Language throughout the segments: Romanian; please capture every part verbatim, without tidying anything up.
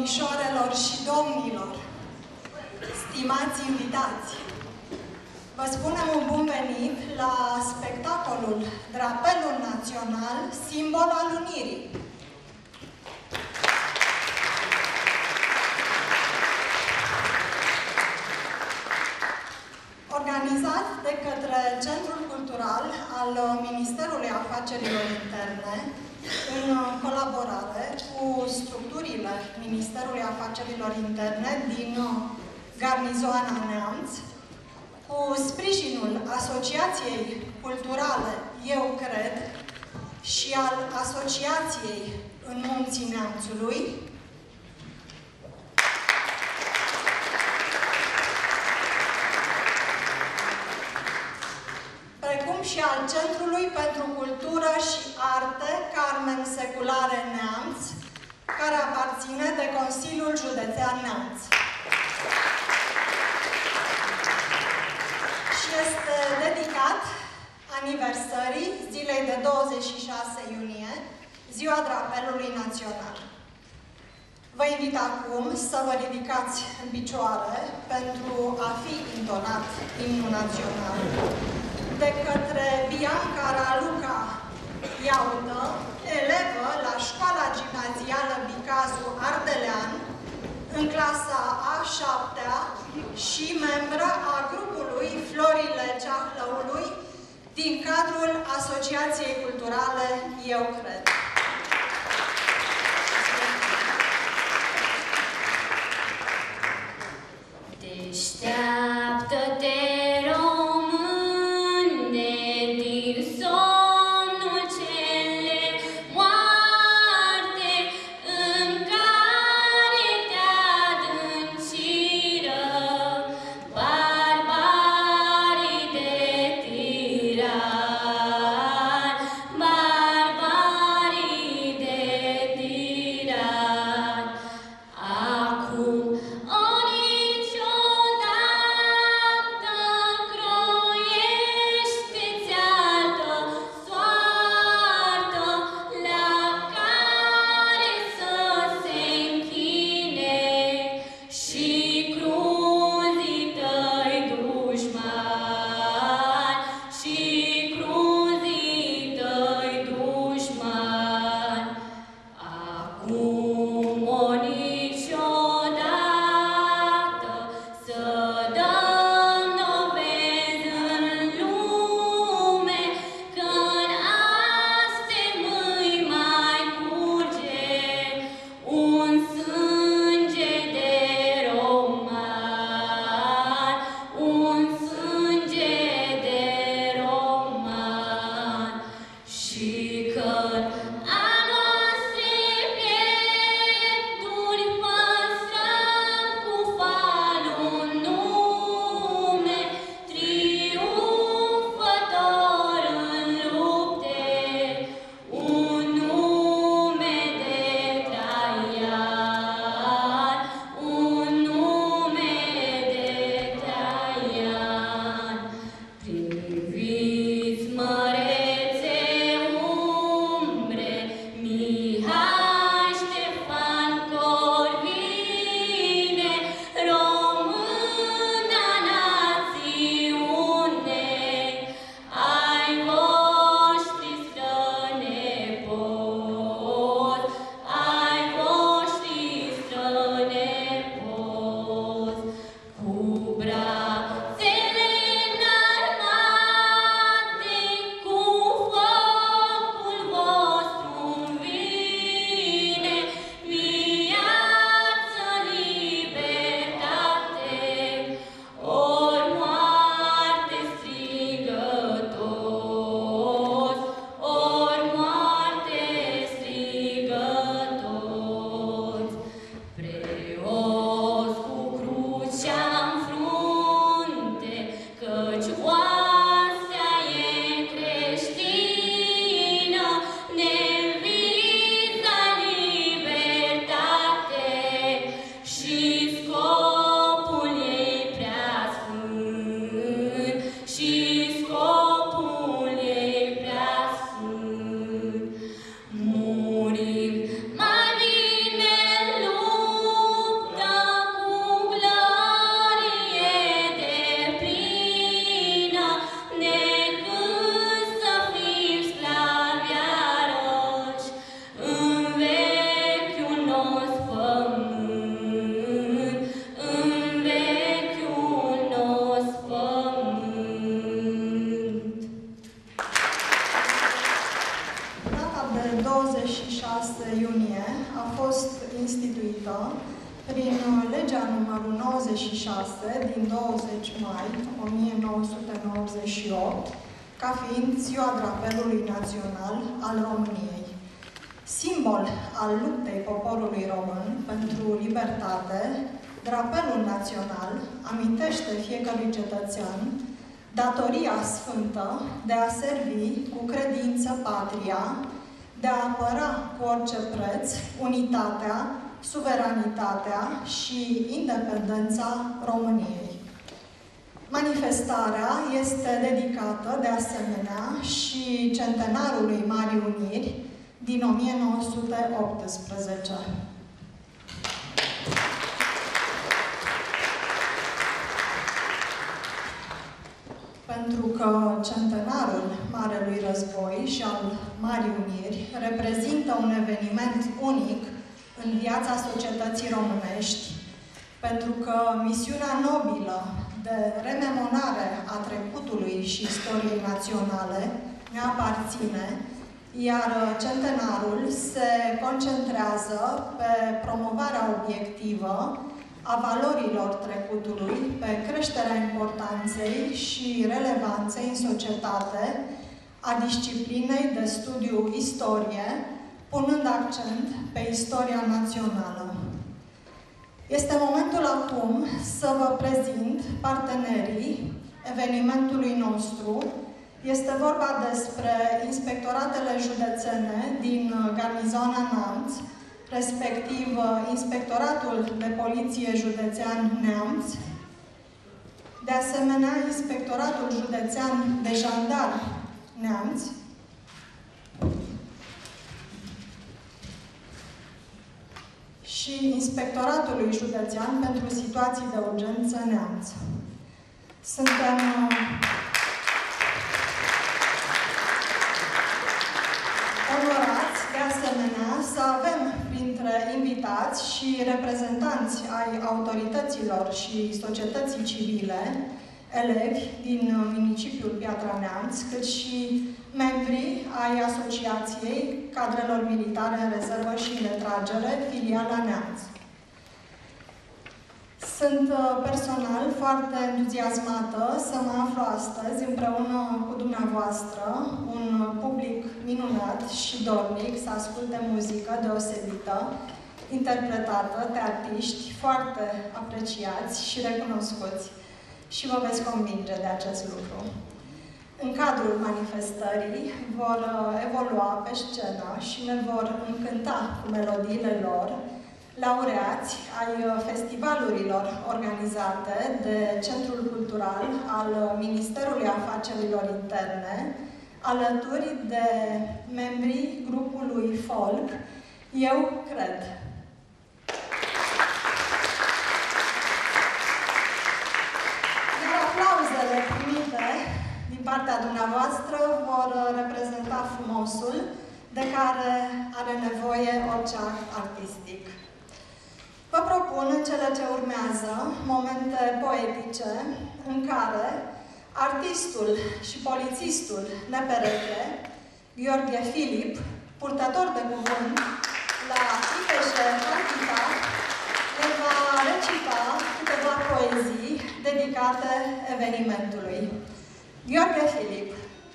domnișoarelor și domnilor, stimați invitați, vă spunem un bun venit la spectacolul Drapelul Național, simbol al unirii. Organizat de către Centrul Cultural al Ministerului Afacerilor Interne, în colaborare cu structurile Ministerului Afacerilor Interne din Garnizoana Neamț, cu sprijinul Asociației Culturale Eu Cred și al Asociației în Munții Neamțului, precum și al Centrului pentru Cultură și Arte Carmen Seculare Neamț, care aparține de Consiliul Județean Neamț. Și este dedicat aniversării zilei de douăzeci și șase iunie, Ziua Drapelului Național. Vă invit acum să vă ridicați în picioare pentru a fi intonat imnul național de către Bianca Raluca Iaudă, elevă la Școala Gimnazială Bicazu Ardelean, în clasa a șaptea și membră a grupului Florile Ceahlăului din cadrul Asociației Culturale Eu Cred. Deșteaptă-te, iunie a fost instituită prin legea numărul nouăzeci și șase din douăzeci mai o mie nouă sute nouăzeci și opt, ca fiind Ziua Drapelului Național al României. Simbol al luptei poporului român pentru libertate, drapelul național amintește fiecărui cetățean datoria sfântă de a servi cu credință patria, de a apăra cu orice preț unitatea, suveranitatea și independența României. Manifestarea este dedicată de asemenea și centenarului Marii Uniri din o mie nouă sute optsprezece. Pentru că centenarul Marelui Război și al Marii Uniri reprezintă un eveniment unic în viața societății românești, pentru că misiunea nobilă de rememorare a trecutului și istoriei naționale ne aparține, iar centenarul se concentrează pe promovarea obiectivă a valorilor trecutului, pe creșterea importanței și relevanței în societate a disciplinei de studiu istorie, punând accent pe istoria națională. Este momentul acum să vă prezint partenerii evenimentului nostru. Este vorba despre inspectoratele județene din garnizoana Neamț, respectiv Inspectoratul de Poliție Județean Neamț, de asemenea Inspectoratul Județean de Jandarmi Neamț, și Inspectoratului Județean pentru Situații de Urgență Neamț. Suntem onorați, de asemenea, să avem printre invitați și reprezentanți ai autorităților și societății civile, elevi din municipiul Piatra Neamț, cât și membrii ai Asociației Cadrelor Militare în Rezervă și în Retragere, filiala Neamț. Sunt personal foarte entuziasmată să mă aflu astăzi împreună cu dumneavoastră, un public minunat și dornic să asculte muzică deosebită, interpretată de artiști foarte apreciați și recunoscuți. Și vă veți convinge de acest lucru. În cadrul manifestării vor evolua pe scenă și ne vor încânta cu melodiile lor laureați ai festivalurilor organizate de Centrul Cultural al Ministerului Afacerilor Interne, alături de membrii grupului folk Eu Cred. Iar aplauzele primite din partea dumneavoastră vor reprezenta frumosul de care are nevoie orice act artistic. Vă propun în cele ce urmează momente poetice în care artistul și polițistul nepereche, Gheorghe Filip, purtător de cuvânt la I P J Antica, ne va recita câteva poezii dedicate evenimentului. Gheorghe Filip.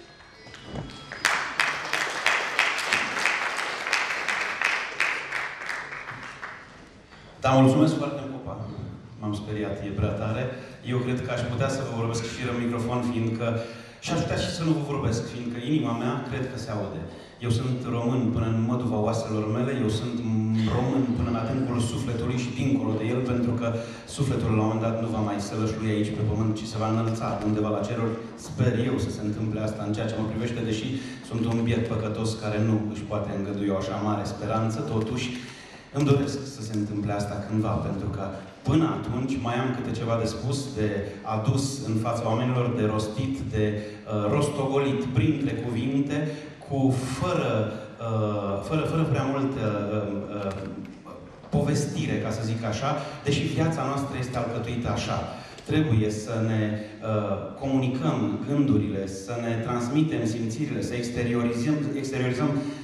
Da, mulțumesc foarte mult, Popa. M-am speriat, e prea tare. Eu cred că aș putea să vă vorbesc și fără microfon, fiindcă... Și aș putea și să nu vă vorbesc, fiindcă inima mea cred că se aude. Eu sunt român până în măduva oaselor mele, eu sunt român până în adâncul sufletului și dincolo de el, pentru că sufletul la un moment dat nu va mai sălășlui aici pe pământ, ci se va înălța undeva la ceruri. Sper eu să se întâmple asta în ceea ce mă privește, deși sunt un biet păcătos care nu își poate îngădui o așa mare speranță, totuși îmi doresc să se întâmple asta cândva, pentru că până atunci mai am câte ceva de spus, de adus în fața oamenilor, de rostit, de uh, rostogolit printre cuvinte, cu fără, uh, fără, fără prea multă uh, uh, povestire, ca să zic așa, deși viața noastră este alcătuită așa. Trebuie să ne uh, comunicăm gândurile, să ne transmitem simțirile, să exteriorizăm, exteriorizăm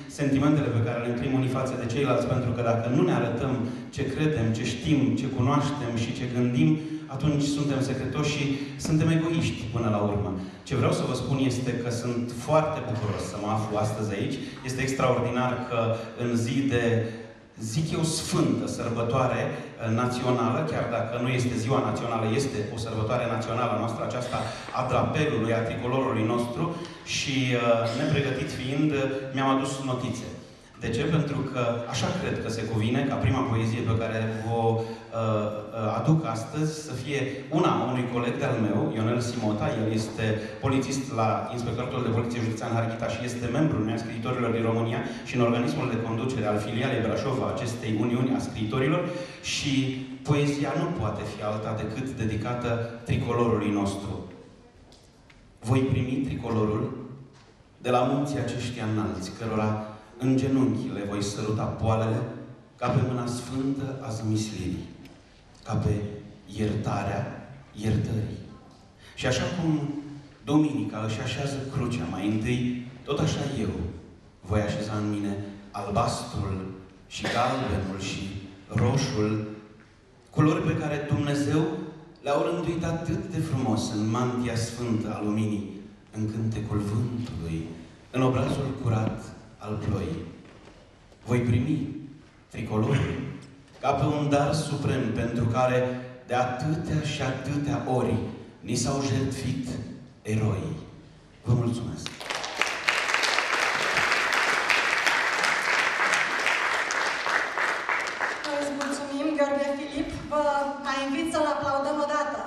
sentimentele pe care le împrim unii față de ceilalți, pentru că dacă nu ne arătăm ce credem, ce știm, ce cunoaștem și ce gândim, atunci suntem secretoși și suntem egoiști până la urmă. Ce vreau să vă spun este că sunt foarte bucuros să mă aflu astăzi aici. Este extraordinar că în zi de, zic eu, sfântă sărbătoare națională, chiar dacă nu este ziua națională, este o sărbătoare națională noastră, aceasta a drapelului, a tricolorului nostru, și nepregătit fiind, mi-am adus notițe. De ce? Pentru că așa cred că se cuvine ca prima poezie pe care vă uh, aduc astăzi să fie una a unui coleg de-al meu, Ionel Simota. El este polițist la Inspectoratul de Poliție Județean Harghita și este membru în Uniunea Scriitorilor din România și în organismul de conducere al filialei Brașov a acestei Uniuni a Scriitorilor, și poezia nu poate fi alta decât dedicată tricolorului nostru. Voi primi tricolorul de la munții aceștia înalți, cărora în genunchi le voi săruta poalele, ca pe mâna sfântă a zămislirii, ca pe iertarea iertării. Și așa cum Duminica își așează crucea mai întâi, tot așa eu voi așeza în mine albastrul și galbenul și roșul, culori pe care Dumnezeu le-au rânduit atât de frumos în mantia sfântă a luminii, în cântecul vântului, în obrazul curat al ploii. Voi primi tricolorul ca pe un dar suprem pentru care de atâtea și atâtea ori ni s-au jertfit eroi. Vă mulțumesc! Noi îți mulțumim, Gheorghe Filip. Vă mai invit să-l aplaudăm o dată.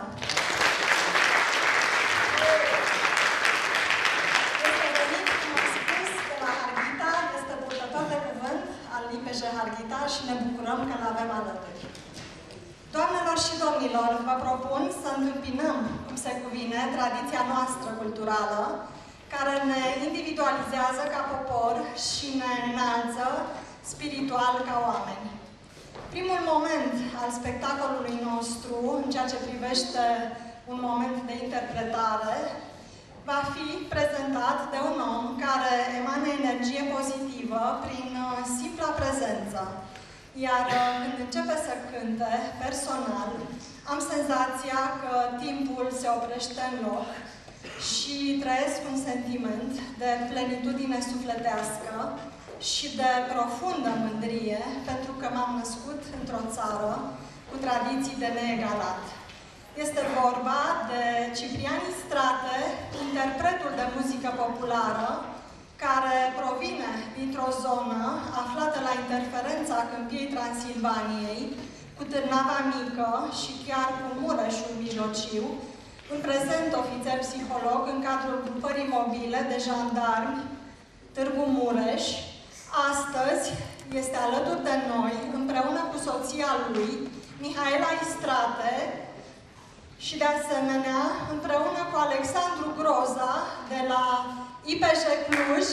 Este venit, cum am spus, de la Harghita, este purtător de cuvânt al I P J Harghita și ne bucurăm că l-avem alături. Doamnelor și domnilor, vă propun să întâmpinăm, cum se cuvine, tradiția noastră culturală, care ne individualizează ca popor și ne înalță spiritual ca oameni. Primul moment al spectacolului nostru, în ceea ce privește un moment de interpretare, va fi prezentat de un om care emană energie pozitivă prin simpla prezență. Iar când începe să cânte, personal, am senzația că timpul se oprește în loc și trăiesc un sentiment de plenitudine sufletească și de profundă mândrie, pentru că m-am născut într-o țară cu tradiții de neegalat. Este vorba de Ciprian Istrate, interpretul de muzică populară, care provine dintr-o zonă aflată la interferența Câmpiei Transilvaniei, cu Târnava Mică și chiar cu Mureșul Mijlociu, în prezent ofițer psiholog în cadrul grupării mobile de jandarmi Târgu Mureș. Astăzi este alături de noi, împreună cu soția lui, Mihaela Istrate, și de asemenea, împreună cu Alexandru Groza, de la I P J Cluj,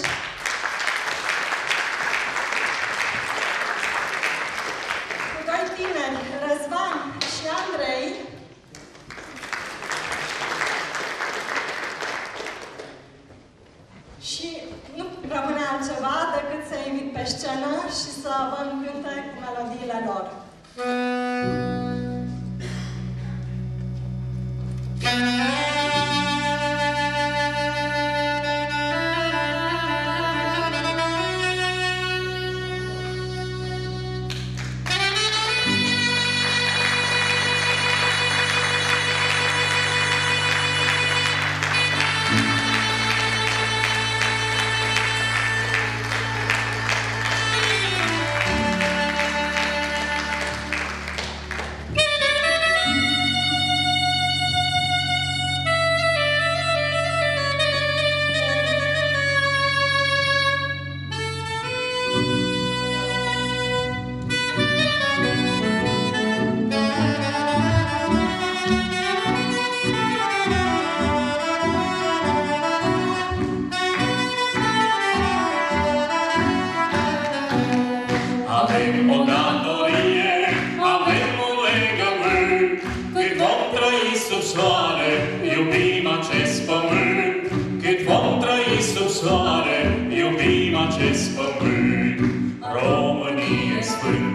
cu doi tineri, Răzvan și Andrei, și nu rămâne altceva decât să invit pe scenă și să vă încânte cu melodiile lor.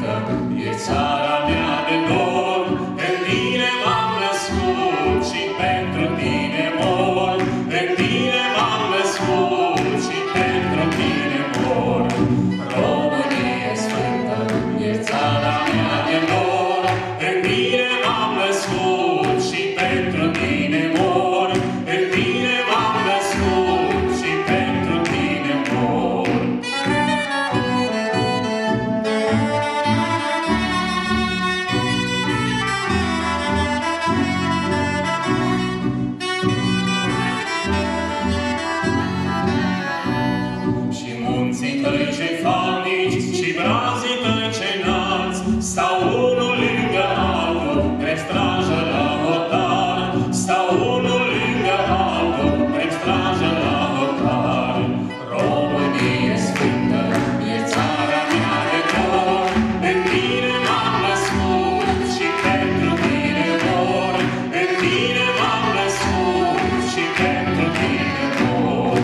sfântă, e țara mea de dor. În tine m-am născut și pentru tine mor. În tine m-am născut și pentru tine mor. Românie sfântă, e țara mea de dor. În tine m-am născut și pentru tine mor. În tine m-am născut și pentru tine mor. Și munții tăi cei falnici și brazii tăi cei înalți stau unul lângă altul, drept strajă la hotar. Stau unul lângă altul, drept strajă la hotar. Românie sfântă, e țara mea de dor. În tine m-am născut și pentru tine mor. În tine m-am născut și pentru tine mor.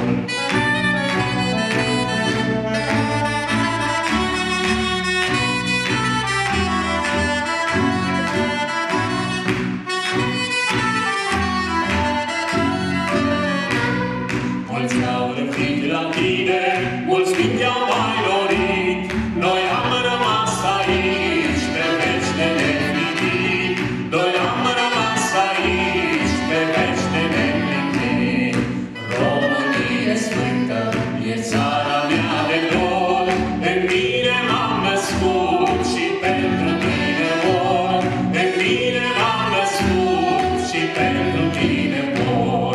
Mulți au răpit la tine, mulți minți au mai dorit. Noi am rămas aici, pe veci de neplinit. Noi am rămas aici, pe veci de neplinit. Românie sfântă, e țara mea de dor. În tine m-am născut și pentru tine mor. În tine m-am născut și pentru tine mor.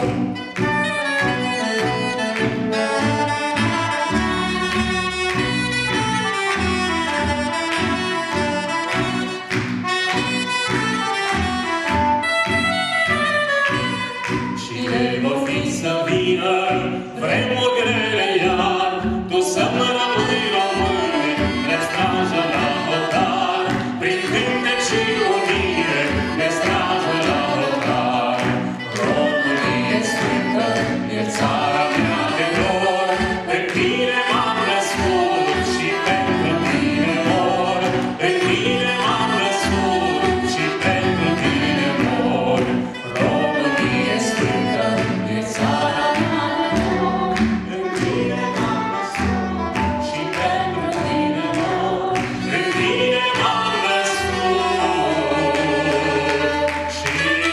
Și ei vor fi să vină vremuri grele iar, tu să-mi rămâi române, drept strajă la hotar. Prin cântec și unire, de strajă la hotar. Românie sfântă, e țara mea de dor. În tine m-am născut și pentru tine mor. În tine m-am născut și pentru tine mor. Românie sfântă, e țara mea de dor. În tine m-am născut și pentru tine mor. În tine m-am născut și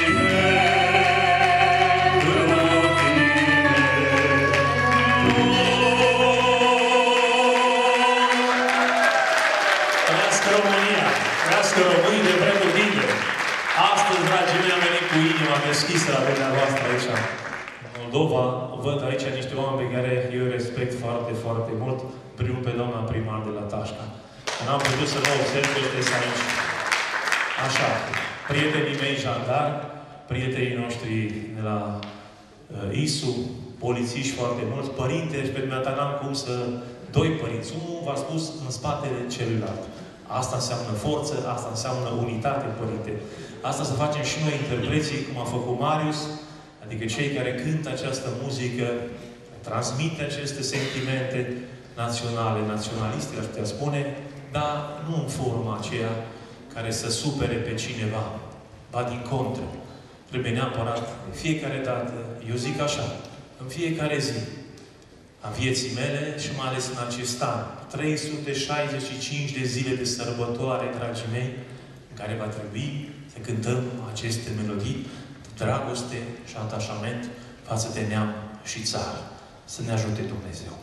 Trăiască România! Trăiască românii de pretutindeni! Astăzi, dragii mei, am venit cu inima deschisă la dumneavoastră aici, în Moldova. Văd aici niște oameni pe care eu îi respect foarte, foarte mult. Primul pe doamna primar de la Tașca. N-am putut să vă observ că sunteți aici. Așa, prietenii mei jandarmi, prietenii noștri de la uh, I S U, polițiști foarte mulți, părinte, și pe dumneata n-am cum să... Doi părinți. Unul v-a spus în spatele celuilalt. Asta înseamnă forță, asta înseamnă unitate, părinte. Asta să facem și noi interpreții, cum a făcut Marius, adică cei care cântă această muzică, transmite aceste sentimente naționale, naționaliste, aș putea spune, dar nu în forma aceea care să supere pe cineva. Ba din contră. Trebuie neapărat, de fiecare dată, eu zic așa, în fiecare zi a vieții mele și mai ales în acest an, trei sute șaizeci și cinci de zile de sărbătoare, dragii mei, în care va trebui să cântăm aceste melodii de dragoste și atașament față de neam și țară. Să ne ajute Dumnezeu!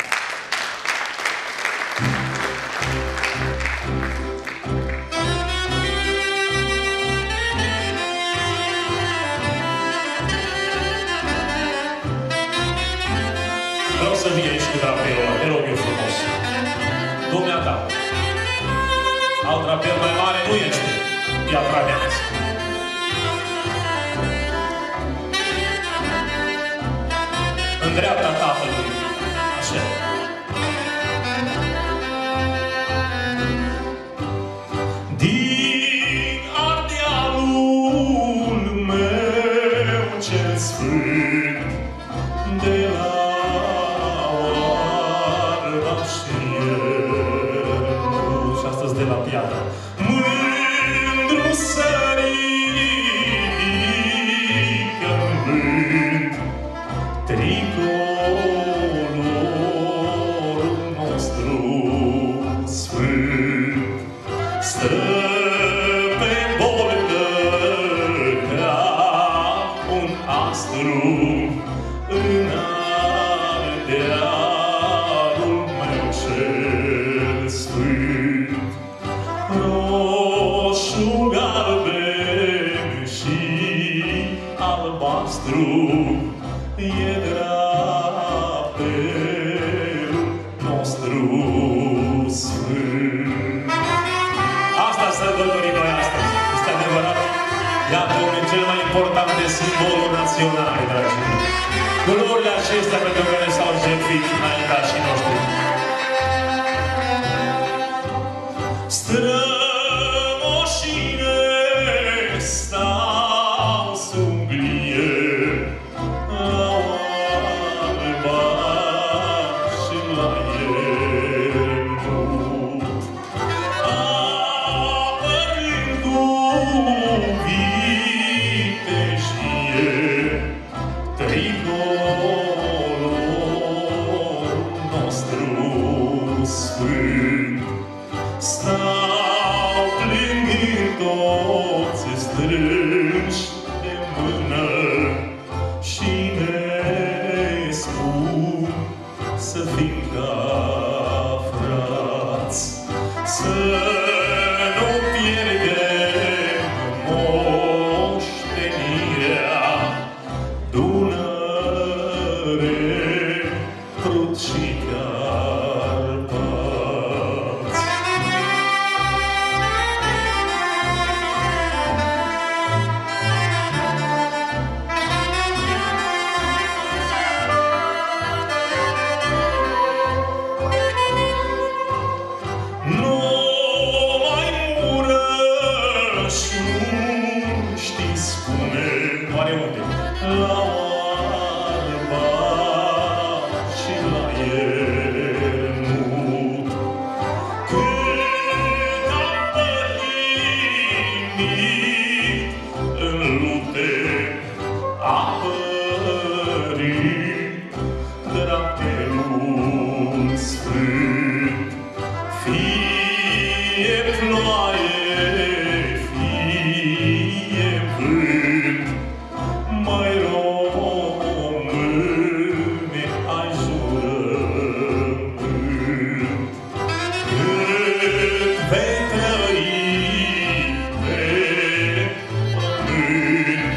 Vreau să vii aici cu drapeul ăla, te rog eu frumos. Dumneata, alt drapel mai mare nu este Piatra Neamț. În dreapta tatălui, așa. Din Ardealul meu cel sfânt, de la Oarba și astăzi de la Piatra. gata. Mândru sărică în vânt, tricolorul nostru sfânt. Stă pe boltă ca un astru în ardealul meu cel sfânt. Roșu, galben și albastru e drapelul nostru sfânt. Asta sărbătorim noi astăzi. Este adevărat. Iată unul cel mai importante simboluri naționale, dragii mei. Culorile acestea pentru care s-au jertfit înaintașii noștri. Strămoșine stau sub glie la alba și la iermut, apărând cu vitejie tricolorul nostru sfânt. Stau plângând toți strânși de mână și ne spun să fim ca frați, să nu pierdem moștenirea, Dunăre, Prut și Carpați. Nu mai mură și nu știi spune oare unde? La alba și la iermut. Cât am pătimit în lupte, apărând drapelul sfânt. Fie ploaie, fie vânt, mai române ai jurământ. Cât vei trăi pe pământ,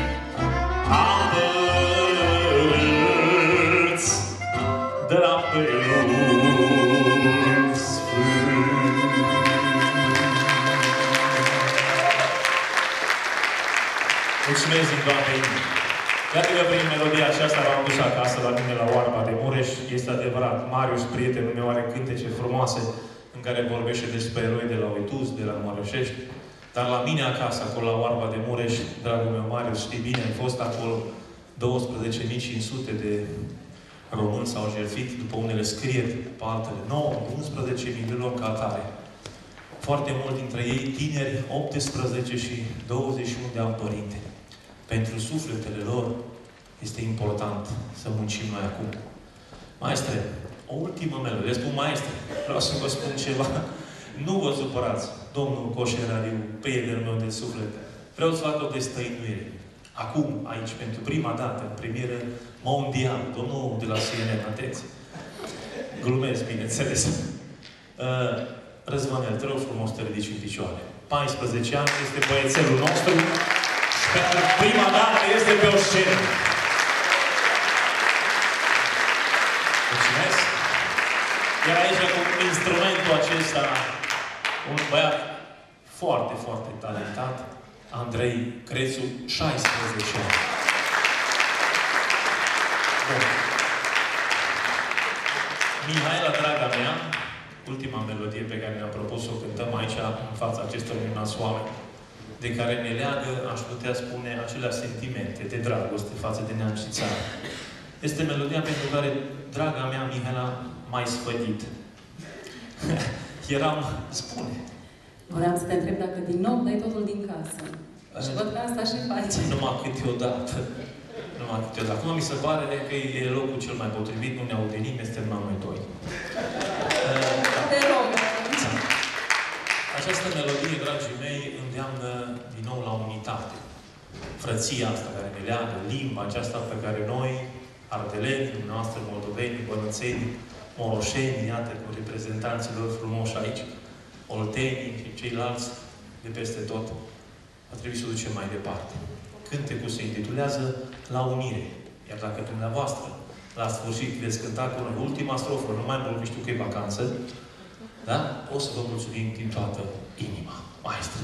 apără-ți drapelul sfânt. Mulțumesc din toată inima. Iată că prin melodia aceasta v-am dus acasă la mine la Oarba de Mureș. Este adevărat, Marius, prietenul meu, are cântece frumoase în care vorbește despre eroi de la Oituz, de la Mărășești. Dar la mine acasă, acolo la Oarba de Mureș, dragul meu Marius, știi bine, ai fost acolo douăsprezece mii cinci sute de români s-au jertfit, după unele scrieri, după altele nouă, unsprezece mii de loc ca atare. Foarte mulți dintre ei tineri, optsprezece și douăzeci și unu de ani părinte. Pentru sufletele lor este important să muncim noi acum. Maestre, o ultimă melodie. Spun maestre, vreau să vă spun ceva. Nu vă supărați, domnul Coșerariu, prietenul meu de suflet. Vreau să fac o destăinuire. Acum, aici, pentru prima dată, în premieră mondială, domnul de la C N N, atenție. Glumesc, bineînțeles. Uh, Răzvanel, te rog frumos să te ridici în picioare. paisprezece ani, este băiețelul nostru și pentru prima dată este pe o scenă. Mulțumesc! Iar aici, cu instrumentul acesta, un băiat foarte, foarte talentat, Andrei Crețu, șaisprezece ani. Bun. Mihaela, draga mea, ultima melodie pe care ne-am propus să o cântăm aici, în fața acestor minunați oameni, de care ne leagă, aș putea spune, acelea sentimente de dragoste față de neam și țară. Este melodia pentru care, draga mea, Mihaela, m-ai sfădit. Eram, spune, Vreau să te întreb dacă din nou dai totul din casă. Și văd că asta și faci. Numai câteodată. Numai câteodată. Acum mi se pare că e locul cel mai potrivit, nu ne aude nimeni, suntem numai doi. Te rog. Această melodie, dragii mei, îndeamnă din nou la unitate. Frăția asta care ne leagă, limba aceasta pe care noi, ardeleni, dumneavoastră, moldoveni, bănățeni, moroșeni, iată, cu reprezentanții lor frumoși aici, oltenii și ceilalți de peste tot, a trebuit să o ducem mai departe. Cântecul se intitulează La Unire. Iar dacă dumneavoastră, la sfârșit, veți cânta cu noi ultima strofă, nu mai mult, că știu că e vacanță, da? O să vă mulțumim din toată inima. Maestru!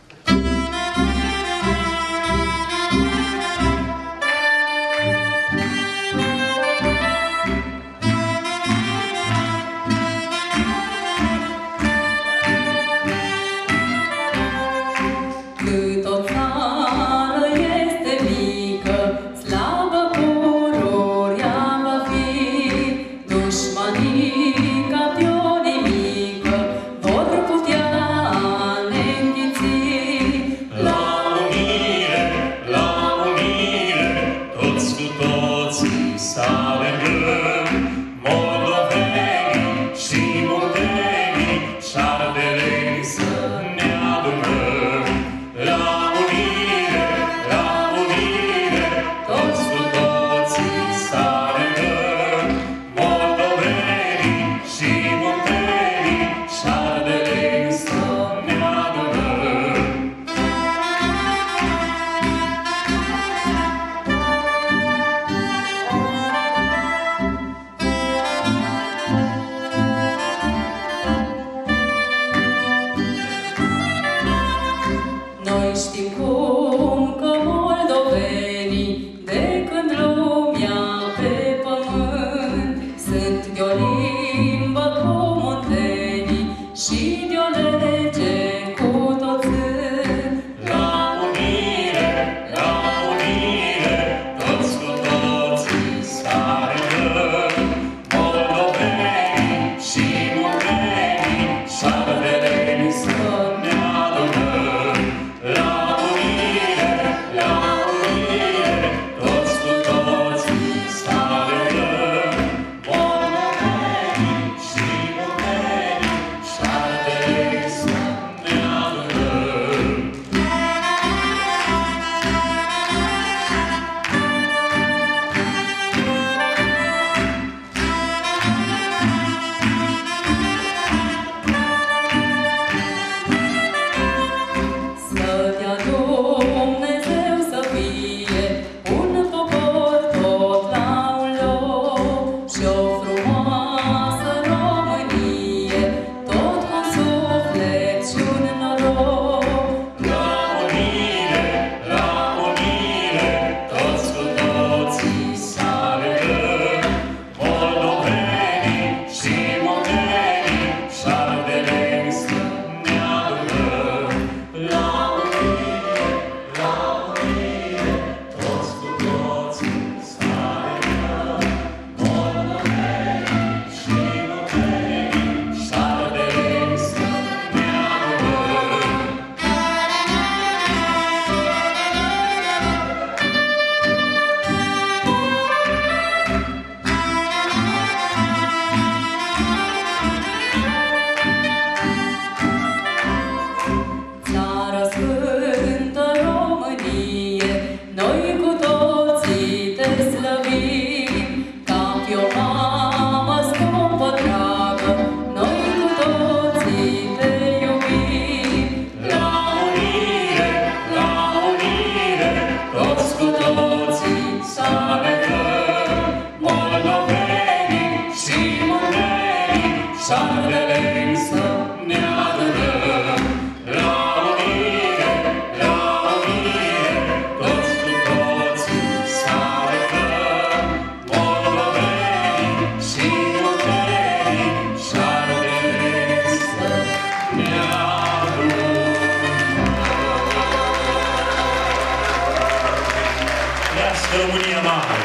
România mare!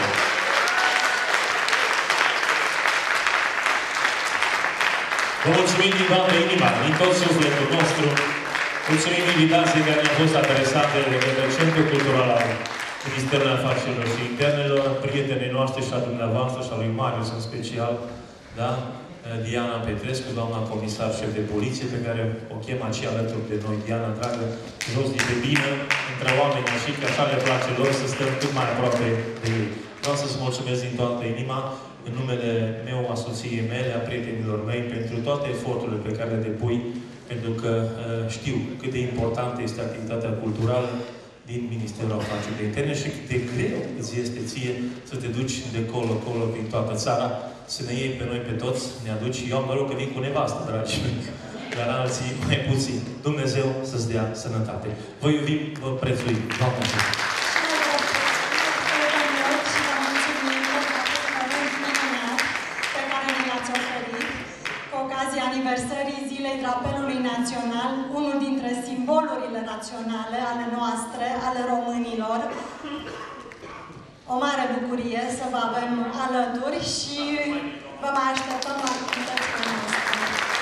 Vă mulțumim din toată inima, din tot sufletul nostru. Mulțumim invitației care ne-a fost adresate de către Centrul Cultural al Ministerului Afacerilor și Internelor, prietenii noștri și a dumneavoastră și a lui Marius în special, da? Diana Petrescu, doamna comisar șef de poliție, pe care o chem aici alături de noi. Diana, dragă, jos de bine, între oameni și că așa le place lor să stăm cât mai aproape de ei. Vreau să-ți mulțumesc din toată inima, în numele meu, a soției mele, a prietenilor mei, pentru toate eforturile pe care le depui, pentru că uh, știu cât de importantă este activitatea culturală din Ministerul Afacerilor Interne și cât de greu îți este ție să te duci de colo-colo prin toată țara, să ne iei pe noi pe toți, ne aduci. Eu am noroc că vin cu nevastă, dragii mei, dar alții mai puțin. Dumnezeu să-ți dea sănătate. Vă iubim, vă prețuim. Doamne ajută! Aniversării Zilei Drapelului Național, unul dintre simbolurile naționale ale noastre, ale românilor. O mare bucurie să vă avem alături și vă mai așteptăm la activitățile noastre.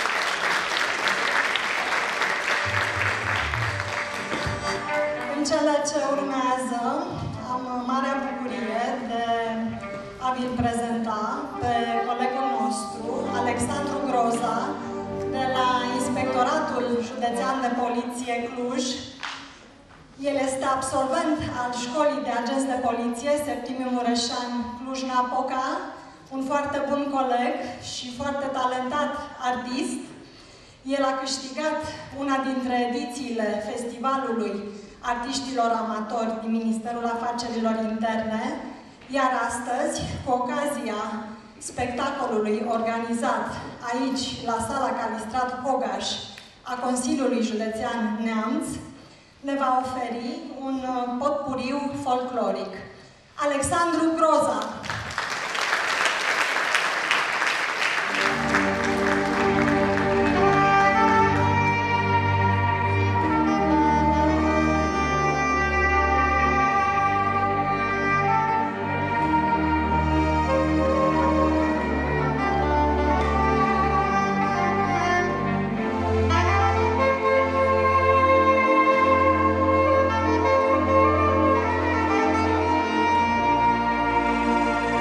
În cele ce urmează, am marea bucurie de a vi-l prezenta pe colegul nostru, Alexandru Groza, de la Inspectoratul Județean de Poliție Cluj. El este absolvent al Școlii de Agenți de Poliție Septimiu Mureșan Cluj-Napoca, un foarte bun coleg și foarte talentat artist. El a câștigat una dintre edițiile Festivalului Artiștilor Amatori din Ministerul Afacerilor Interne, iar astăzi, cu ocazia spectacolului organizat aici, la sala Calistrat Hogaș, a Consiliului Județean Neamț, ne va oferi un potpuriu folcloric. Alexandru Groza! Thank you.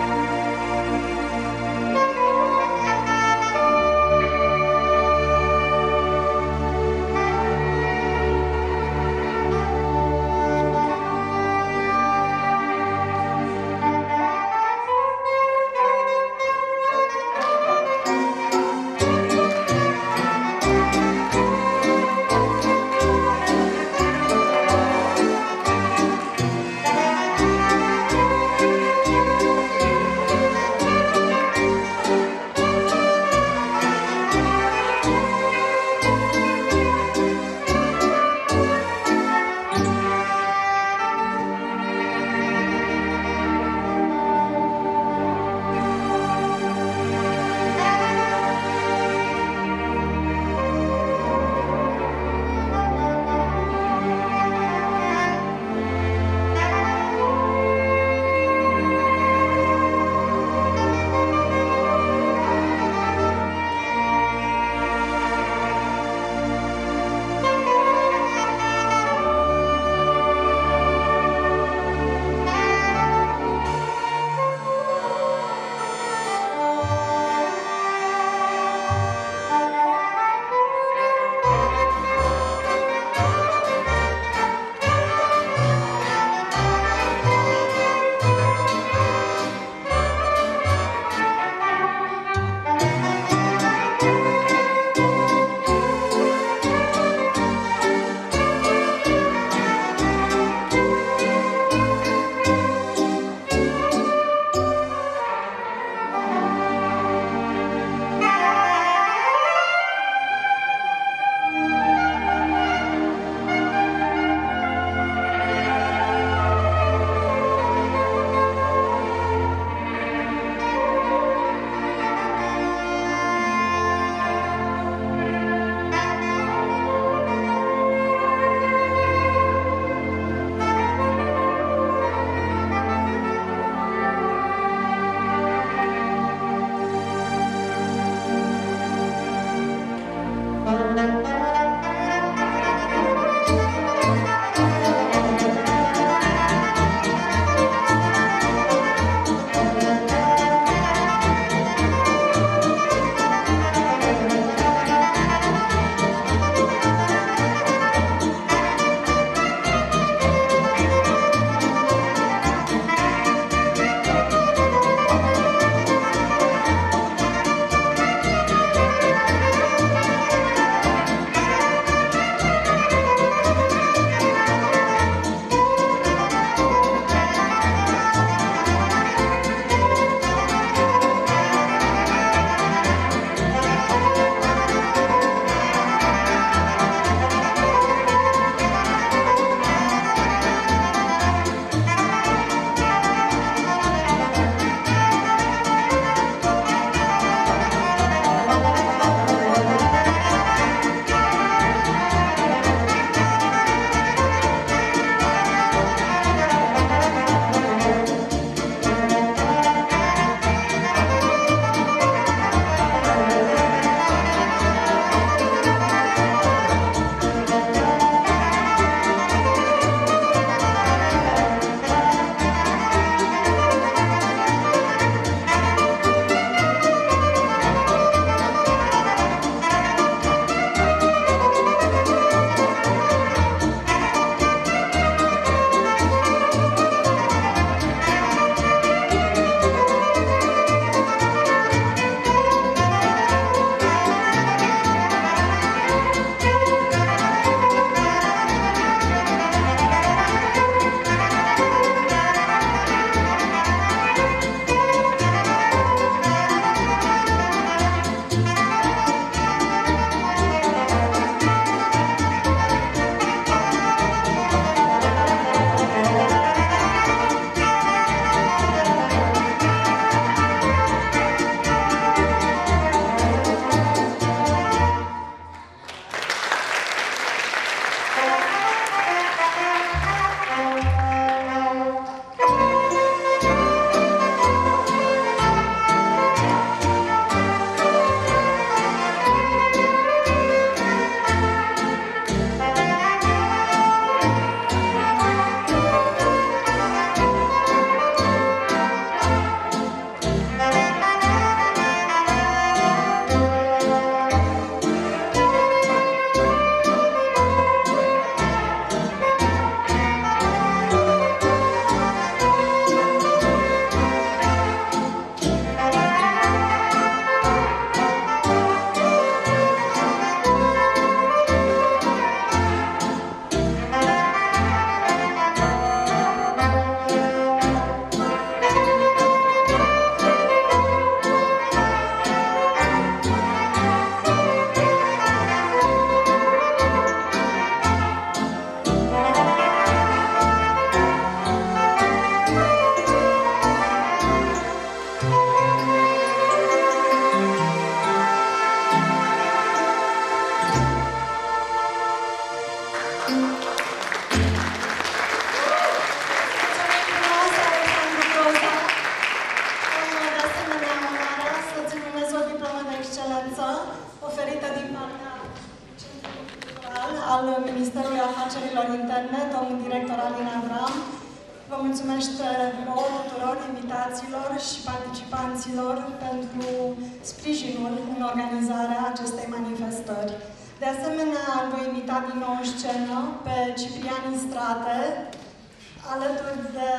directorului afacerilor interne, domnul director Alin Avram. Vă mulțumește vouă tuturor invitațiilor și participanților pentru sprijinul în organizarea acestei manifestări. De asemenea, îl voi invita din nou în scenă pe Ciprian Istrate, alături de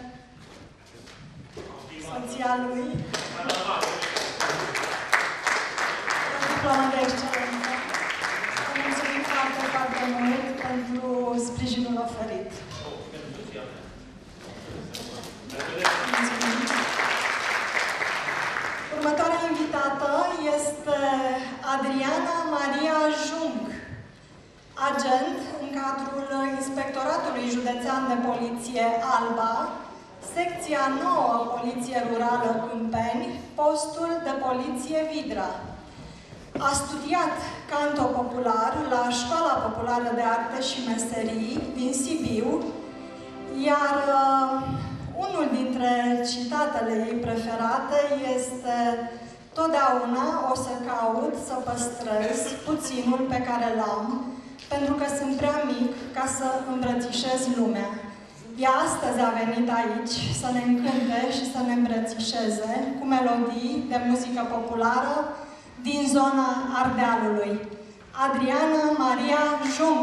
soția lui, o diplomă de excelență. Vă mulțumim foarte, foarte mult pentru sprijinul oferit. Mulțumim. Următoarea invitată este Adriana Maria Jung, agent în cadrul Inspectoratului Județean de Poliție Alba, secția nouă Poliție Rurală Câmpeni, postul de Poliție Vidra. A studiat canto popular la Școala Populară de Arte și Meserii din Sibiu, iar uh, unul dintre citatele ei preferate este: totdeauna o să caut să păstrez puținul pe care l-am, pentru că sunt prea mic ca să îmbrățișez lumea. Ea astăzi a venit aici să ne încânte și să ne îmbrățișeze cu melodii de muzică populară din zona Ardealului. Adriana Maria Jung.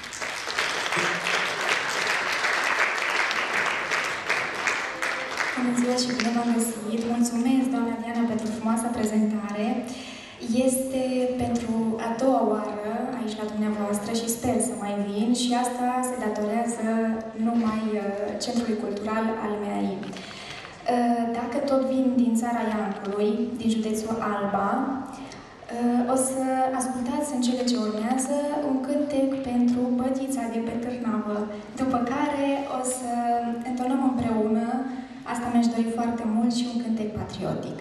Bună ziua și bine v-am găsit! Mulțumesc, doamna Diana, pentru frumoasa prezentare. Este pentru a doua oară aici la dumneavoastră și sper să mai vin, și asta se datorează numai Centrului Cultural al M A I. Dacă tot vin din țara Iancului, din județul Alba, o să ascultați în cele ce urmează un cântec pentru bătița de pe Târnavă, după care o să întonăm împreună, asta mi-aș dori foarte mult, și un cântec patriotic.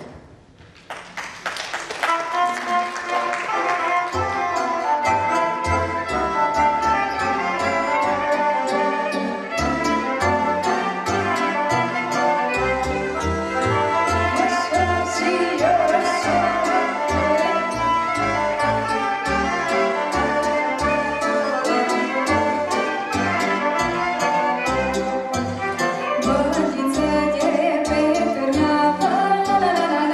Bătiță de pe Târnavă, la la la la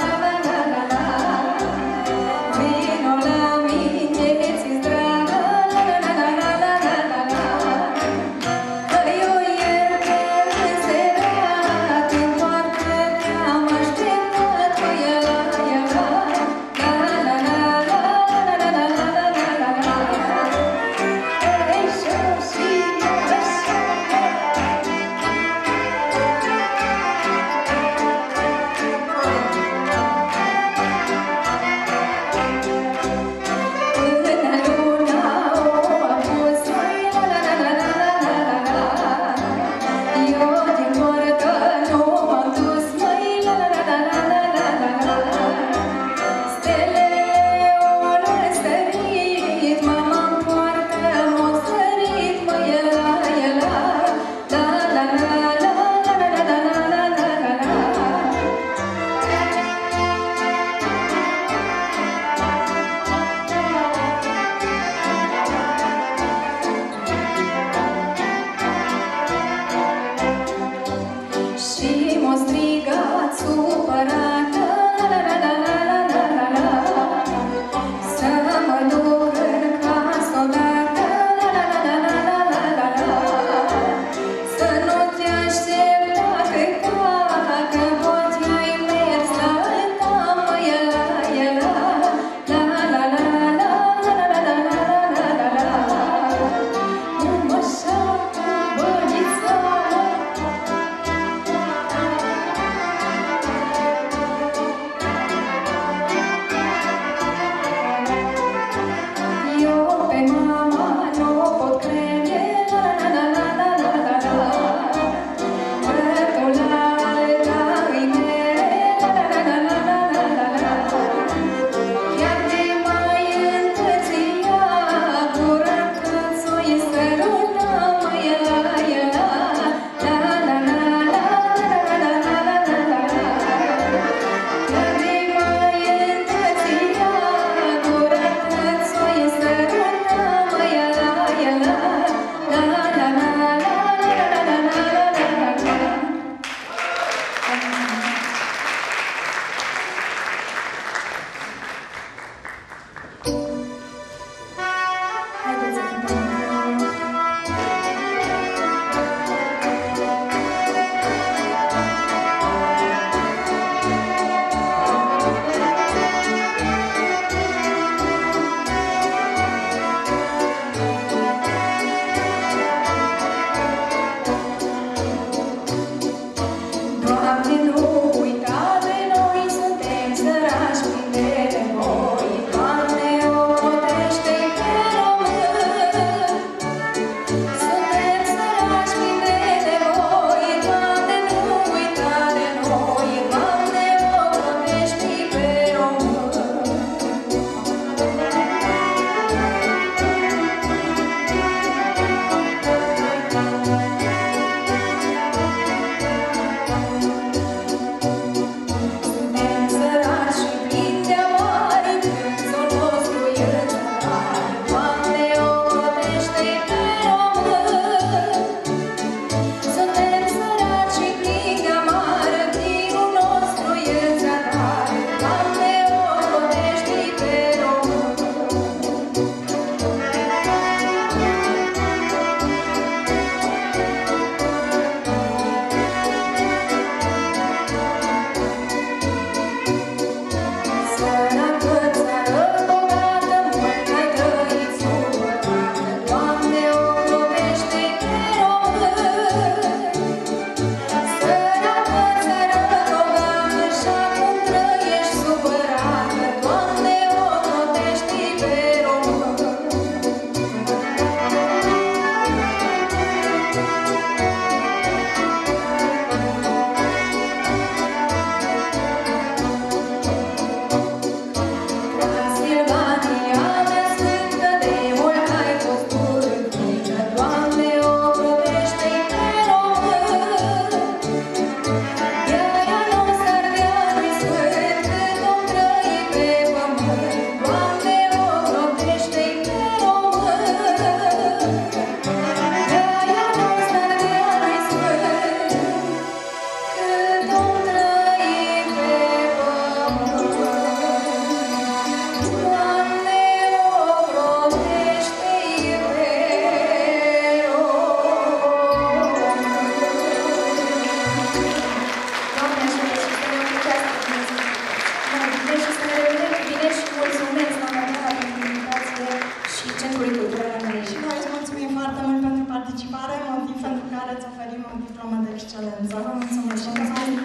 participare, motiv pentru care îți oferim o diplomă de excelență. Vă mulțumesc și că mai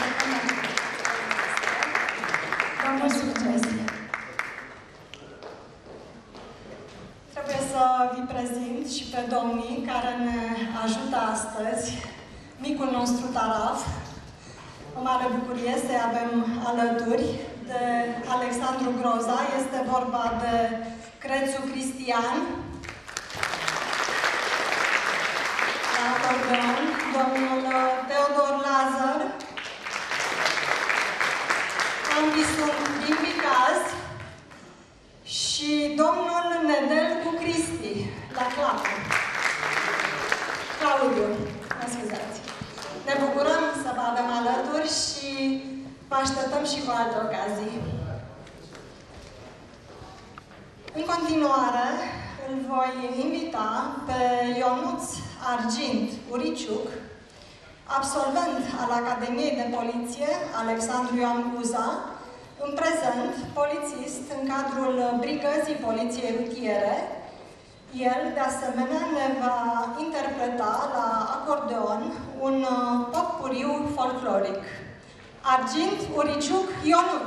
Doamne, succes! Trebuie să vi prezint și pe domnii care ne ajută astăzi, micul nostru taraf. O mare bucurie să-i avem alături de Alexandru Groza. Este vorba de Crețu Cristian, la acordeon, domnul Teodor Lazar, ambii sunt din Bicaz, și domnul Nedelcu Cristi, la clapă. Claudiu, mă scuzați. Ne bucurăm să vă avem alături și vă așteptăm și cu alte ocazii. În continuare, îl voi invita pe Ionuț Argint Uriciuc, absolvent al Academiei de Poliție Alexandru Ioan Cuza, în prezent polițist în cadrul Brigăzii Poliției Rutiere. El, de asemenea, ne va interpreta la acordeon un potpuriu folcloric. Argint Uriciuc Ionuț.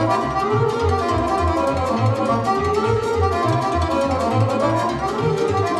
Thank you.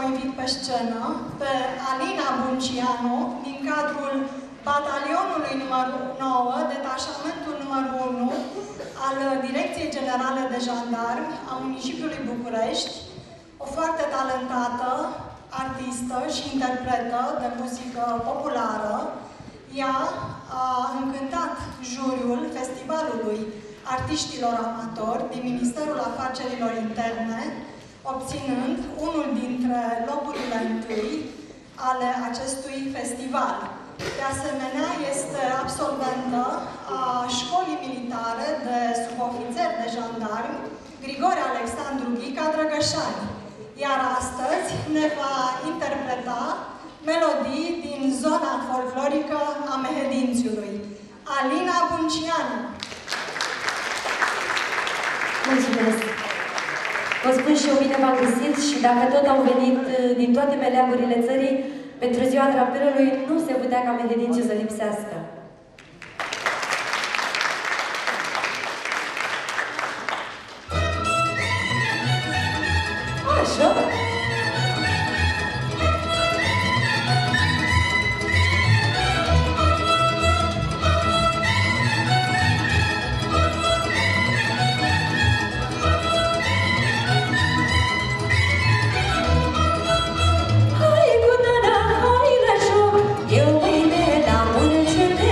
invit pe scenă pe Alina Buncianu, din cadrul batalionului numărul nouă, detașamentul numărul unu al Direcției Generale de Jandarmi a municipiului București, o foarte talentată artistă și interpretă de muzică populară. Ea a încântat juriul Festivalului Artiștilor Amatori din Ministerul Afacerilor Interne, obținând unul dintre locurile întâi ale acestui festival. De asemenea, este absolventă a Școlii Militare de Subofițeri de Jandarmi Grigore Alexandru Ghica Drăgășani, iar astăzi ne va interpreta melodii din zona folclorică a Mehedințiului. Alina Buncianu. Mulțumesc! Vă spun și eu bine v-am găsit și dacă tot au venit din toate meleagurile țării, pentru ziua drapelului nu se putea ca Mehedințiul să lipsească. Așa? Hai cu dada, hai la joc, eu mâine la muncire.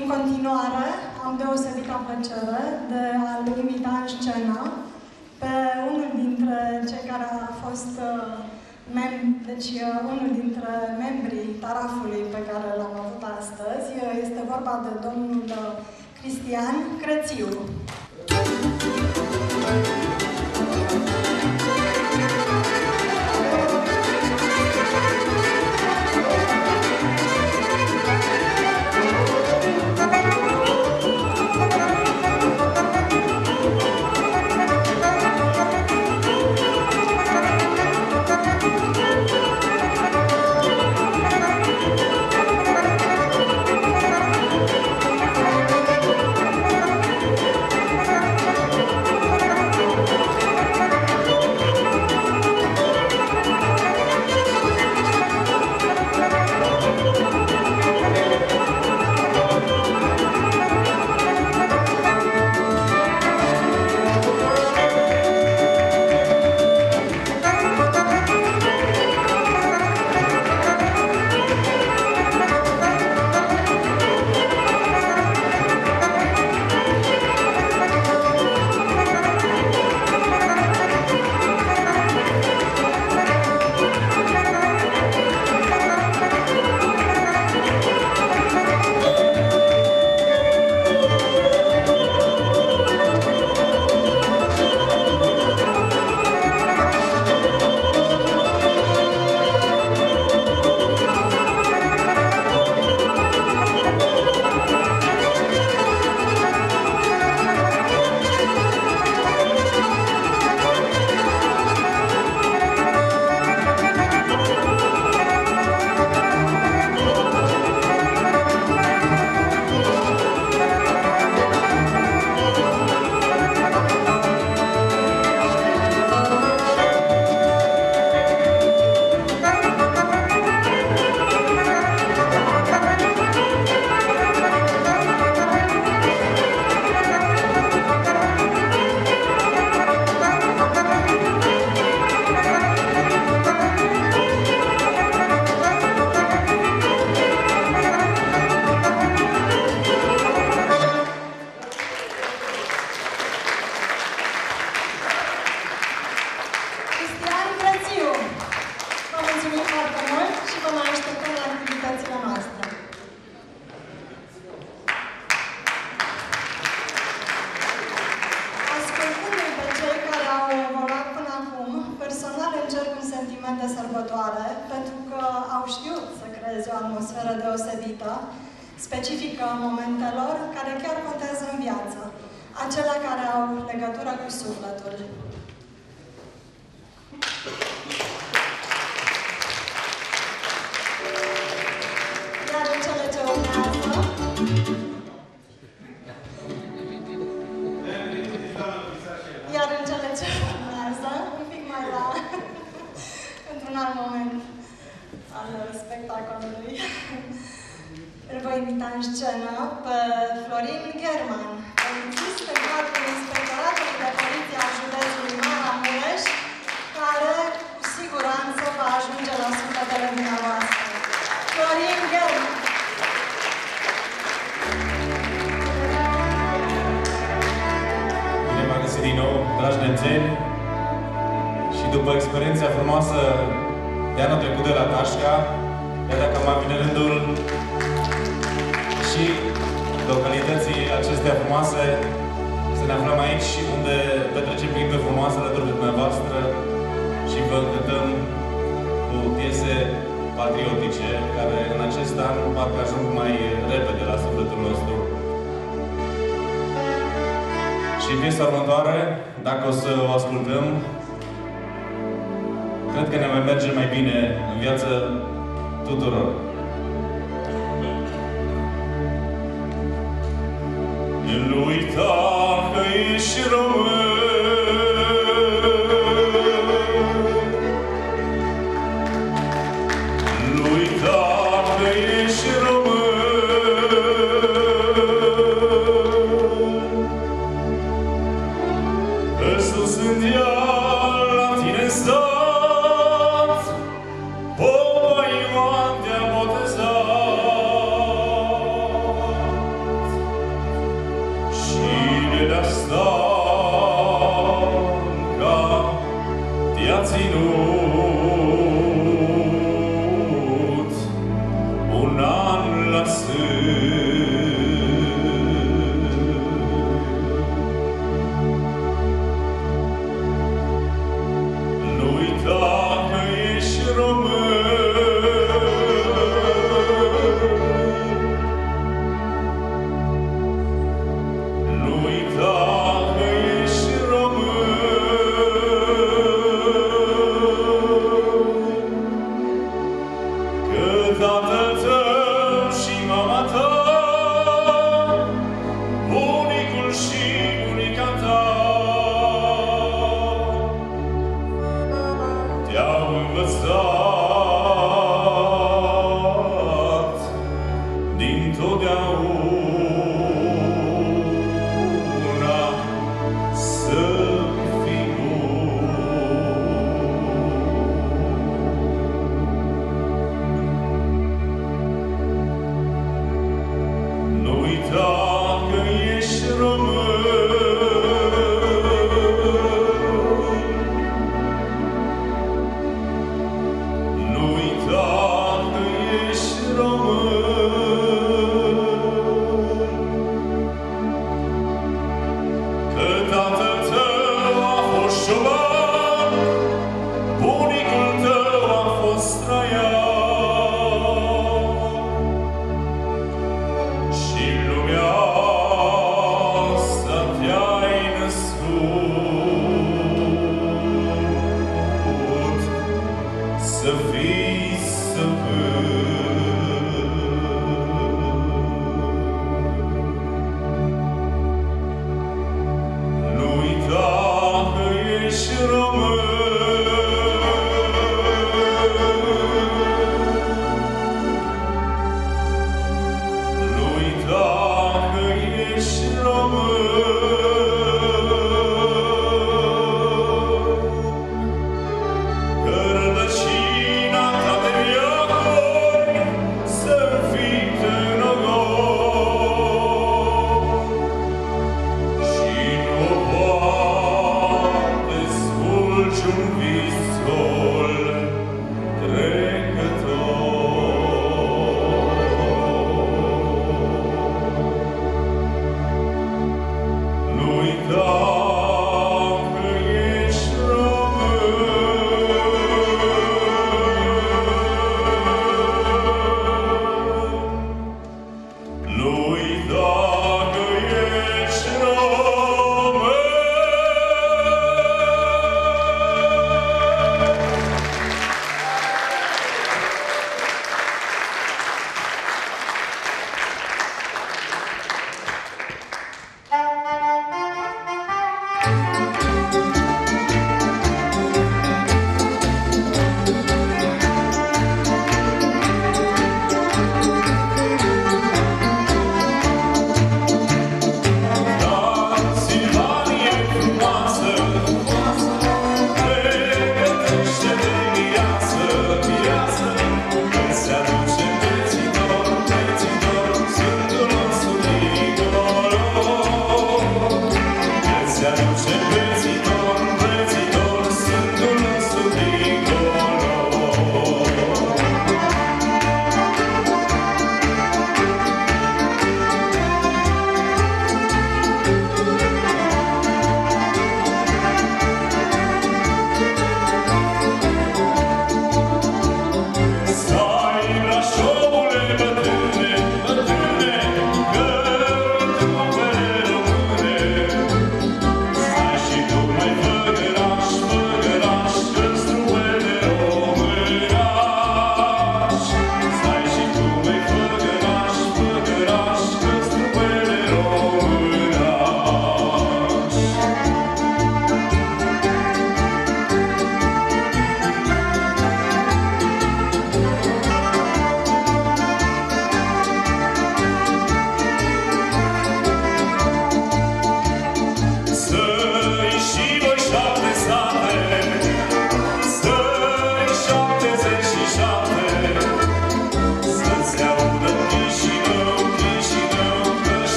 În continuare, am deosebită plăcere de a-l invita în scenă pe unul dintre cei care a fost mem deci unul dintre membrii tarafului pe care l-am avut astăzi. Este vorba de domnul Cristian Crățiu. Specifică momentelor care chiar contează în viață, acelea care au legătură cu sufletul. Iar în cele ce urmează, iar în cele ce urmează, un pic mai la, într-un alt moment al spectacolului, îl voi invita în scenă pe Florin German, polițist în cadrul Inspectoratului de Poliție a județului Maramureș, care cu siguranță va ajunge la sufletele dumneavoastră. Florin German! Bine v-am găsit din nou, dragi nemțeni, și după experiența frumoasă de anul trecut de la Tașca, iată că mai vine rândul și localității acestea frumoase să ne aflăm aici, unde petrecem clipe frumoase alături de dumneavoastră și vă cântăm cu piese patriotice, care în acest an parcă ajung mai repede la sufletul nostru. Și piesa următoare, dacă o să o ascultăm, cred că ne mai merge mai bine în viață tuturor. Nu uita că ești român, nu uita că ești român, că sus în deal la tine în sat, Popa Ioan te-a botezat.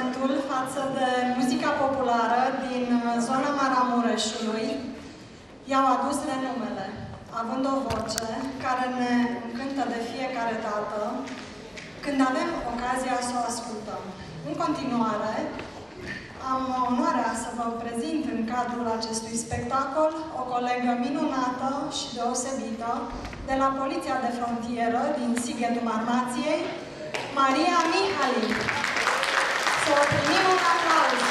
accentul față de muzica populară din zona Maramureșului, i-au adus renumele, având o voce care ne încântă de fiecare dată când avem ocazia să o ascultăm. În continuare, am onoarea să vă prezint în cadrul acestui spectacol o colegă minunată și deosebită de la Poliția de Frontieră din Sighetul Marmației, Maria Mihali. Să o primim un aplauz!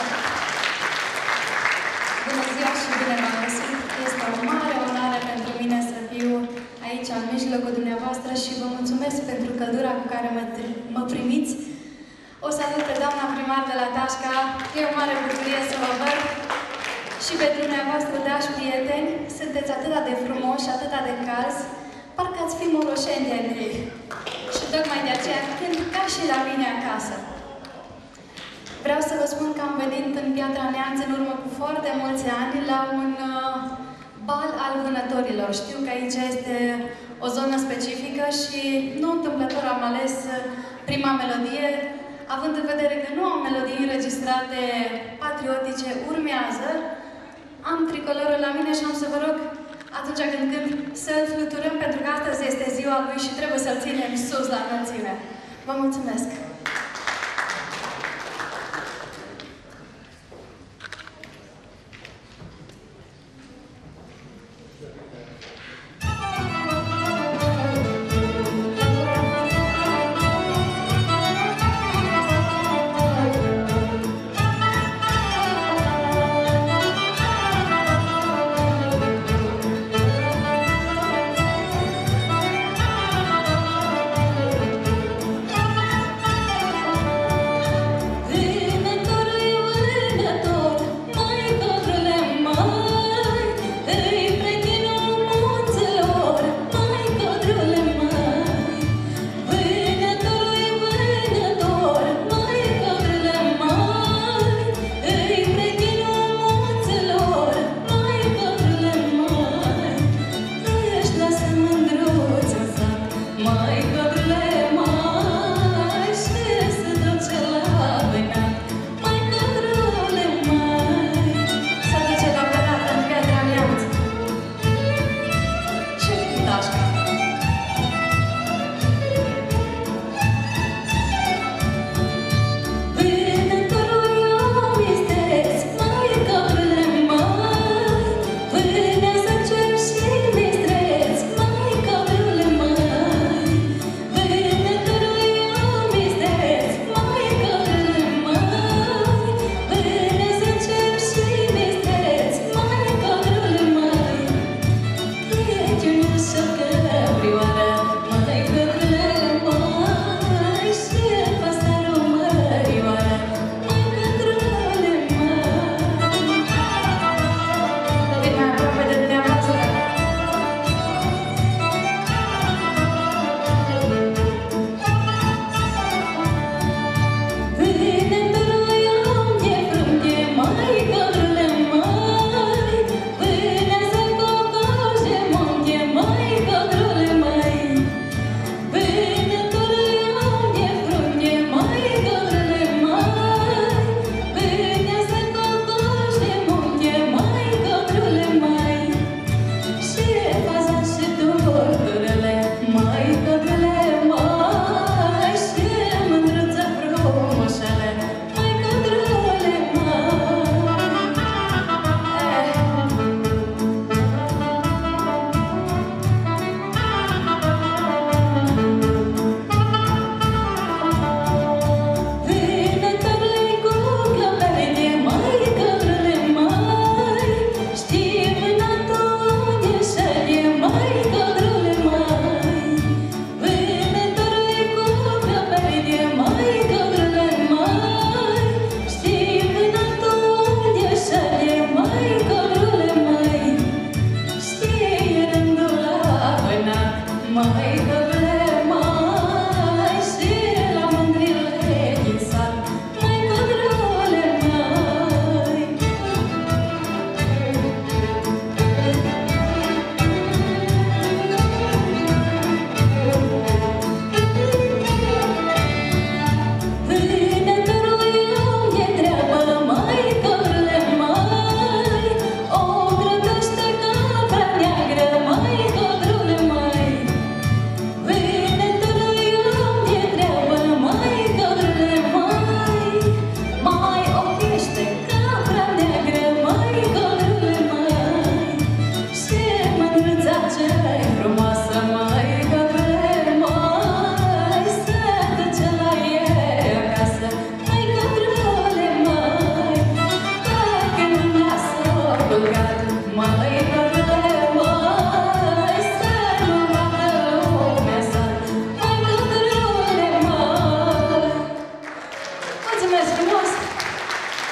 Bună ziua și bine v-am găsit! Este o mare onoare pentru mine să fiu aici, în mijlocul dumneavoastră și vă mulțumesc pentru căldura cu care mă, mă primiți. O salut pe doamna primar de la Tașca, e o mare bucurie să vă văd. Și pe dumneavoastră, dragi prieteni, sunteți atât de frumoși, atât de calzi, parcă ați fi moroșeni de ei. Și tocmai de aceea cânt ca și la mine acasă. Vreau să vă spun că am venit în Piatra Neamț în urmă cu foarte mulți ani la un uh, bal al vânătorilor. Știu că aici este o zonă specifică și nu întâmplător am ales prima melodie, având în vedere că nu am melodii înregistrate patriotice, urmează. Am tricolorul la mine și am să vă rog, atunci când cânt, să-l fluturăm, pentru că astăzi este ziua lui și trebuie să-l ținem sus la înălțime. Vă mulțumesc! Thank you.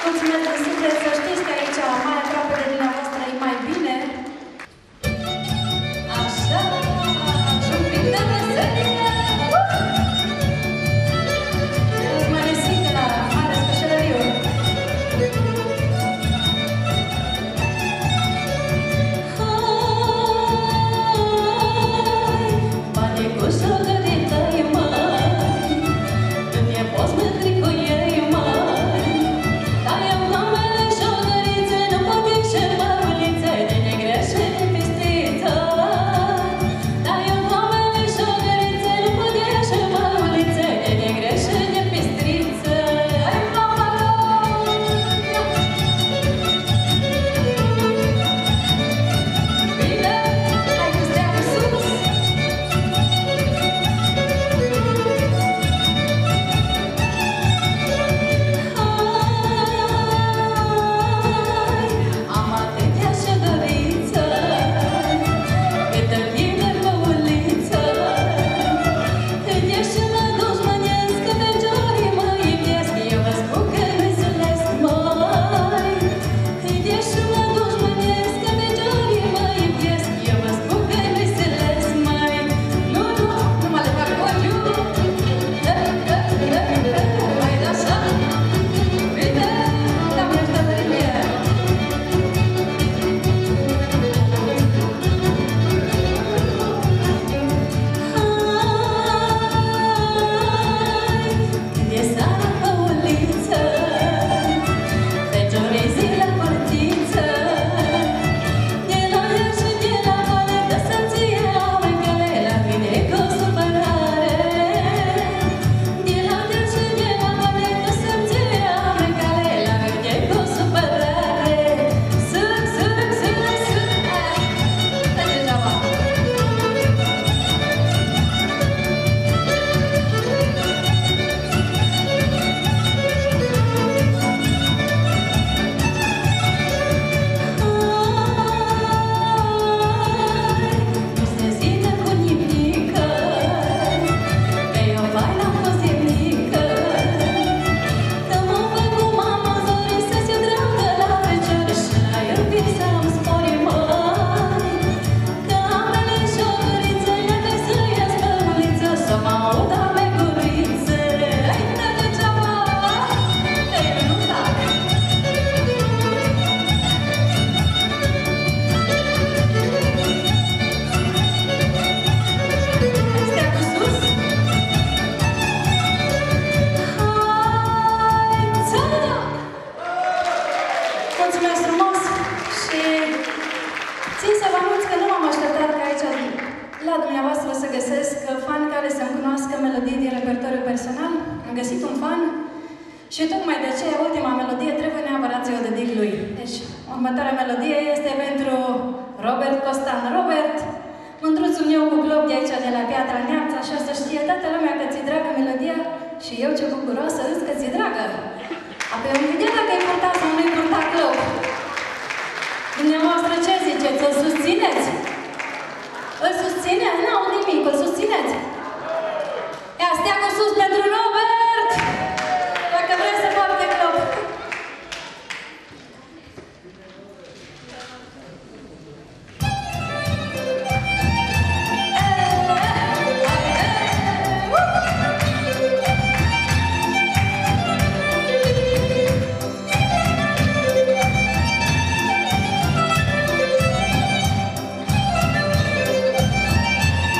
Mulțumesc de suflet, să știți că aici, mai aproape de dumneavoastră, e mai bine. Așa, și un pic de veselie! Îți mai resit de la mare specialăriu. Bane cu șogărită e mai, tu ne poți mândri cu ei mai. Dar eu mamele șogărițe, nu pot ieși băulițe, de negreșe de pistriță. Dar eu mamele șogărițe, nu pot ieși băulițe, de negreșe de pistriță. Hai, mama, bine, hai cu steagul sus. Am atâtea șogăriță, câtă vine băuliță. Când ești mă dușmănesc, că pe jorii mă iubesc, eu vă spun că nu-i zâlesc mai. Când ești mă dușmănesc, că pe jorii mă iubesc, eu vă spun că nu-i zâlesc mai. Nu, nu, nu mă le fac ochiul. Hai de așa, bine, am răștătărie. Când e seara băuliță, feciorii zi la părtiță. De la ea și de la vale, dă să-mi ție amecale, la vine cu supărare. De la ea și de la vale, dă să-mi ție amecale, la vine cu supărare. Sârâc, sârâc, sârâc, sârâc, stă degeaba. Nu se zine cu nimică, că eu vai n-am fost zilnică. Că mă văd cu mama zori să se dragă la feciori și la iubi să-mi spori mai. Că ambele șogărițe le să ies băuliță, să mă aud ame gurițe. Hai, dă degeaba, că eu nu tac. Steagul sus. Hai, țară! Mulțumesc frumos și țin să vă anunț că nu m-am așteptat ca aici la dumneavoastră să găsesc fani care să-mi cunoască melodii din repertoriu personal. Am găsit un fan și tocmai de aceea ultima melodie trebuie neapărat să o dedic lui. Deci, următoarea melodie este pentru Robert Costan. Robert, mândruțul meu cu glob de aici, de la Piatra Neamț, așa să știe toată lumea că ți-e dragă melodia și eu ce bucuroasă râs că ți-e dragă. Apoi am gândit dacă e purtat sau nu-i purtat glob. Dumneavoastră ce ziceți? Îl susțineți? Îl susțineți? N-au nimic, îl susțineți? Ia, steagul sus pentru Robert! Dacă vreți să poarte glob. Thank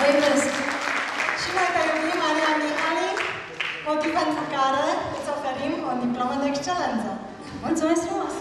iubesc. Și noi te iubim, Maria Mihali, motiv pentru care îți oferim o diplomă de excelență. Mulțumesc frumos!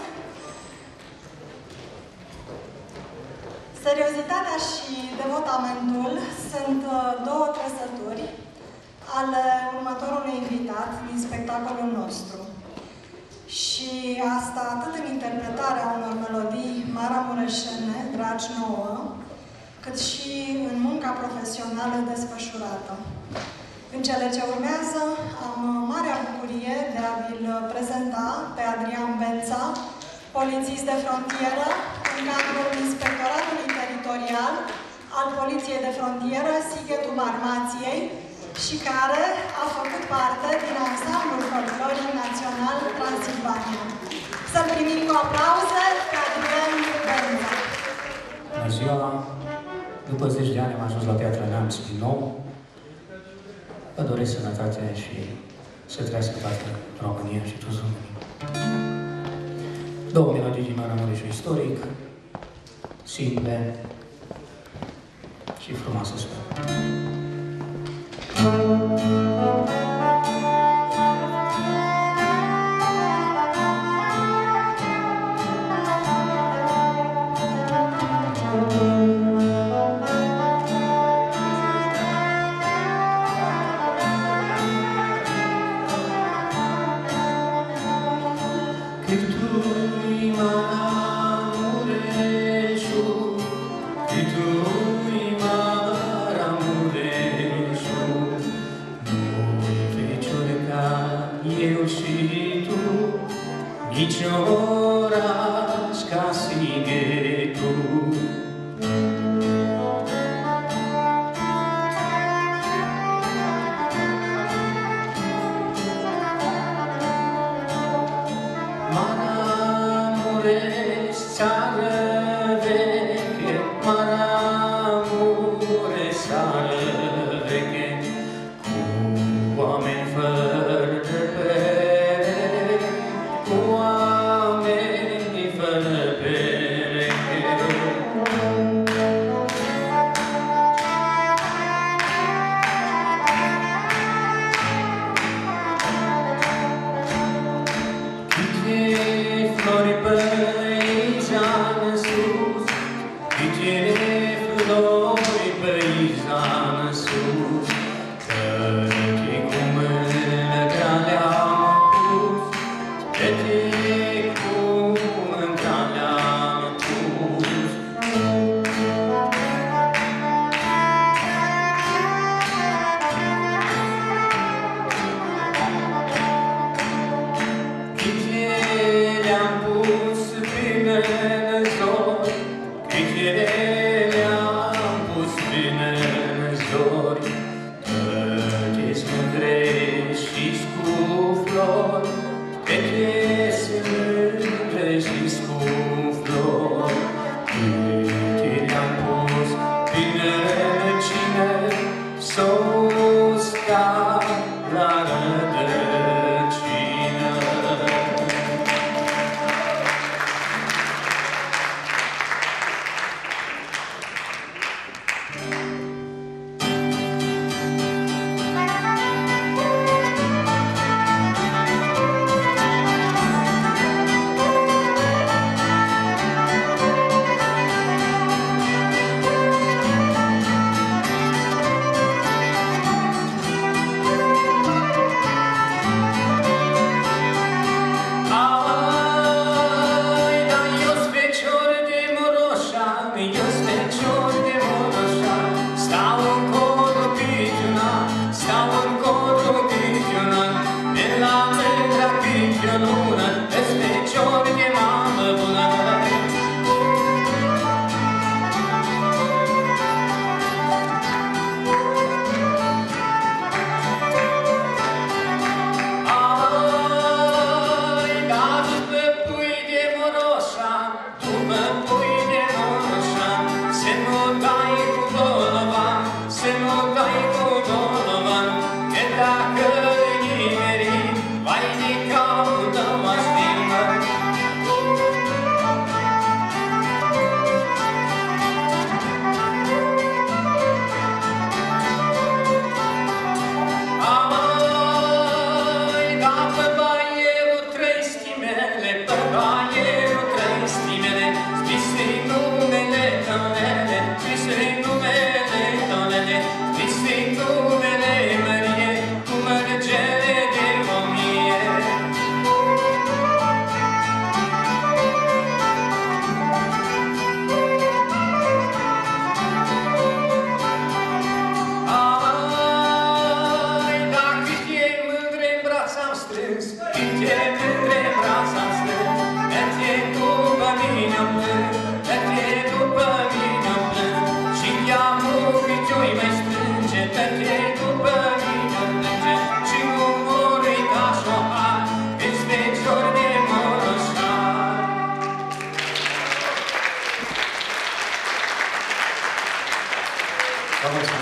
Seriozitatea și devotamentul sunt două trăsături ale următorului invitat din spectacolul nostru. Și asta atât în interpretarea unor melodii maramureșene, dragi nouă, cât și în munca profesională desfășurată. În cele ce urmează, am marea bucurie de a vi-l prezenta pe Adrian Bența, polițist de frontieră, în cadrul Inspectoratului Teritorial al Poliției de Frontieră Sighetul Marmației și care a făcut parte din ansamblul folcloric național Transilvania. Să primim cu aplauze pe Adrian Bența. Bună ziua! După zece de ani am ajuns la Teatru Neamț din nou. Vă doresc sănătate și să trăiască toată România și toți românii. Două melodii din Maramureșul istoric, simple și frumoase spune.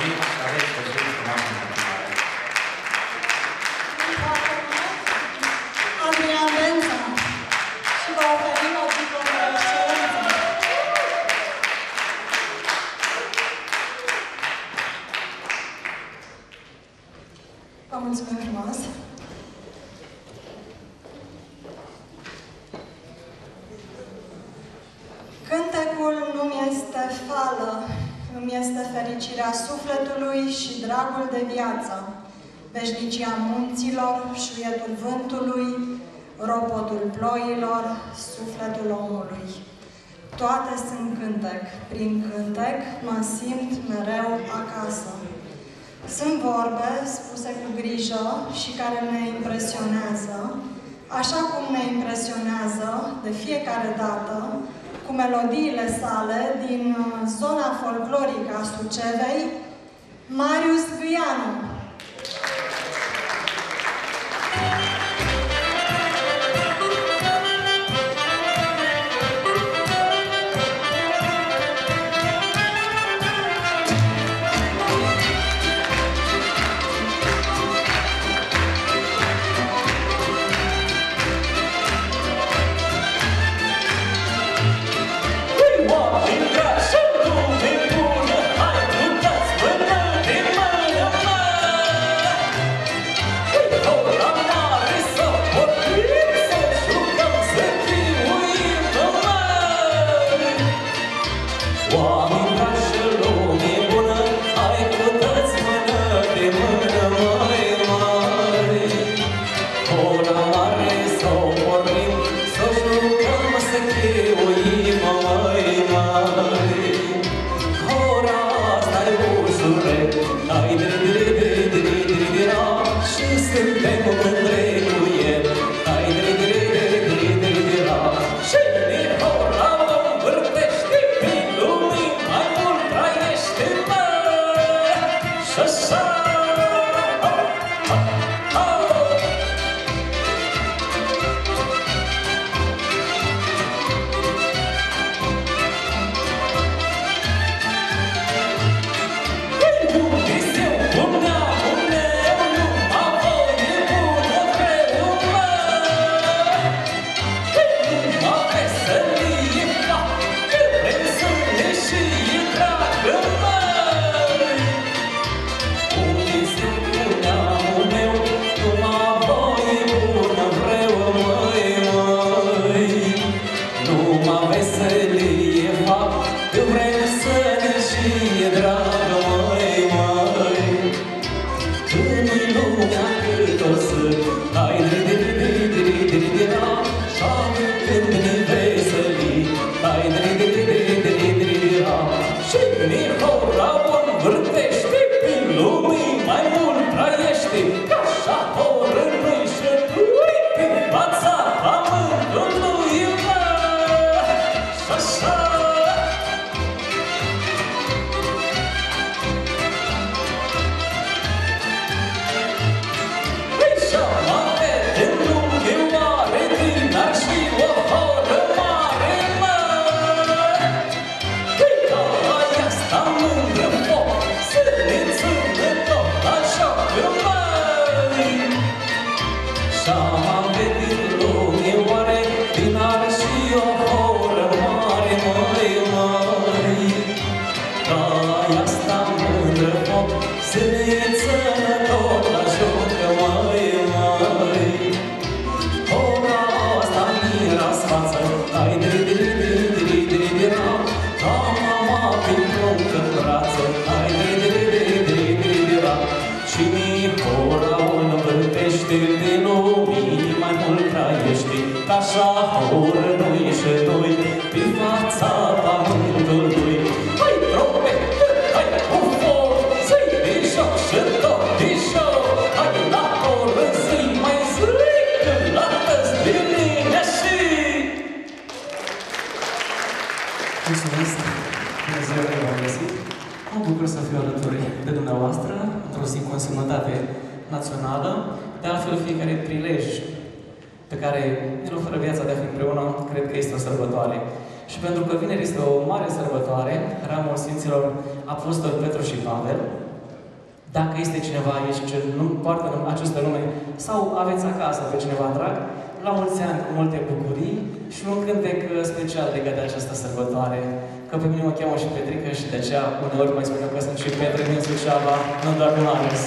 mulțumit și aveți o zi frumoasă în continuare. Adrian Bența și vă oferim o diplomă de excelență. Vă mulțumim frumos! Cântecul nu-mi este fală, îmi este fericirea sufletului și dragul de viață, veșnicia munților, șuietul vântului, ropotul ploilor, sufletul omului. Toate sunt cântec, prin cântec mă simt mereu acasă. Sunt vorbe spuse cu grijă și care ne impresionează, așa cum ne impresionează de fiecare dată cu melodiile sale din zona folclorică a Sucevei, Marius Gâianu. Mulțumesc! Bună ziua, bine v-am găsit! Mă bucur să fiu alături de dumneavoastră într-o zi cu însemnătate națională. De altfel, fiecare prilej pe care îl oferă viața de a fi împreună, cred că este o sărbătoare. Și pentru că vineri este o mare sărbătoare, Hramul Sfinților Apostoli Petru și Pavel, Dacă este cineva aici ce nu poartă aceste nume sau aveți acasă pe cineva drag, la mulți ani cu multe bucurii și un cântec special legat de această sărbătoare. Că pe mine mă cheamă și Petrică și de aceea uneori mai spunem că sunt și Petre din Suceava, nu doar un ales.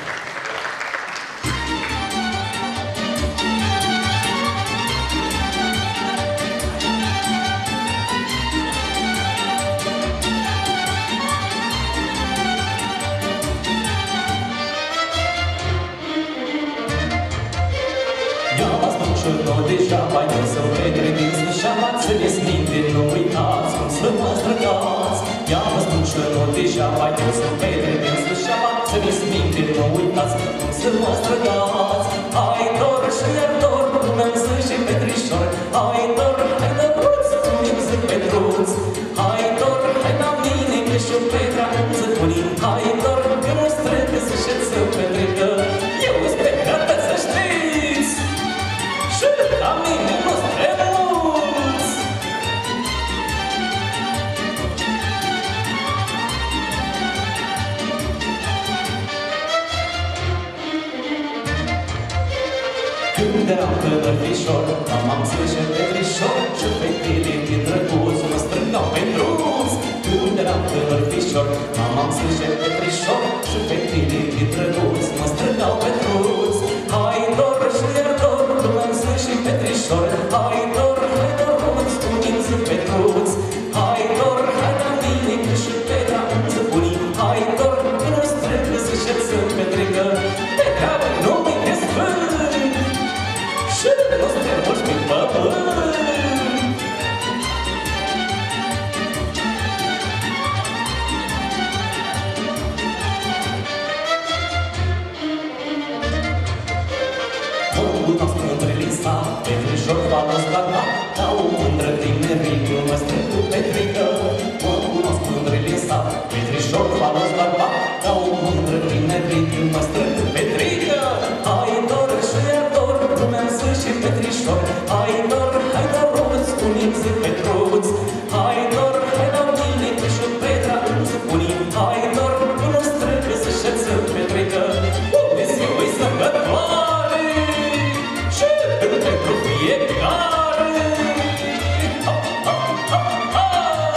Degeaba eu să vedre din Suceava, să desminte, nu uitați cum să mă străgați. Ia vă spun și nu degeaba eu să vedre din Suceava, să desminte, nu uitați cum să mă străgați. Hai dor și ardor, lumea să și Petrișor, hai dor, hai dăruț, punim să Petruț. Hai dor, hai la mine, că și-o Petra să punim. Hai dor, că nu-ți trebuie să șeți să petrecă. Eu îți pe gata să știți. Și la mine nu-ți tremuți! Când eram tânăr fișor, m-am zis și Petrișor, și fetele din drăguț mă strângau pe druț. Când eram tânăr fișor, m-am zis și Petrișor, și fetele din drăguț mă strângau pe druț. Hai dor și ardor, lumea și Petrișor, hai dor, hai dăruț, punim să Petruț. Hai dor, hai la mine, că și Petra să punim. Hai dor, că nu-ți trebuie să șeți să petrecă. Pe treabă nu-mi desfânt și nu-ți trebuie pe pământ. Cunosc mândrele sa, Petrișor falos bărbat, ca o mândră tinerică, mă strâng cu Petrică. Mă cunosc mândrele sa, Petrișor falos bărbat, ca o mândră tinerică, mă strâng cu Petrică. Hai dor și ardor, lumea să și Petrișor, hai dor, hai dăruț, punim să Petruț. Hai dor, hai la mine, că și Petra să punim. Hai dor, că nu-ți trebuie să șeți să petrecă. Dumnezeu-i sărbătoare! Pentru fiecare! Ha, ha, ha, ha!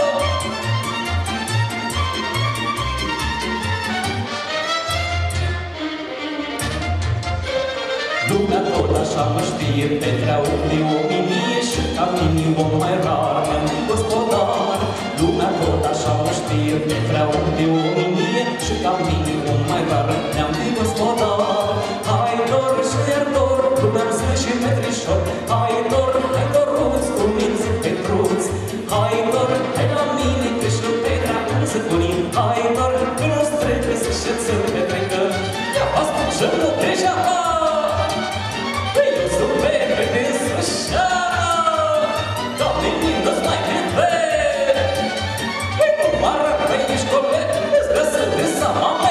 Lumea tot așa mă știe, Petrea umple o minie și ca mine om mai rar mi-am de gospodar. Lumea tot așa mă știe, Petrea umple o minie și ca mine om mai rar mi-am de gospodar. Hai dor și ardor, lumea să și Petrișor, hai dor, hai dăruț, punim să Petruț. Hai dor, hai la mine, că și Petra să punim. Hai dor, că nu-ți trebuie să șeți să petrecă. Ia vă spun și nu degeaba, eu sunt Petre din Suceava, ca mine nu-ți mai crede. Păi nu mă arăt nici colet, îți găsesc de samame.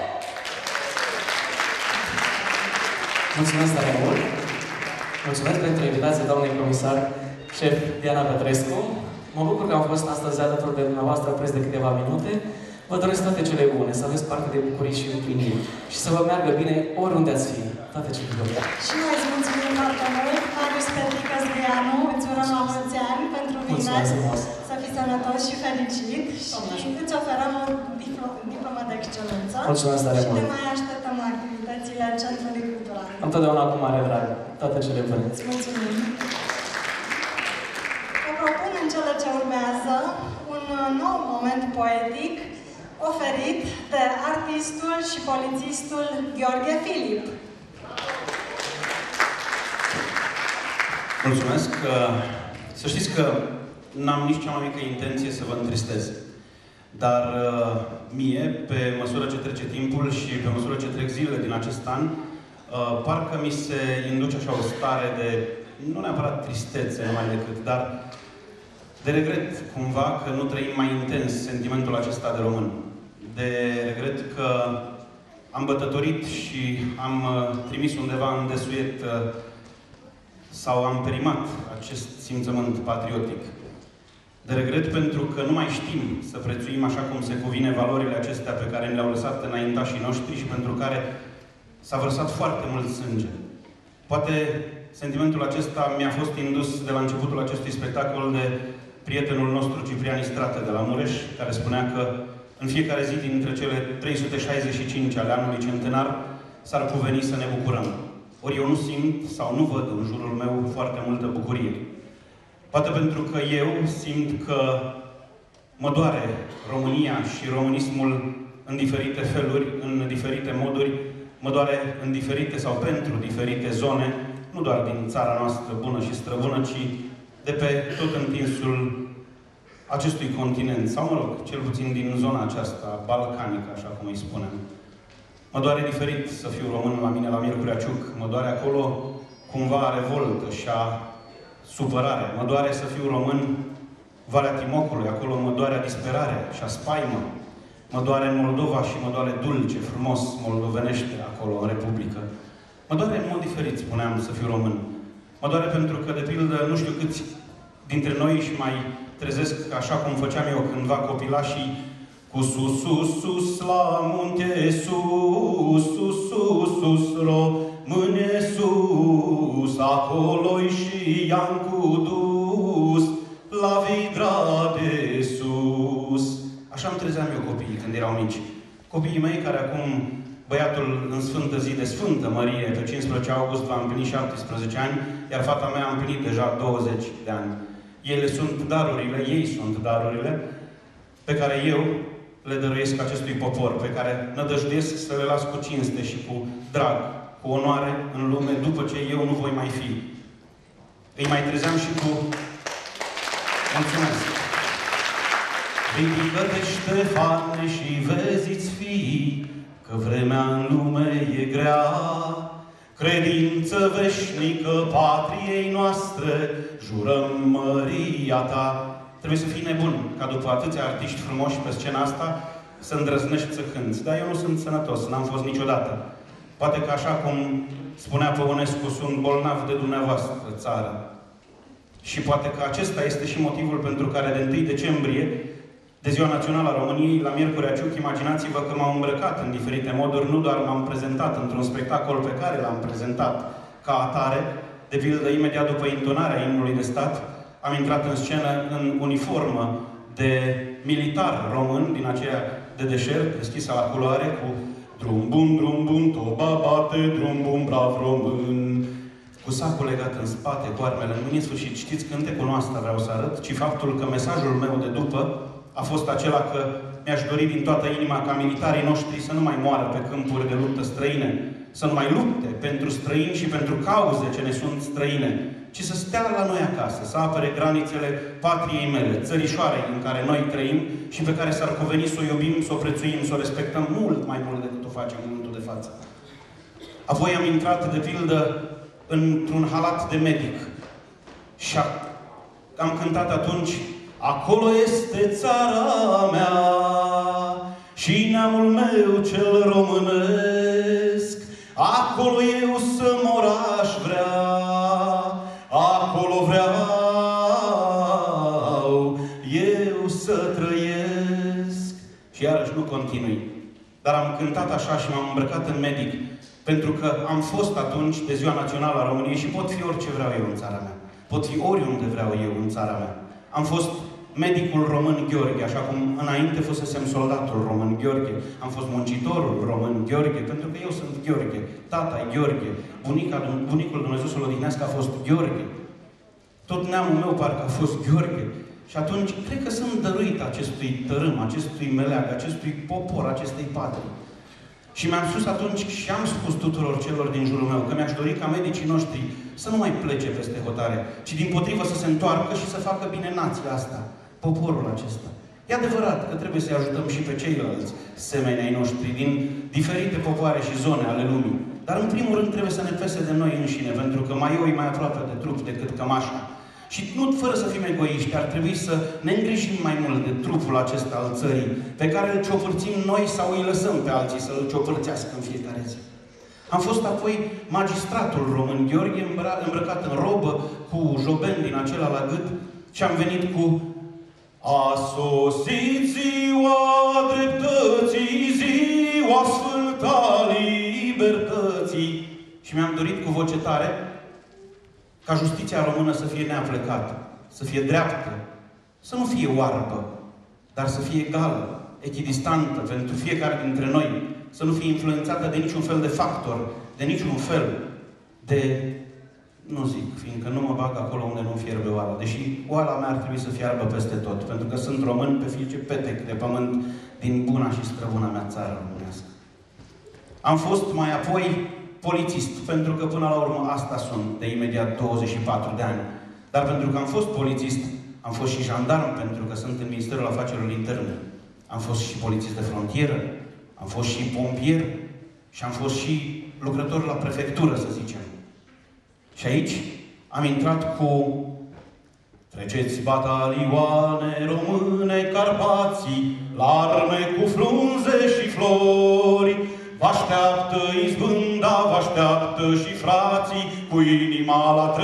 Mulțumesc tare mult! Mulțumesc pentru invitație, doamnei comisar, șef Diana Petrescu. Mă bucur că am fost astăzi alături de dumneavoastră preț de câteva minute. Vă doresc toate cele bune, să aveți parte de bucurii și împliniri și să vă meargă bine oriunde ați fi. Toate cele bune! Și noi îți mulțumim foarte mult, Marius Petrică Zdeanu, îți urăm la mulți ani pentru mine, să fii sănătos și fericit și îți oferăm o diplomă de excelență. Mulțumesc tare mult! Și te mai așteptăm la activitățile Centrului Cultural. Întotdeauna cu mare drag. Toate cele bune! Îți mulțumim! Vă propun în cele ce urmează un nou moment poetic oferit de artistul și polițistul Gheorghe Filip. Mulțumesc! Să știți că n-am nici cea mai mică intenție să vă întristez. Dar mie, pe măsură ce trece timpul și pe măsură ce trec zilele din acest an, parcă mi se induce așa o stare de, nu neapărat tristețe numai decât, dar de regret cumva că nu trăim mai intens sentimentul acesta de român. De regret că am bătătorit și am trimis undeva în desuet sau am perimat acest simțământ patriotic. De regret pentru că nu mai știm să prețuim așa cum se cuvine valorile acestea pe care le-au lăsat înaintașii noștri și pentru care s-a vărsat foarte mult sânge. Poate sentimentul acesta mi-a fost indus de la începutul acestui spectacol de prietenul nostru Ciprian Istrate de la Mureș, care spunea că în fiecare zi dintre cele trei sute șaizeci și cinci ale anului centenar s-ar cuveni să ne bucurăm. Ori eu nu simt sau nu văd în jurul meu foarte multă bucurie. Poate pentru că eu simt că mă doare România și românismul în diferite feluri, în diferite moduri, mă doare în diferite sau pentru diferite zone, nu doar din țara noastră bună și străbună, ci de pe tot întinsul acestui continent, sau mă rog, cel puțin din zona aceasta balcanică, așa cum îi spunem. Mă doare diferit să fiu român la mine, la Miercurea Ciuc. Mă doare acolo cumva revoltă și a supărare. Mă doare să fiu român Valea Timocului. Acolo mă doare a disperare și a spaimă. Mă doare în Moldova și mă doare dulce, frumos, moldovenește acolo, în Republică. Mă doare în mod diferit, spuneam, să fiu român. Mă doare pentru că, de pildă, nu știu câți dintre noi și mai trezesc așa cum făceam eu cândva copilașii, cu sus, sus, sus, la munte, sus, sus, sus, sus, române sus, acolo-i și Iancu dus, la Vidra de sus. Așa îmi trezeam eu copiii când erau mici. Copiii mei care acum, băiatul în sfântă zi de Sfântă Mărie, pe cincisprezece august va împlini șaptesprezece ani, iar fata mea a împlinit deja douăzeci de ani. Ele sunt darurile, ei sunt darurile, pe care eu le dăruiesc acestui popor, pe care nădăjduiesc să le las cu cinste și cu drag, cu onoare în lume, după ce eu nu voi mai fi. Îi mai trezeam și cu... Mulțumesc! Ridică-te, Ștefane, și vezi-ți fi că vremea în lume e grea, credință veșnică patriei noastre, jurăm măria ta. Trebuie să fii nebun ca după atâția artiști frumoși pe scena asta să îndrăznești să cânți. Dar eu nu sunt sănătos, n-am fost niciodată. Poate că așa cum spunea Păunescu, sunt bolnav de dumneavoastră, țară. Și poate că acesta este și motivul pentru care de întâi decembrie, de Ziua Națională a României, la Miercurea Ciuc, imaginați-vă că m-am îmbrăcat în diferite moduri, nu doar m-am prezentat într-un spectacol pe care l-am prezentat ca atare, de pildă imediat după intonarea imnului de stat, am intrat în scenă în uniformă de militar român, din aceea de deșert, deschisă la culoare, cu drum bun, drum bun, toba bate, drum bun, brav român, cu sacul legat în spate, cu armele în mâini. În sfârșit, știți, cântecul nu asta vreau să arăt, ci faptul că mesajul meu de după a fost acela că mi-aș dori din toată inima ca militarii noștri să nu mai moară pe câmpuri de luptă străine, să nu mai lupte pentru străini și pentru cauze ce ne sunt străine, ci să stea la noi acasă, să apere granițele patriei mele, țărișoarei în care noi trăim și pe care s-ar cuveni să o iubim, să o prețuim, să o respectăm mult mai mult decât o facem în momentul de față. Apoi am intrat, de pildă, într-un halat de medic și am cântat atunci: acolo este țara mea și neamul meu cel românesc, acolo eu să mor aș vrea, acolo vreau eu să trăiesc. Și iarăși nu continui. Dar am cântat așa și m-am îmbrăcat în medic, pentru că am fost atunci de Ziua Națională a României și pot fi orice vreau eu în țara mea. Pot fi oriunde vreau eu în țara mea. Am fost medicul român Gheorghe, așa cum înainte fusesem soldatul român Gheorghe. Am fost muncitorul român Gheorghe, pentru că eu sunt Gheorghe. Tata e Gheorghe. Bunica, bunicul Dumnezeu să-l odihnească a fost Gheorghe. Tot neamul meu parcă a fost Gheorghe. Și atunci, cred că sunt dăruit acestui tărâm, acestui meleag, acestui popor, acestei patrii. Și mi-am spus atunci și am spus tuturor celor din jurul meu că mi-aș dori ca medicii noștri să nu mai plece peste hotare, ci dimpotrivă să se întoarcă și să facă bine nația asta, poporul acesta. E adevărat că trebuie să-i ajutăm și pe ceilalți semeni ai noștri din diferite popoare și zone ale lumii. Dar în primul rând trebuie să ne pese de noi înșine, pentru că mai e mai aproape de trup decât cămașa. Și nu fără să fim egoiști, ar trebui să ne îngrijim mai mult de trupul acesta al țării, pe care îl ciopârțim noi sau îi lăsăm pe alții să îl ciopârțească în fiecare zi. Am fost apoi magistratul român Gheorghe, îmbrăcat în robă, cu joben din acela la gât, și am venit cu A sosit ziua dreptății, ziua sfântă a libertății. Și mi-am dorit cu voce tare ca justiția română să fie neaplecată, să fie dreaptă, să nu fie oarbă, dar să fie egală, echidistantă pentru fiecare dintre noi, să nu fie influențată de niciun fel de factor, de niciun fel de... Nu zic, fiindcă nu mă bag acolo unde nu fierbe oala, deși oala mea ar trebui să fiarbă peste tot, pentru că sunt român pe fiecare petec de pământ din buna și străbuna mea țară românească. Am fost mai apoi polițist, pentru că până la urmă asta sunt de imediat douăzeci și patru de ani. Dar pentru că am fost polițist, am fost și jandarm, pentru că sunt în Ministerul Afacerilor Interne. Am fost și polițist de frontieră, am fost și pompier și am fost și lucrător la prefectură, să zicem. Și aici am intrat cu treceți batalioane române Carpații, la arme cu frunze și flori. Vă așteaptă izbânda, vă așteaptă și frații cu inima la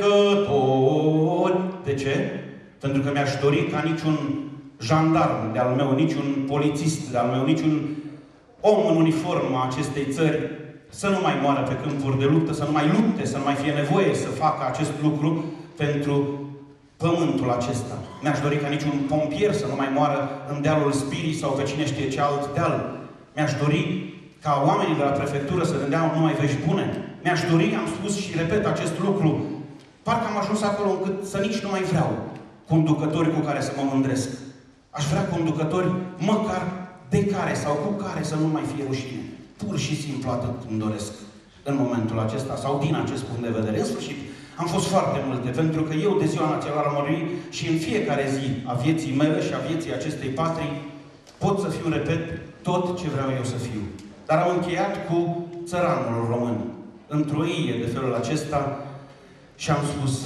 trecători. De ce? Pentru că mi-aș dori ca niciun jandarm de-al meu, niciun polițist de-al meu, niciun om în uniformă acestei țări să nu mai moară pe câmpuri de luptă, să nu mai lupte, să nu mai fie nevoie să facă acest lucru pentru pământul acesta. Mi-aș dori ca niciun pompier să nu mai moară în dealul Spirii sau pe cine știe ce alt deal. Mi-aș dori ca oamenii de la prefectură să dădeau numai vești bune. Mi-aș dori, am spus și repet acest lucru, parcă am ajuns acolo încât să nici nu mai vreau conducători cu care să mă mândresc. Aș vrea conducători măcar de care sau cu care să nu mai fie rușine. Pur și simplu atât îmi doresc în momentul acesta, sau din acest punct de vedere. În sfârșit, am fost foarte multe, pentru că eu de Ziua Națională a Măririi și în fiecare zi a vieții mele și a vieții acestei patrii pot să fiu, repet, tot ce vreau eu să fiu. Dar am încheiat cu țăranul român, într-o ie de felul acesta, și am spus: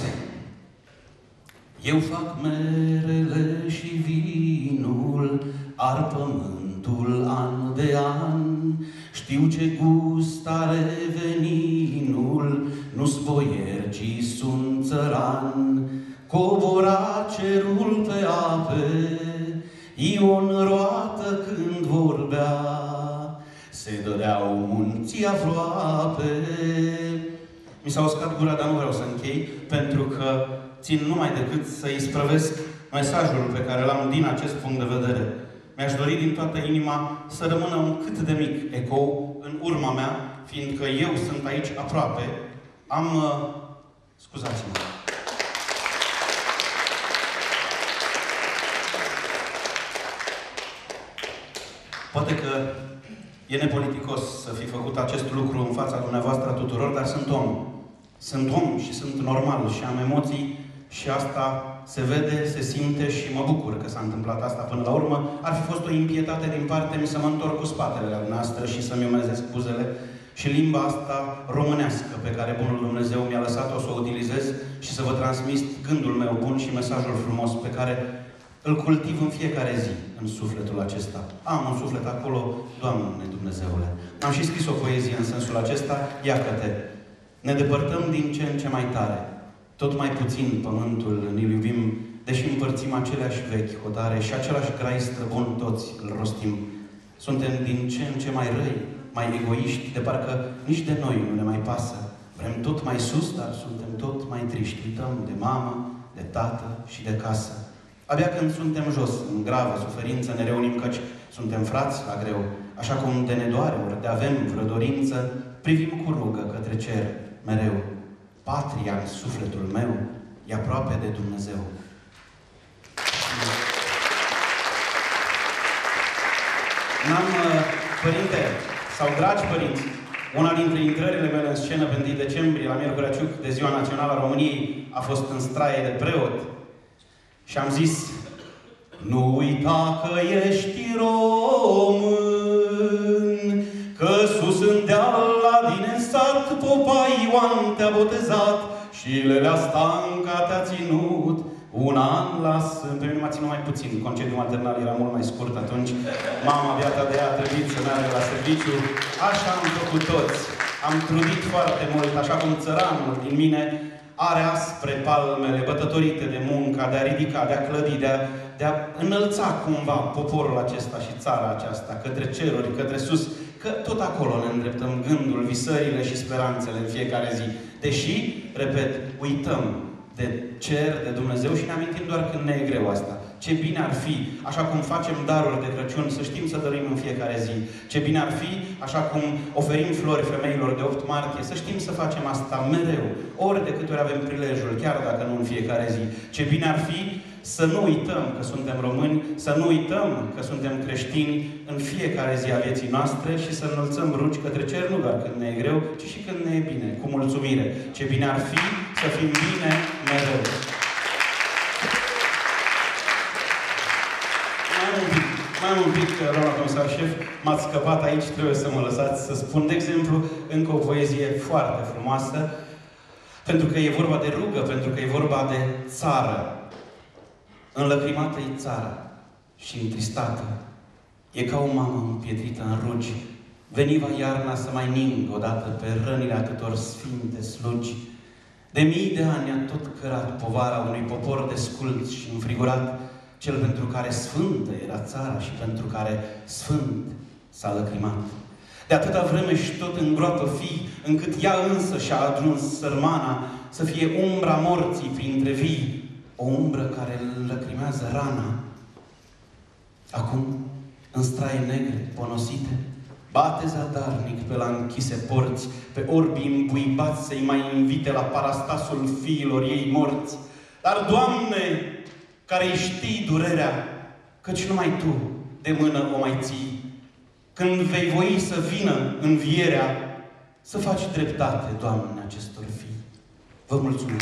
eu fac merele și vinul, ar pământul an de an, știu ce gust are veninul, nu-s boier, ci sunt țăran. Cobora cerul pe ape, Ion roată când vorbea, se dădeau munții aproape. Mi s-a uscat gura, dar nu vreau să închei, pentru că țin numai decât să isprăvesc mesajul pe care l-am din acest punct de vedere. Mi-aș dori din toată inima să rămână un cât de mic ecou în urma mea, fiindcă eu sunt aici aproape. Am... Uh, scuzați-mă. Poate că e nepoliticos să fi făcut acest lucru în fața dumneavoastră tuturor, dar sunt om. Sunt om și sunt normal și am emoții și asta se vede, se simte și mă bucur că s-a întâmplat asta până la urmă. Ar fi fost o impietate din partea mea să mă întorc cu spatele la dumneavoastră și să-mi umezesc buzele și limba asta românească pe care Bunul Dumnezeu mi-a lăsat-o să o utilizez și să vă transmit gândul meu bun și mesajul frumos pe care îl cultiv în fiecare zi în sufletul acesta. Am un suflet acolo, Doamne Dumnezeule. Am și scris o poezie în sensul acesta, iată-te. Ne depărtăm din ce în ce mai tare. Tot mai puțin pământul ne iubim, deși împărțim aceleași vechi hotare și același grai străbun toți îl rostim. Suntem din ce în ce mai răi, mai egoiști, de parcă nici de noi nu ne mai pasă. Vrem tot mai sus, dar suntem tot mai triști. Uităm de mamă, de tată și de casă. Abia când suntem jos, în gravă suferință, ne reunim căci suntem frați la greu. Așa cum de ne doare, ori de avem vreo dorință, privim cu rugă către cer mereu. Patria în sufletul meu e aproape de Dumnezeu. N-am, părinte, sau dragi părinți, una dintre intrările mele în scenă pe întâi decembrie, la Miercurea Ciuc, de Ziua Națională a României, a fost în straie de preot. Și am zis: nu uita că ești român, că sus în deal la din în sat popa Ioan te-a botezat și lelea Stanca te-a ținut un an las... Pe mine m-a ținut mai puțin, concediul maternal era mult mai scurt atunci. Mama viața de ea a trebuit să meargă la serviciu. Așa am făcut toți. Am trudit foarte mult, așa cum țăranul din mine are aspre palmele bătătorite de munca, de a ridica, de a clădi, de a de a înălța cumva poporul acesta și țara aceasta către ceruri, către sus, că tot acolo ne îndreptăm gândul, visările și speranțele în fiecare zi. Deși, repet, uităm de cer, de Dumnezeu și ne amintim doar când ne e greu asta. Ce bine ar fi, așa cum facem daruri de Crăciun, să știm să dăruim în fiecare zi. Ce bine ar fi, așa cum oferim flori femeilor de opt martie, să știm să facem asta mereu, ori de câte ori avem prilejul, chiar dacă nu în fiecare zi. Ce bine ar fi să nu uităm că suntem români, să nu uităm că suntem creștini în fiecare zi a vieții noastre și să înălțăm rugi către cer, nu doar când ne e greu, ci și când ne e bine, cu mulțumire. Ce bine ar fi să fim bine mereu. Mai am un pic, mai am un pic, doamna comisar șef, m-ați scăpat aici, trebuie să mă lăsați să spun, de exemplu, încă o poezie foarte frumoasă, pentru că e vorba de rugă, pentru că e vorba de țară. Înlăcrimată-i țara și întristată. E ca o mamă împietrită în rugi. Veniva iarna să mai ning odată pe rănile atâtor sfinte slugi. De mii de ani a tot cărat povara unui popor desculț și înfrigurat, cel pentru care sfântă era țara și pentru care sfânt s-a lăcrimat. De atâta vreme și tot în groapă fii, încât ea însă și-a ajuns sărmana să fie umbra morții printre vii, o umbră care îl lăcrimează rana. Acum, în straie negre, ponosite, bate zadarnic pe la închise porți, pe orbii îmbuibați să-i mai invite la parastasul fiilor ei morți. Dar, Doamne, care-i știi durerea, căci numai Tu de mână o mai ții, când vei voi să vină învierea, să faci dreptate, Doamne, acestor fii. Vă mulțumesc!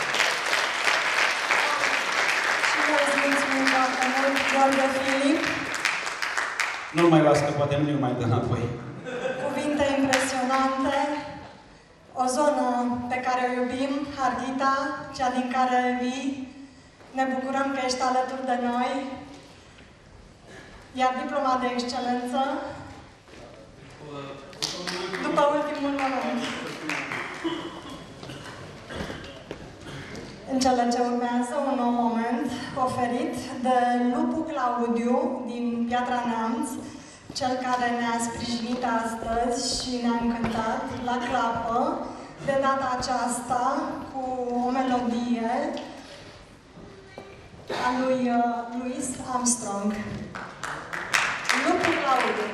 Doamne Filip. Nu-l mai las, că poate nu-i mai dă înapoi. Cuvinte impresionante. O zonă pe care o iubim, Harghita, cea din care vii. Ne bucurăm că ești alături de noi. Iar diploma de excelență, după ultimul moment. În cele ce urmează, un nou moment oferit de Lupu Claudiu din Piatra Neamț, cel care ne-a sprijinit astăzi și ne-a încântat la clapă, de data aceasta cu o melodie a lui uh, Louis Armstrong. Lupu Claudiu.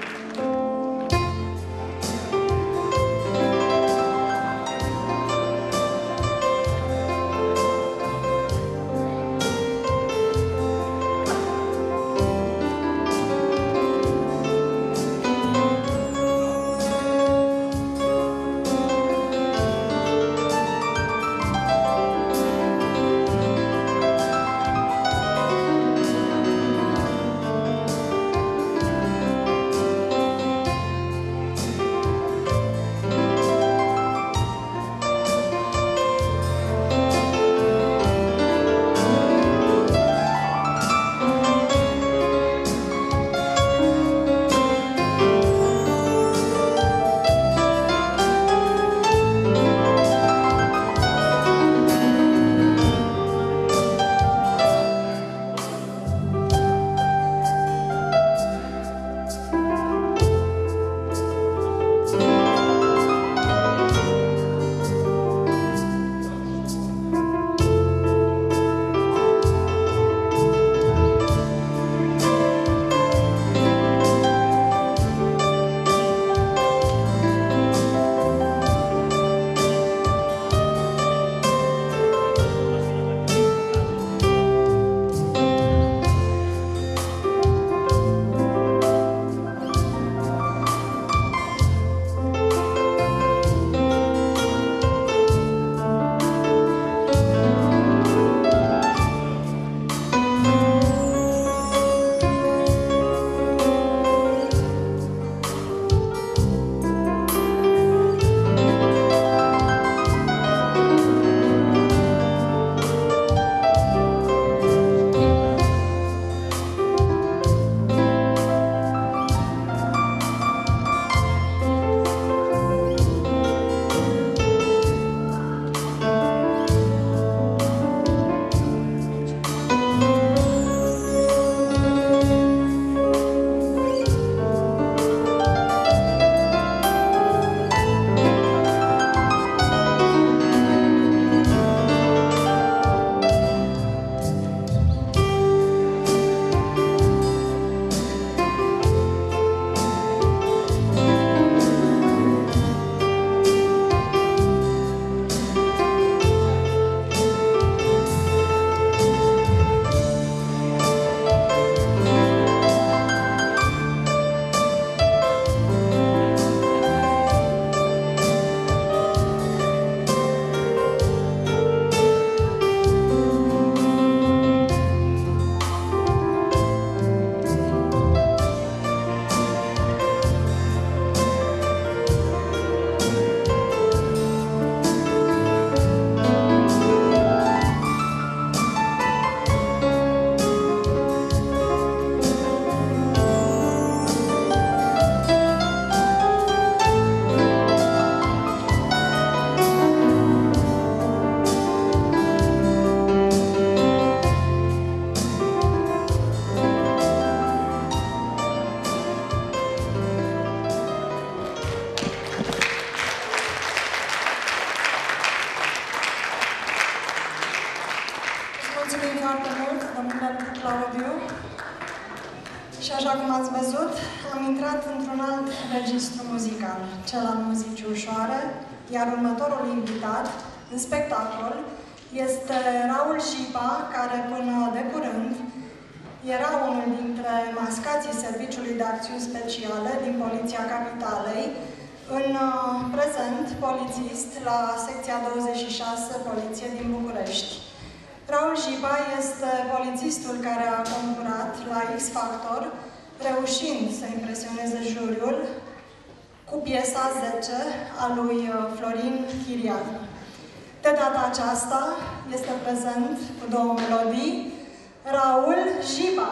Thank muzical, cel al muzicii ușoare, iar următorul invitat în spectacol este Raul Jipa, care până de curând era unul dintre mascații Serviciului de Acțiuni Speciale din Poliția Capitalei, în prezent polițist la secția douăzeci și șase Poliție din București. Raul Jipa este polițistul care a concurat la X Factor, reușind să impresioneze juriul cu piesa zece a lui Florin Chirian. De data aceasta este prezent cu două melodii, Raul Jipa.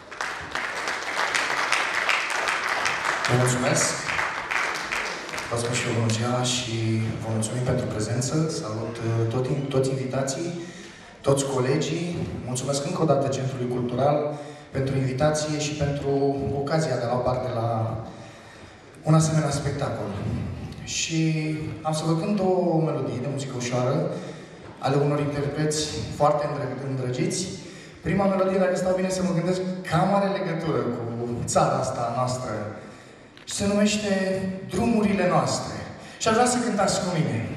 Vă mulțumesc! Vă spun și eu bună ziua și vă mulțumim pentru prezență. Salut tot, toți invitații, toți colegii. Mulțumesc încă o dată Centrului Cultural pentru invitație și pentru ocazia de a lua parte la un asemenea spectacol. Și am să vă cânt două melodii de muzică ușoară ale unor interpreți foarte îndrăgiți. Prima melodie, dacă stau bine să mă gândesc, cam are legătură cu țara asta noastră. Se numește Drumurile noastre. Și aș vrea să cântați cu mine.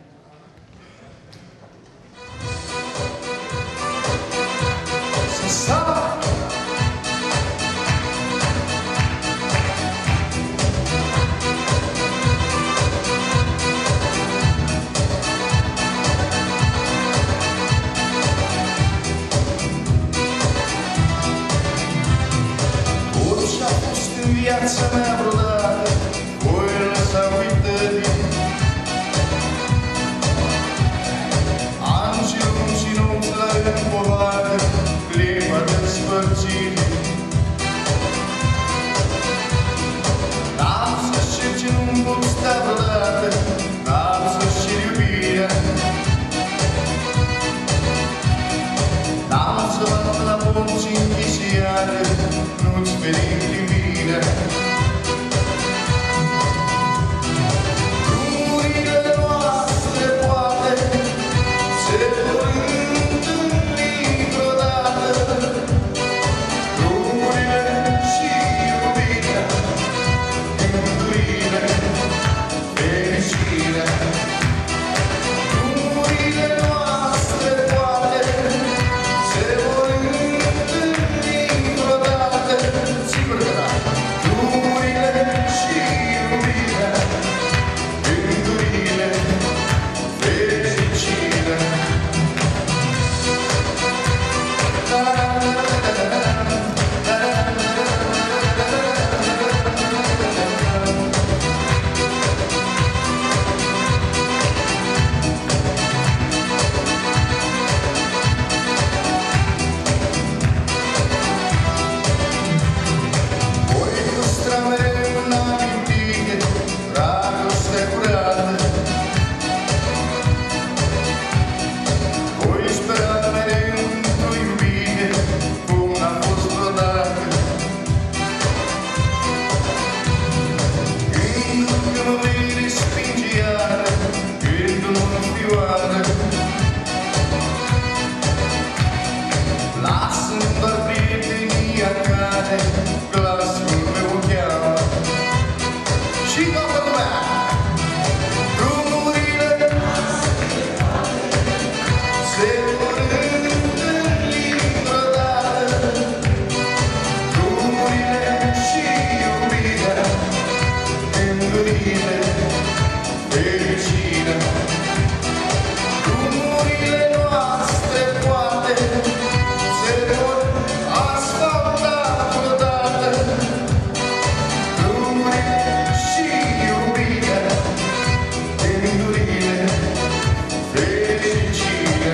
Orice a fost în viața mea vreodată, voi lăsa uitării. Ani și luni și nopți la rând povară, clipa despărțirii. N-am să-și cer ce nu-mi pot sta vreodată, n-am să-și cer iubirea. N-am să bat la porți închise iară, nu-ți ferim privirea. Drumurile noastre poate se vor întâlni vreodată. Drumurile și iubirea, gândurile, fericirea. Drumurile noastre poate se vor întâlni vreodată. Sigur că da. Drumurile și iubirea, gândurile, fericirea. Voi păstra mereu în amintire dragostea curată. Voi spera mereu într-o iubire cum n-a fost vreodată. Gândul că mă vei respinge iară, gândul mă înfioară. Lasă-mi doar prietenia care glasul meu cheamă. Și toată lumea! Drumurile se vor întâlni vreodată. Drumurile și iubirea, gândurile, fericirea. Drumurile noastre poate se vor asfalta vreodată. Drumurile și iubirea, gândurile, fericirea.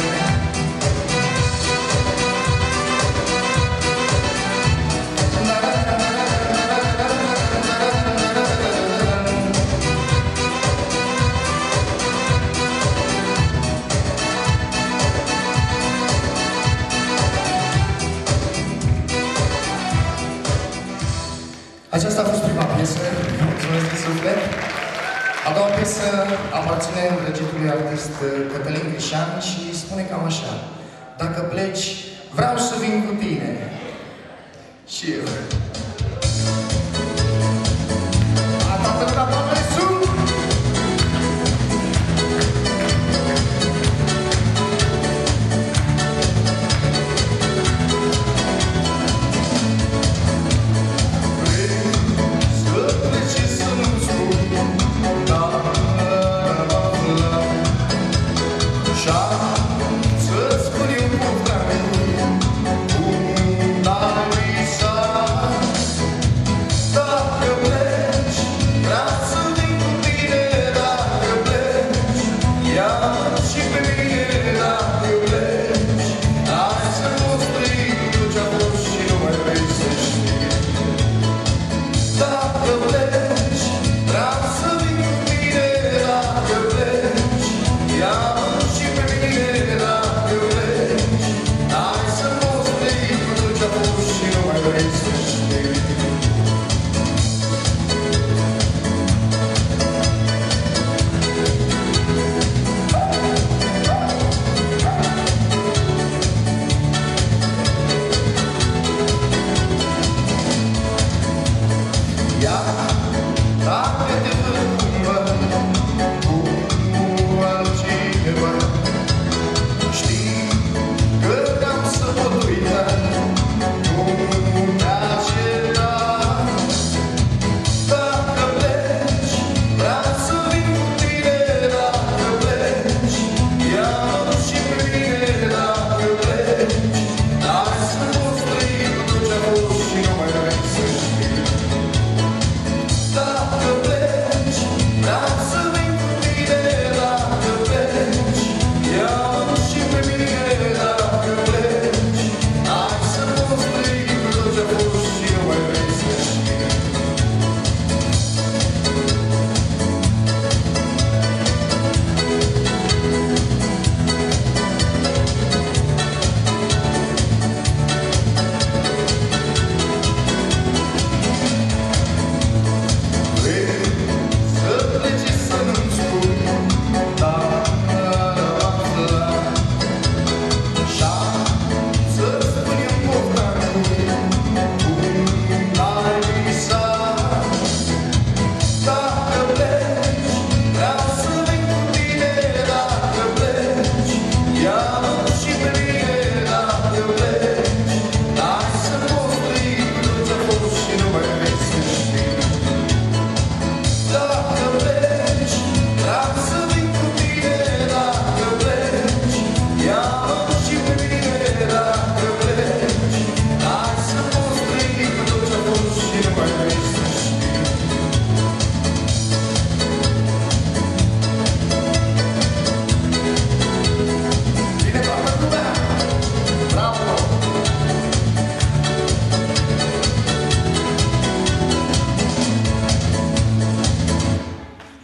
Aceasta a fost prima piesă, mulțumesc din suflet. A doua piesă aparține îndrăgitului artist Cătălin Crișan și spune cam așa: dacă pleci, vreau să vin cu tine. Și eu. A toată lumea,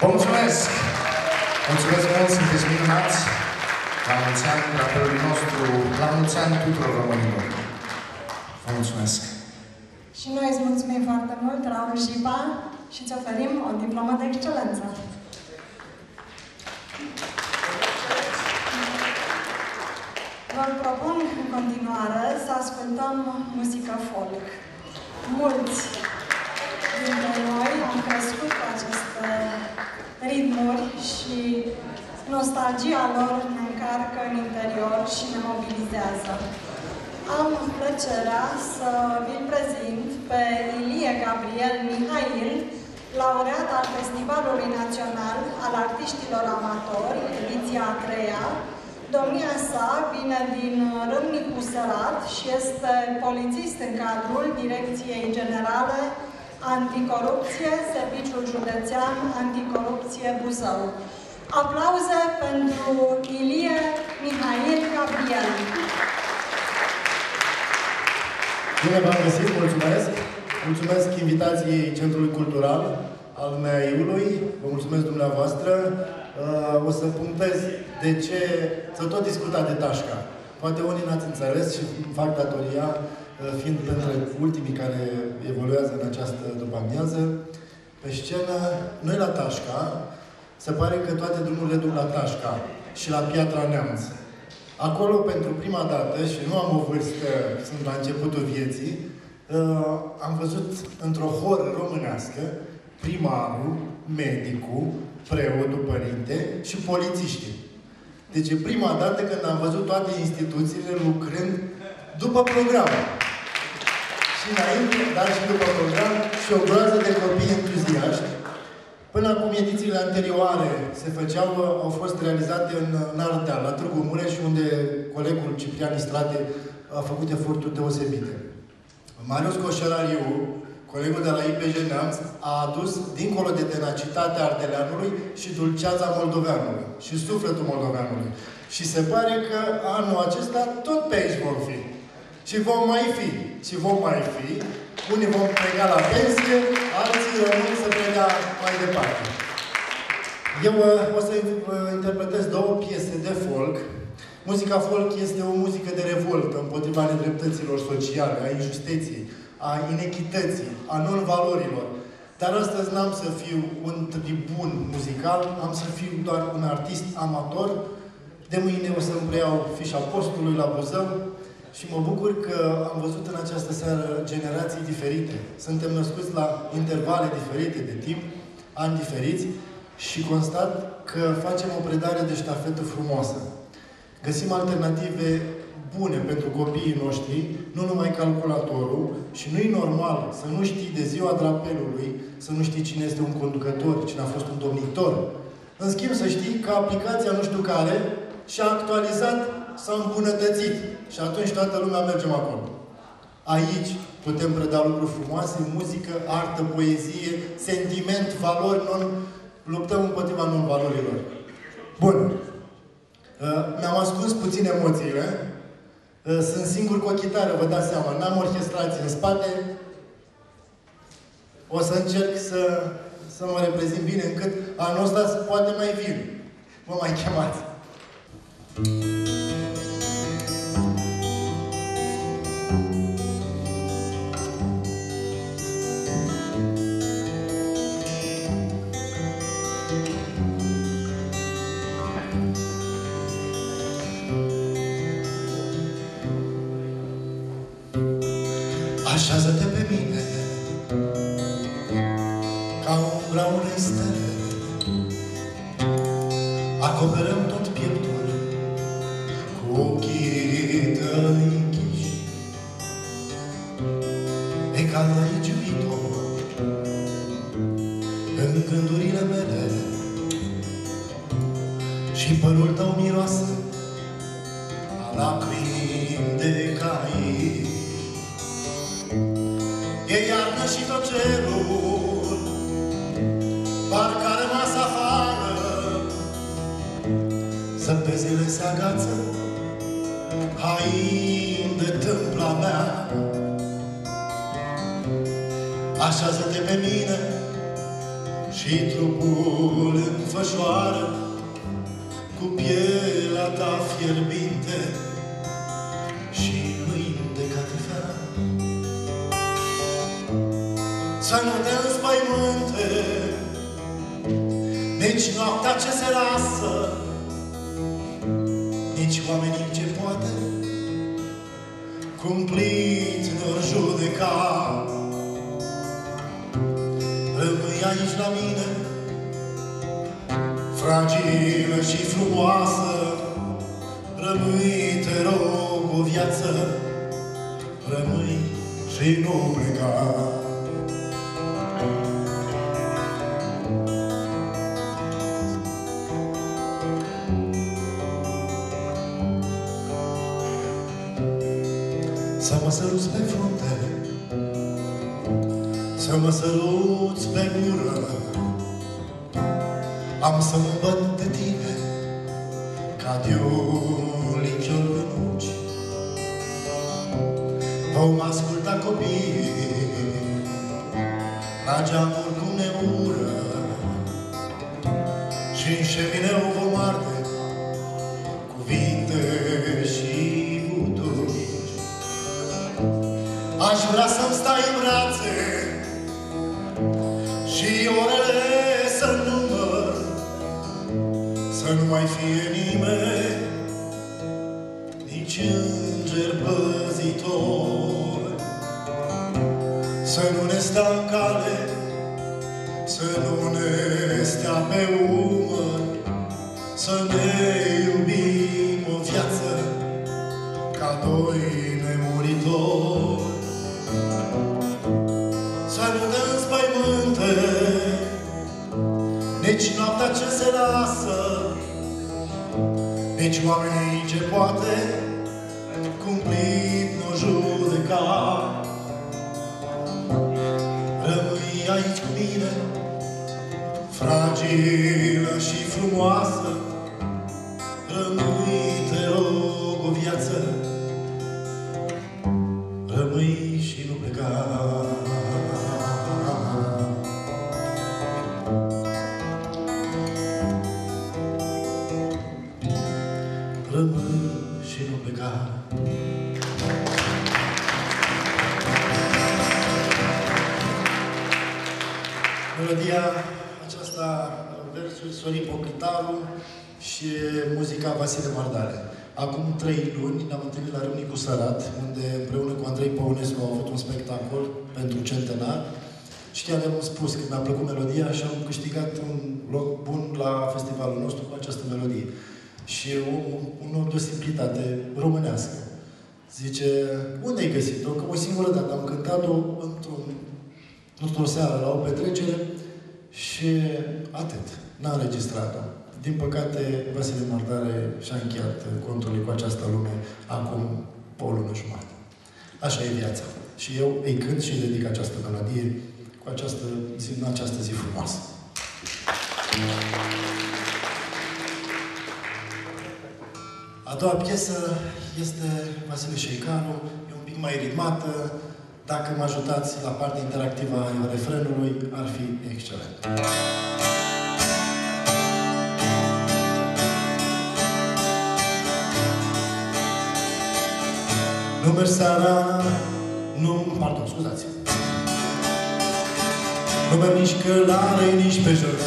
Vă mulțumesc! Mulțumesc mult, sunteți minunați! La mulți ani, drapelului nostru, la mulți ani tuturor românilor! Vă mulțumesc! Și noi îți mulțumim foarte mult, Raul Jipa, și îți oferim o diplomă de excelență. Vă propun în continuare să ascultăm muzică folk. Mulți dintre noi am crescut cu aceste ritmuri și nostalgia lor ne încarcă în interior și ne mobilizează. Am plăcerea să vi-l prezint pe Ilie Gabriel Mihail, laureat al Festivalului Național al Artiștilor Amatori, ediția a treia. Domnia sa vine din Râmnicu Sărat și este polițist în cadrul Direcției Generale Anticorupție, Serviciul Județean Anticorupție Buzău. Aplauze pentru Ilie Mihail Gabriel. Bine v-am găsit, mulțumesc! Mulțumesc invitației Centrului Cultural al M A I-ului, vă mulțumesc dumneavoastră. Uh, o să punctez de ce să tot discutat de Tașca. Poate unii n-ați înțeles și fac datoria, uh, fiind printre ultimii care evoluează în această după-amiază. Pe scenă, noi la Tașca, se pare că toate drumurile duc la Tașca și la Piatra Neamț. Acolo, pentru prima dată, și nu am o vârstă, sunt la începutul vieții, uh, am văzut într-o horă românească primarul, medicul, preotul, părinte și polițiștii. Deci e prima dată când am văzut toate instituțiile lucrând după program. Și înainte, dar și după program, și o groază de copii entuziaști. Până acum, edițiile anterioare se făceau, au fost realizate în, în Ardeal, la Târgu Mureș, unde colegul Ciprian Istrate a făcut eforturi deosebite. Marius Coșerariu, colegul de la I P J Neamț, a adus, dincolo de tenacitatea ardeleanului, și dulceața moldoveanului, și sufletul moldoveanului. Și se pare că anul acesta tot pe aici vom fi. Și vom mai fi. Și vom mai fi. Unii vom pleca la pensie, alții rămân să pleca mai departe. Eu uh, o să uh, interpretez două piese de folk. Muzica folk este o muzică de revoltă împotriva nedreptăților sociale, a injustiției, a inechității, a non-valorilor. Dar astăzi n-am să fiu un tribun muzical, am să fiu doar un artist amator. De mâine o să-mi preiau fișa postului la Buzău și mă bucur că am văzut în această seară generații diferite. Suntem născuți la intervale diferite de timp, ani diferiți, și constat că facem o predare de ștafetă frumoasă. Găsim alternative bune pentru copiii noștri, nu numai calculatorul, și nu-i normal să nu știi de ziua drapelului, să nu știi cine este un conducător, cine a fost un domnitor. În schimb, să știi că aplicația nu știu care și-a actualizat, s-a îmbunătățit. Și atunci toată lumea mergem acolo. Aici putem preda lucruri frumoase, muzică, artă, poezie, sentiment, valori, non... luptăm împotriva non-valorilor. Bun. Mi-am ascuns puțin emoțiile. Sunt singur cu o chitară, vă dați seama. N-am orchestrație în spate. O să încerc să, să mă reprezint bine, încât anul ăsta poate mai vin. Mă mai chemați. Așează-te pe mine ca umbra unei stele, acoperăm tot pieptul cu ochii tăi închiși. E cald aici, iubito, în gândurile mele, și părul tău miroase a lacrimi de cai. E iarnă și tot cerul parcă a rămas afară, zăpezile se agață, hain de tâmpla mea. Așează-te pe mine și trupul ta fierbinte și mâini de catifea. Să nu te înspăimânte nici noaptea ce se lasă, nici oamenii ce poate cumplit ne-or judeca. Rămâi aici la mine, fragilă și frumoasă, rămâi, te rog, o viață, rămâi și nu pleca. Să mă săruți pe frunte, să mă săruți pe gură, am să mă văd de tine ca de un lichior gănuci. Vom asculta copiii la geamuri cum ne ură și în șemineu vom arde cuvinte și vuturi. Aș vrea să-mi stai în brațe și orele să număr, să nu mai fie nimeni, nici îngeri păzitori, să nu ne stea în cale, să nu ne stea pe umăr, să ne iubim o viață ca doi nemuritori. Să nu te înspăimânte nici noaptea ce se lasă, nici oamenii ce poate cumplit nu judeca. Rămâi aici cu mine, fragilă și frumoasă, rămâi, te rog, o viață, rămâi și nu pleca. Rămâi și nu pleca. Melodia aceasta, versuri Sorin Pocritaru și muzica Vasile Mardare. Acum trei luni ne-am întâlnit la Râmnicu Sărat, unde împreună cu Andrei Păunescu au avut un spectacol pentru centenar. Și chiar le-am spus că mi-a plăcut melodia și am câștigat un loc bun la festivalul nostru cu această melodie. Și un om de o simplitate românească. Zice, unde ai găsit-o? Că o singură dată am cântat-o într-un, într-o seară la o petrecere și atât. N-am înregistrat-o. Din păcate, Vasile Mardare și-a încheiat conturile cu această lume acum o lună jumătate. Așa e viața. Și eu îi cânt și îi dedic această melodie cu această zi, în această zi frumoasă. A doua piesă este Vasile Șeicaru, e un pic mai ritmată. Dacă mă ajutați la partea interactivă a refrenului, ar fi excelent. Nu merg seara, nu... Pardon, scuzați. Nu merg nici călare, nici pe jos.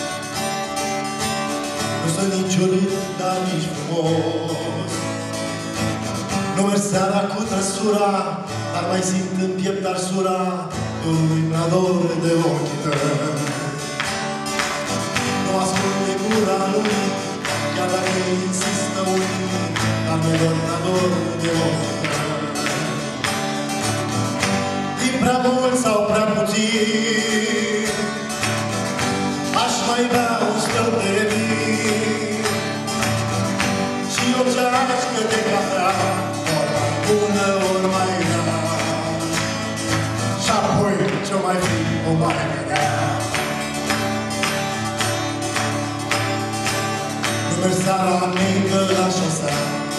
Nu sunt nici urât, dar nici frumos. Nu merg seara cu trăsura, dar mai simt în piept arsura unui prador de ochii tăi. Nu ascult de gura lui, chiar dacă insistă unii, dar mi-e doar prador de ochii tăi. Din prea mult sau prea puțin, aș mai bea un stăl de vin și o ceașcă de cafea, ori mai bună, ori mai rea. Și apoi ce-o mai fi, o mai vedea. Nu merg seara mică la șosea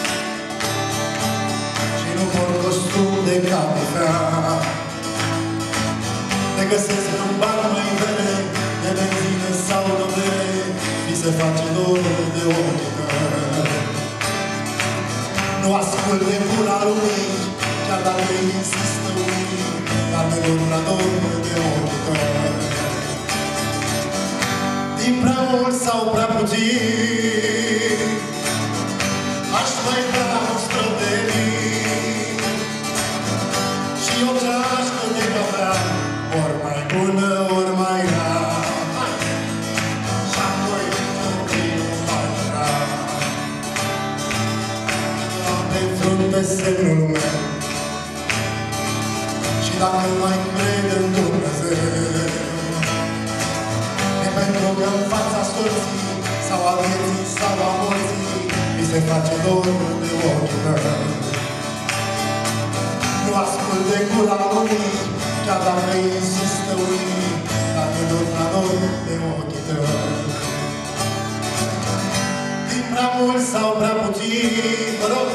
și nu port costum de cafea. Te găsesc în bar mai vere, de benzină sau de bere, mi se face dor de ochii tăi. Nu ascult de gura lumii, chiar dacă insistă unii, dar mi dor la dormă de ochii tăi. Din prea mult sau prea puțin, aș mai vrea o stră de vin și o ceașcă de cafea, ori mai bună, ori mai rea. Și apoi un vin mai rea. Pe frunte semnul meu și dacă mai cred în Dumnezeu, e pentru că în fața sorții sau a vieții sau a morții mi se face dor de ochii tăi. Nu ascult de gura unii, chiar dacă insistă unii, dar mi dor la dor de ochii tăi. Din prea mult sau prea puțin, vă rog,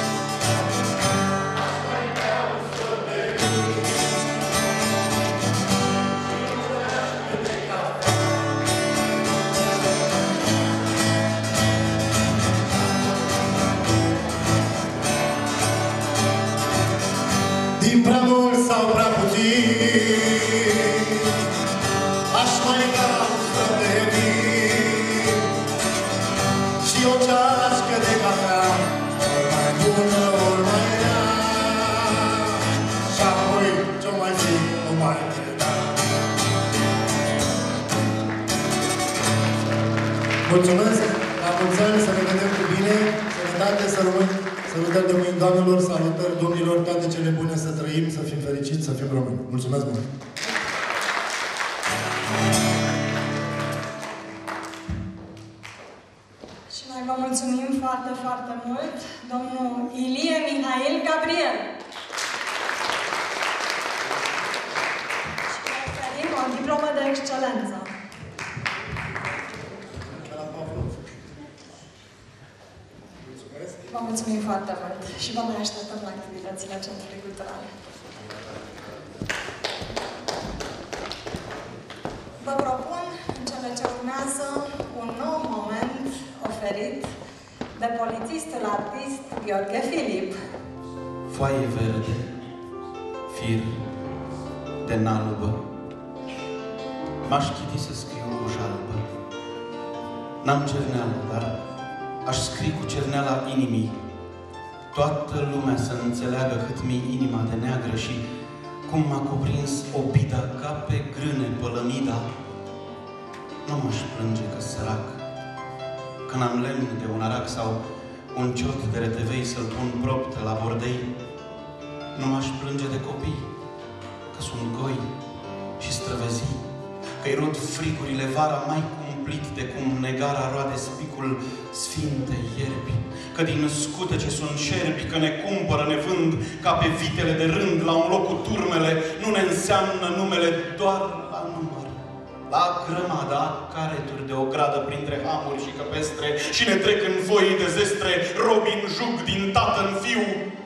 din prea mult sau prea puțin, aș mai da o stră de vin și o ceașcă de cafea, ori mai bună, ori mai rea. Și apoi ce-o mai fi, o mai vedea. Mulțumesc! La mulți ani, să ne vedem cu bine, sănătate, să rămâni. Salutări de mâini, doamnelor, salutări domnilor, toate cele bune, să trăim, să fim fericiți, să fim români. Mulțumesc mult! Și noi vă mulțumim foarte, foarte mult, domnul Ilie Mihail Gabriel. Și vă oferim o diplomă de excelență. Vă mulțumim foarte mult și vă mai așteptăm la activitățile Centrului Cultural. Vă propun, în cele ce urmează, un nou moment oferit de polițistul artist Gheorghe Filip. Foaie verde, fir de nalbă, m-aș chiti să scriu cu jalbă. N-am cerneală, dar aș scrie cu cerneala inimii. Toată lumea să înțeleagă cât mi-e inima de neagră și cum m-a cuprins obida ca pe grâne pălămida. Nu m-aș plânge că sărac, când am lemn de un arac sau un ciot de retevei să-l pun propte la bordei. Nu m-aș plânge de copii, că sunt goi și străvezii, că-i rod frigurile vara mai cumplit de cum negara roade spicul sfintei ierbi, că din scutece sunt șerbi, că ne cumpără, ne vând ca pe vitele de rând la un loc cu turmele, nu ne înseamnă numele doar la număr, la grămada careturi de o gradă printre hamuri și căpestre și ne trec în voi de zestre robi în jug din tată în fiu.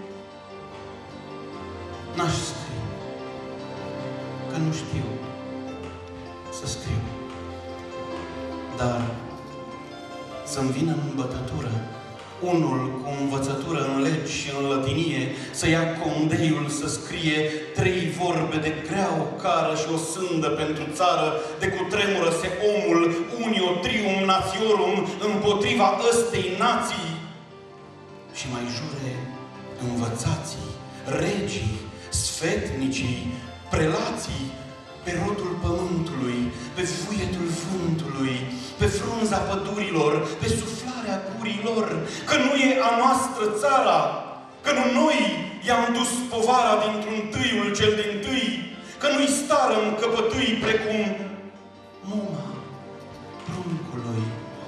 N-aș scrie, că nu știu să scriu, dar să-mi vină în bătătură unul cu învățătură în legi și în lătinie, să ia condeiul să scrie trei vorbe de grea ocară și o sândă pentru țară, de cutremură se omul, unio trium natiorum, împotriva ăstei nații. Și mai jure învățații, regii, sfetnicii, prelații, pe rodul pământului, pe vuietul vântului, pe frunza pădurilor, pe suflarea gurilor, că nu e a noastră țara, că nu noi i-am dus povara dintr-un tâiul cel din-tâi, că nu-i stară în căpătâi precum muma pruncului.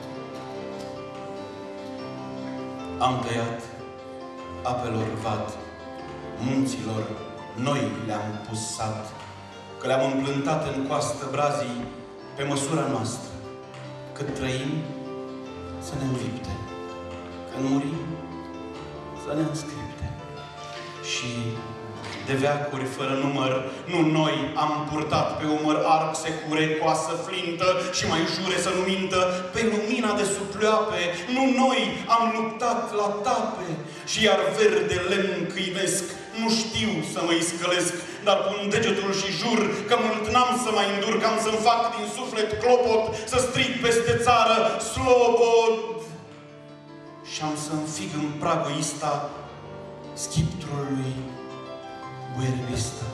Am tăiat apelor vad, munților noi le-am pus sat, că le-am împlântat în coastă brazii pe măsura noastră. Cât trăim, să ne învipte. Când murim, să ne înscripte. Și de veacuri fără număr, nu noi am purtat pe umăr arc secure, coasă flintă și mai jure să nu mintă, pe lumina lumina de supleoape, nu noi am luptat la tape. Și iar verde lemn câinesc, nu știu să mă iscălesc, dar pun degetul și jur că mult n-am să mai îndur, că am să-mi fac din suflet clopot, să strig peste țară slobod. Și am să înfig în pragul ăsta schiptrului Buervista.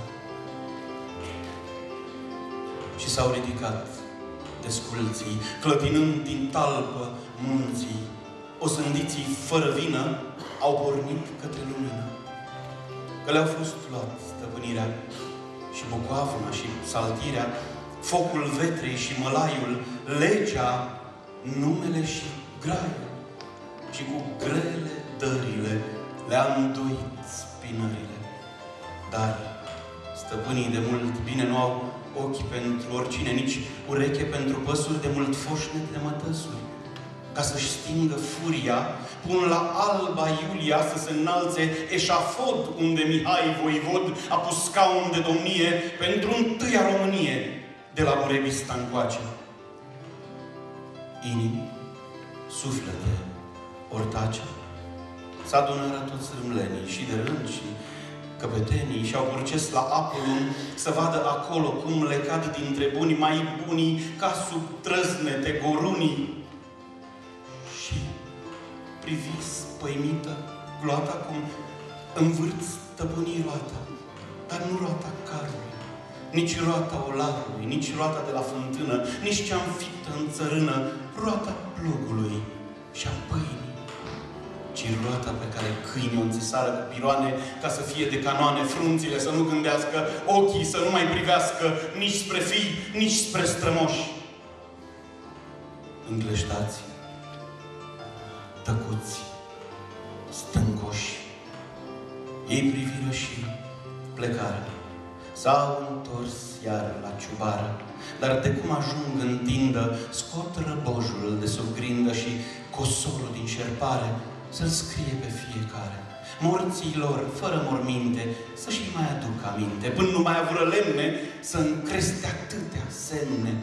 Și s-au ridicat desculții, clătinând din talpă munții. Osândiții fără vină au pornit către lumină. Că le-au fost luat stăpânirea și bucoavna și saltirea, focul vetrei și mălaiul, legea, numele și graiul. Și cu grele dările le-a înduit spinările. Dar stăpânii de mult bine nu au ochi pentru oricine, nici ureche pentru păsuri, de mult foșnet de mătăsuri. Ca să-și stingă furia, pun la alba Iulia să se înalțe eșafod unde Mihai Voivod a pus scaun de domnie pentru întâia Românie de la Burebista încoace. Inimi, suflete, ortace, s-adunără toți râmlenii și de rând și căpetenii și-au purces la Apolum să vadă acolo cum le cad dintre buni mai bunii ca sub trăznete gorunii. Și privi spăimită gloata cum învârt stăpânii roata, dar nu roata carului, nici roata olarului, nici roata de la fântână, nici cea înfiptă în țărână, roata plugului și a pâinii, ci roata pe care câinii o înțesară cu piroane ca să fie de canoane, frunțile să nu gândească, ochii să nu mai privească nici spre fii, nici spre strămoși. Îngleștați, tăcuți, stâncoși, ei priviră și plecară. S-au întors iar la ciubară, dar de cum ajung în tindă, scot răbojul de sub grindă și cosorul din șerpare, să-l scrie pe fiecare. Morții lor, fără morminte, să-și mai aduc aminte, până nu mai avură lemne, să încreste atâtea semne.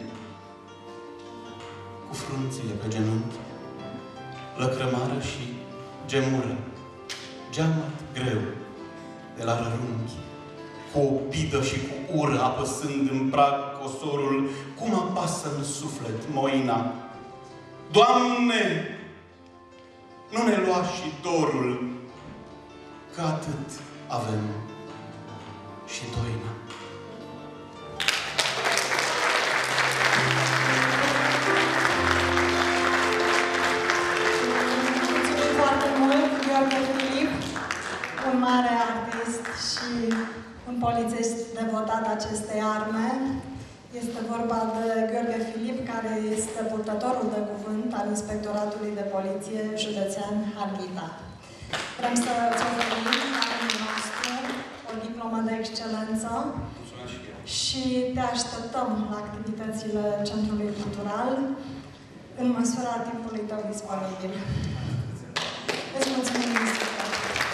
Cu frunțile pe genunchi, lăcrămară și gemură, geamăt greu de la rărunchi, cu o bidă și cu ură apăsând în prag cosorul, cum apasă în suflet moina. Doamne, nu ne lua și dorul, că atât avem și doina. Mulțumim foarte mult, Gheorghe Filip, un mare artist și un polițist devotat acestei arme. Este vorba de Gheorghe Filip, care este purtătorul de cuvânt al Inspectoratului de Poliție Județean Harghita. Vrem să îți oferim la rândul nostru o diplomă de excelență și te așteptăm la activitățile Centrului Cultural în măsura timpului tău disponibil. Îți mulțumim, inspector!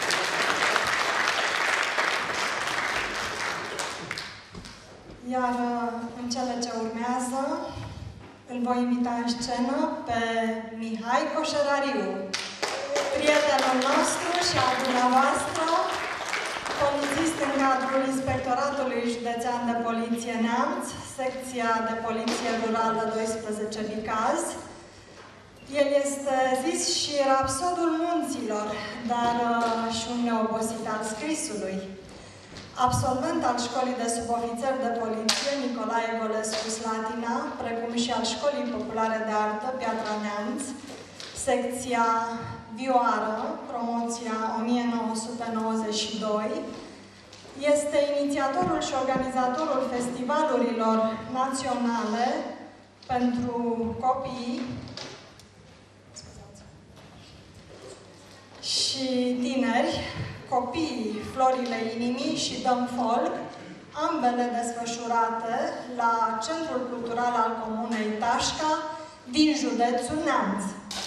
Iar în cele ce urmează, îl voi invita în scenă pe Mihai Coșerariu, prietenul nostru și al dumneavoastră, polițist în cadrul Inspectoratului Județean de Poliție Neamț, secția de Poliție Rurală doisprezece Bicaz. El este zis și rapsodul munților, dar și un neobosit al scrisului. Absolvent al Școlii de Subofițeri de Poliție Nicolae Golescu Slatina, precum și al Școlii Populare de Artă Piatra Neamț, secția Vioară, promoția o mie nouă sute nouăzeci și doi, este inițiatorul și organizatorul festivalurilor naționale pentru copii și tineri, Copiii Florile Inimii și Dăm Folk, ambele desfășurate la Centrul Cultural al Comunei Tașca din județul Neamț.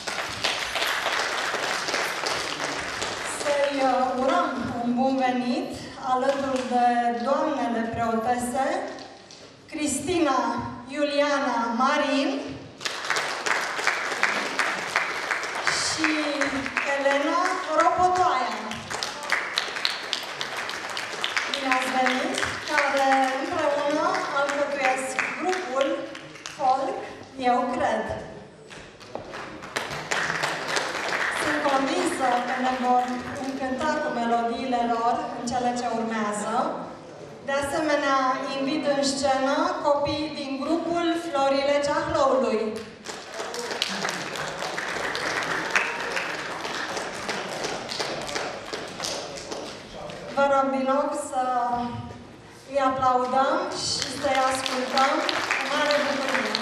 Să-i urăm un bun venit alături de doamnele preotese Cristina Iuliana Marin, Elena Ropotoaia. Bine ați venit, care împreună alcătuiesc grupul Folk, eu cred. Sunt convinsă că ne vor încânta cu melodiile lor în cele ce urmează. De asemenea, invit în scenă copii din grupul Florile Ceahlăului. Vă rog din nou să îi aplaudăm și să-i ascultăm cu mare bucurie.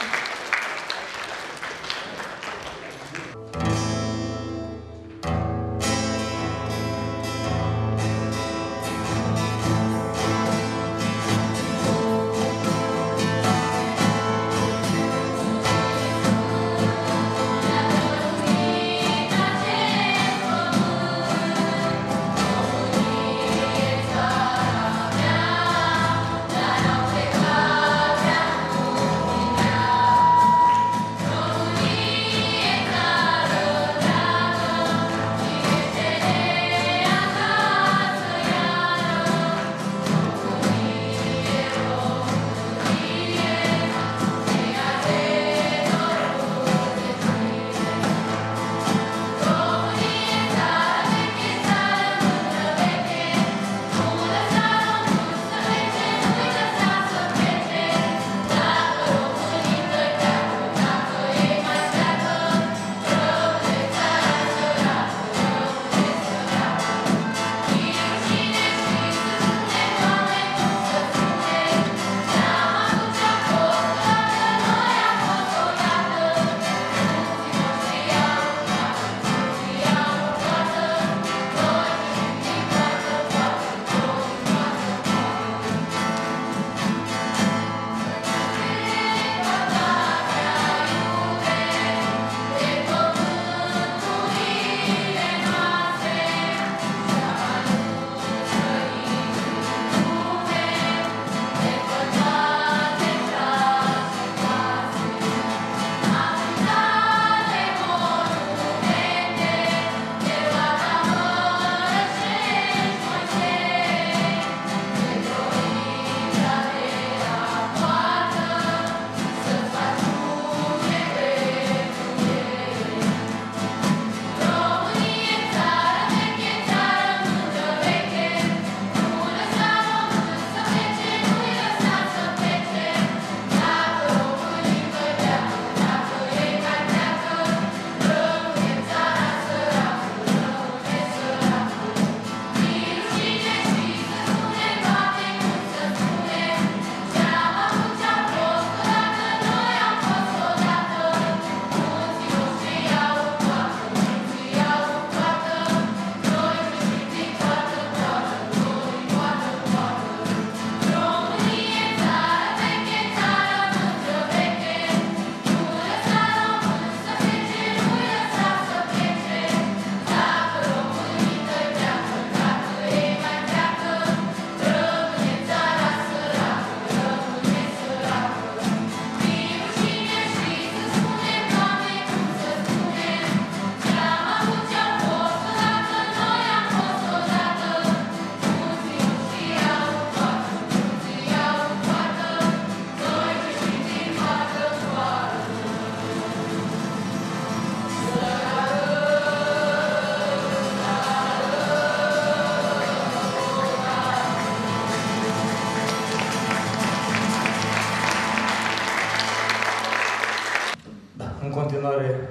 continuare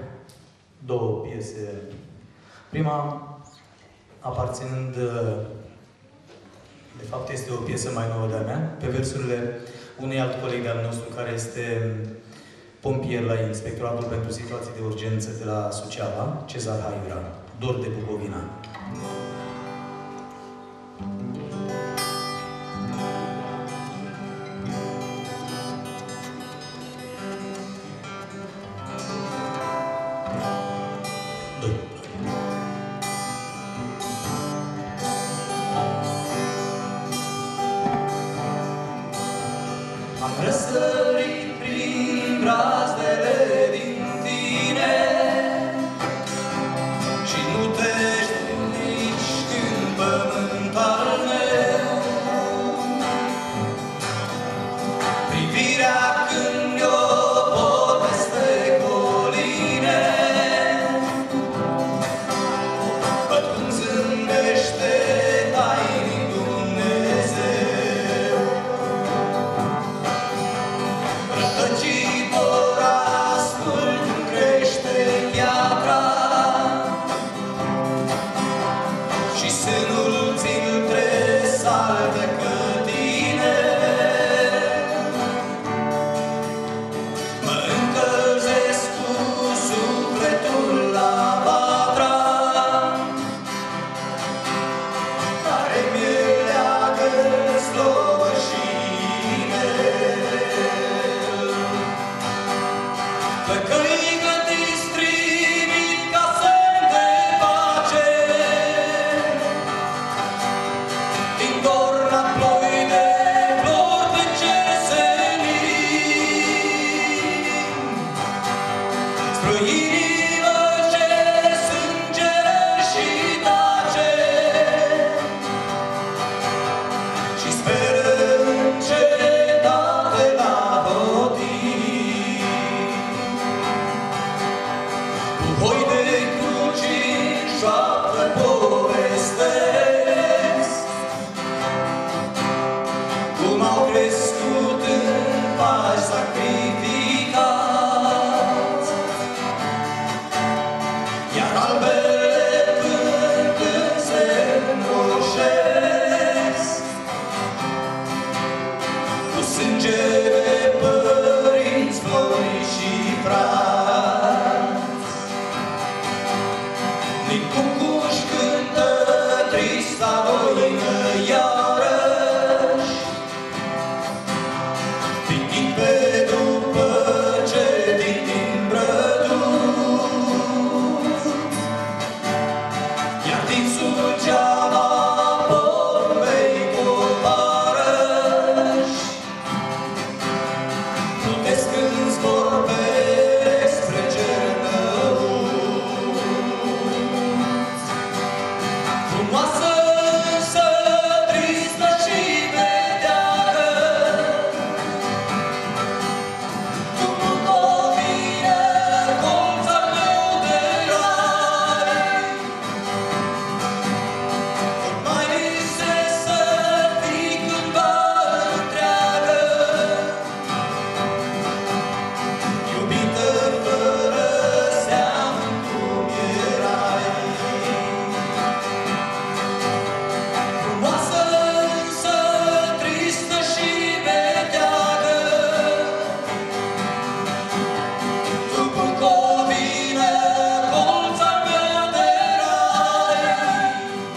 două piese. Prima, aparținând, de fapt este o piesă mai nouă de-a mea, pe versurile unui alt coleg de-al nostru care este pompier la Inspectoratul pentru Situații de Urgență de la Suceava, Cezar Haiura, Dor de Bucovina. Am răsărit prin brazdele din tine și nu te Hoi de cruci șoaptă povestesc cum au crescut în pași sacrificați, iar albele până când se înroșesc cu sângele părinți, voi și frați. Din cucuși cântă trista voină iarăși, pitit pe după ce din timbră dus, iar din Suceava porumbei covarăși plutesc în zbor spre Cernăuți. Frumoasă însă, tristă și vedeagă, tu Bucovine, colț al meu de rai, tot mai visez să fii cândva întreagă, iubită fără seamă cum erai. Frumoasă însă, tristă și vedeagă, tu Bucovine, colț al meu de rai,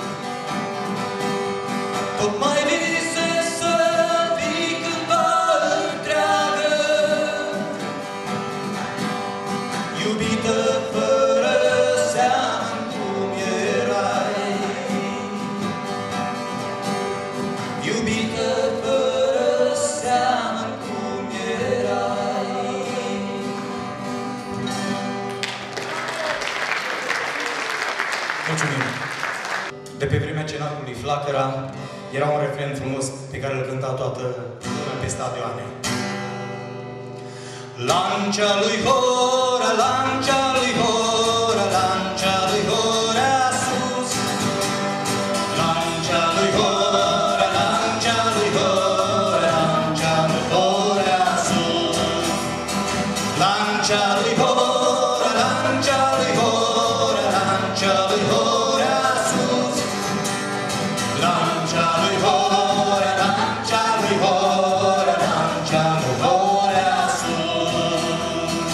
tot mai visez să fii cândva întreagă, iubită fără seamă cum erai, iubită fără seamă cum erai. Mulțumim! De pe vremea cenacului Flacăra era un refren frumos pe care îl cânta toată lumea pe stadioane. Lancea lui Hora, lancea lui Hora, lancea lui Hora sus. Lancea lui Hora, lancea lui Hora, lancea lui Hora sus. Lancea lui Hora, lancea lui Hora, lancea lui Hora sus. Lancea lui Hora, lancea lui Hora, lancea lui Hora sus.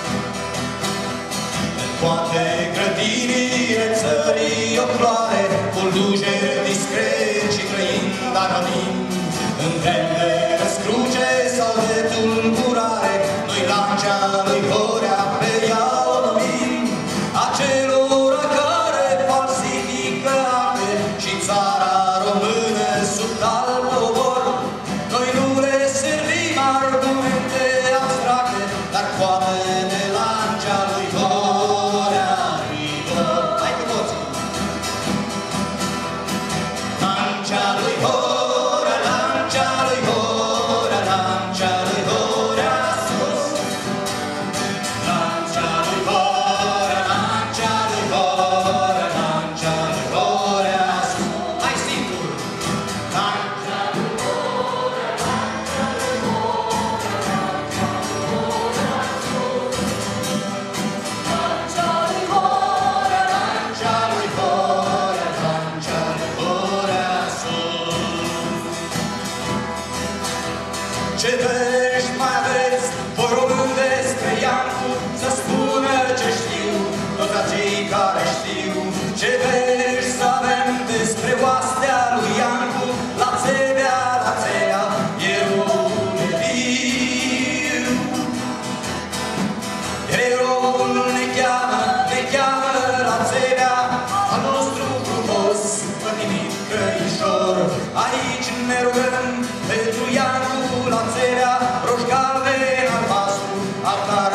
În toate grădinile țării o floare, fulgeri discret și trăind anonim, în vreme de răscruce sau de tulburare, noi lancea lui Horea pe ea o numim, acelora care falsifică acte și țara română sub tal povor. Noi nu le servim argumente abstracte, dar coapă de lancea lui Horea Ridor. Hai cu toții! Lancea lui Horea, lancea lui Horea, lancea lui Horea sus. Lancea lui Horea, lancea lui Horea, lancea lui Horea sus. Hai singur! Lancea lui Horea, lancea lui Horea, lancea lui Horea sus. Lancea lui Horea, lancea lui Horea, lancea lui Horea sus. Ce vești mai aveți, voi români despre Iancu, să spună ce știu, toți acei care știu. Ce vești să avem despre oastea lui Iancu, la Țevea, la Țevea, e un viu. Eroul ne cheamă, ne cheamă la Țevea, al nostru frumos, pătimit crăișor. Aici ne rugăm pentru Iancu la Țevea, roși galben, albastru, altar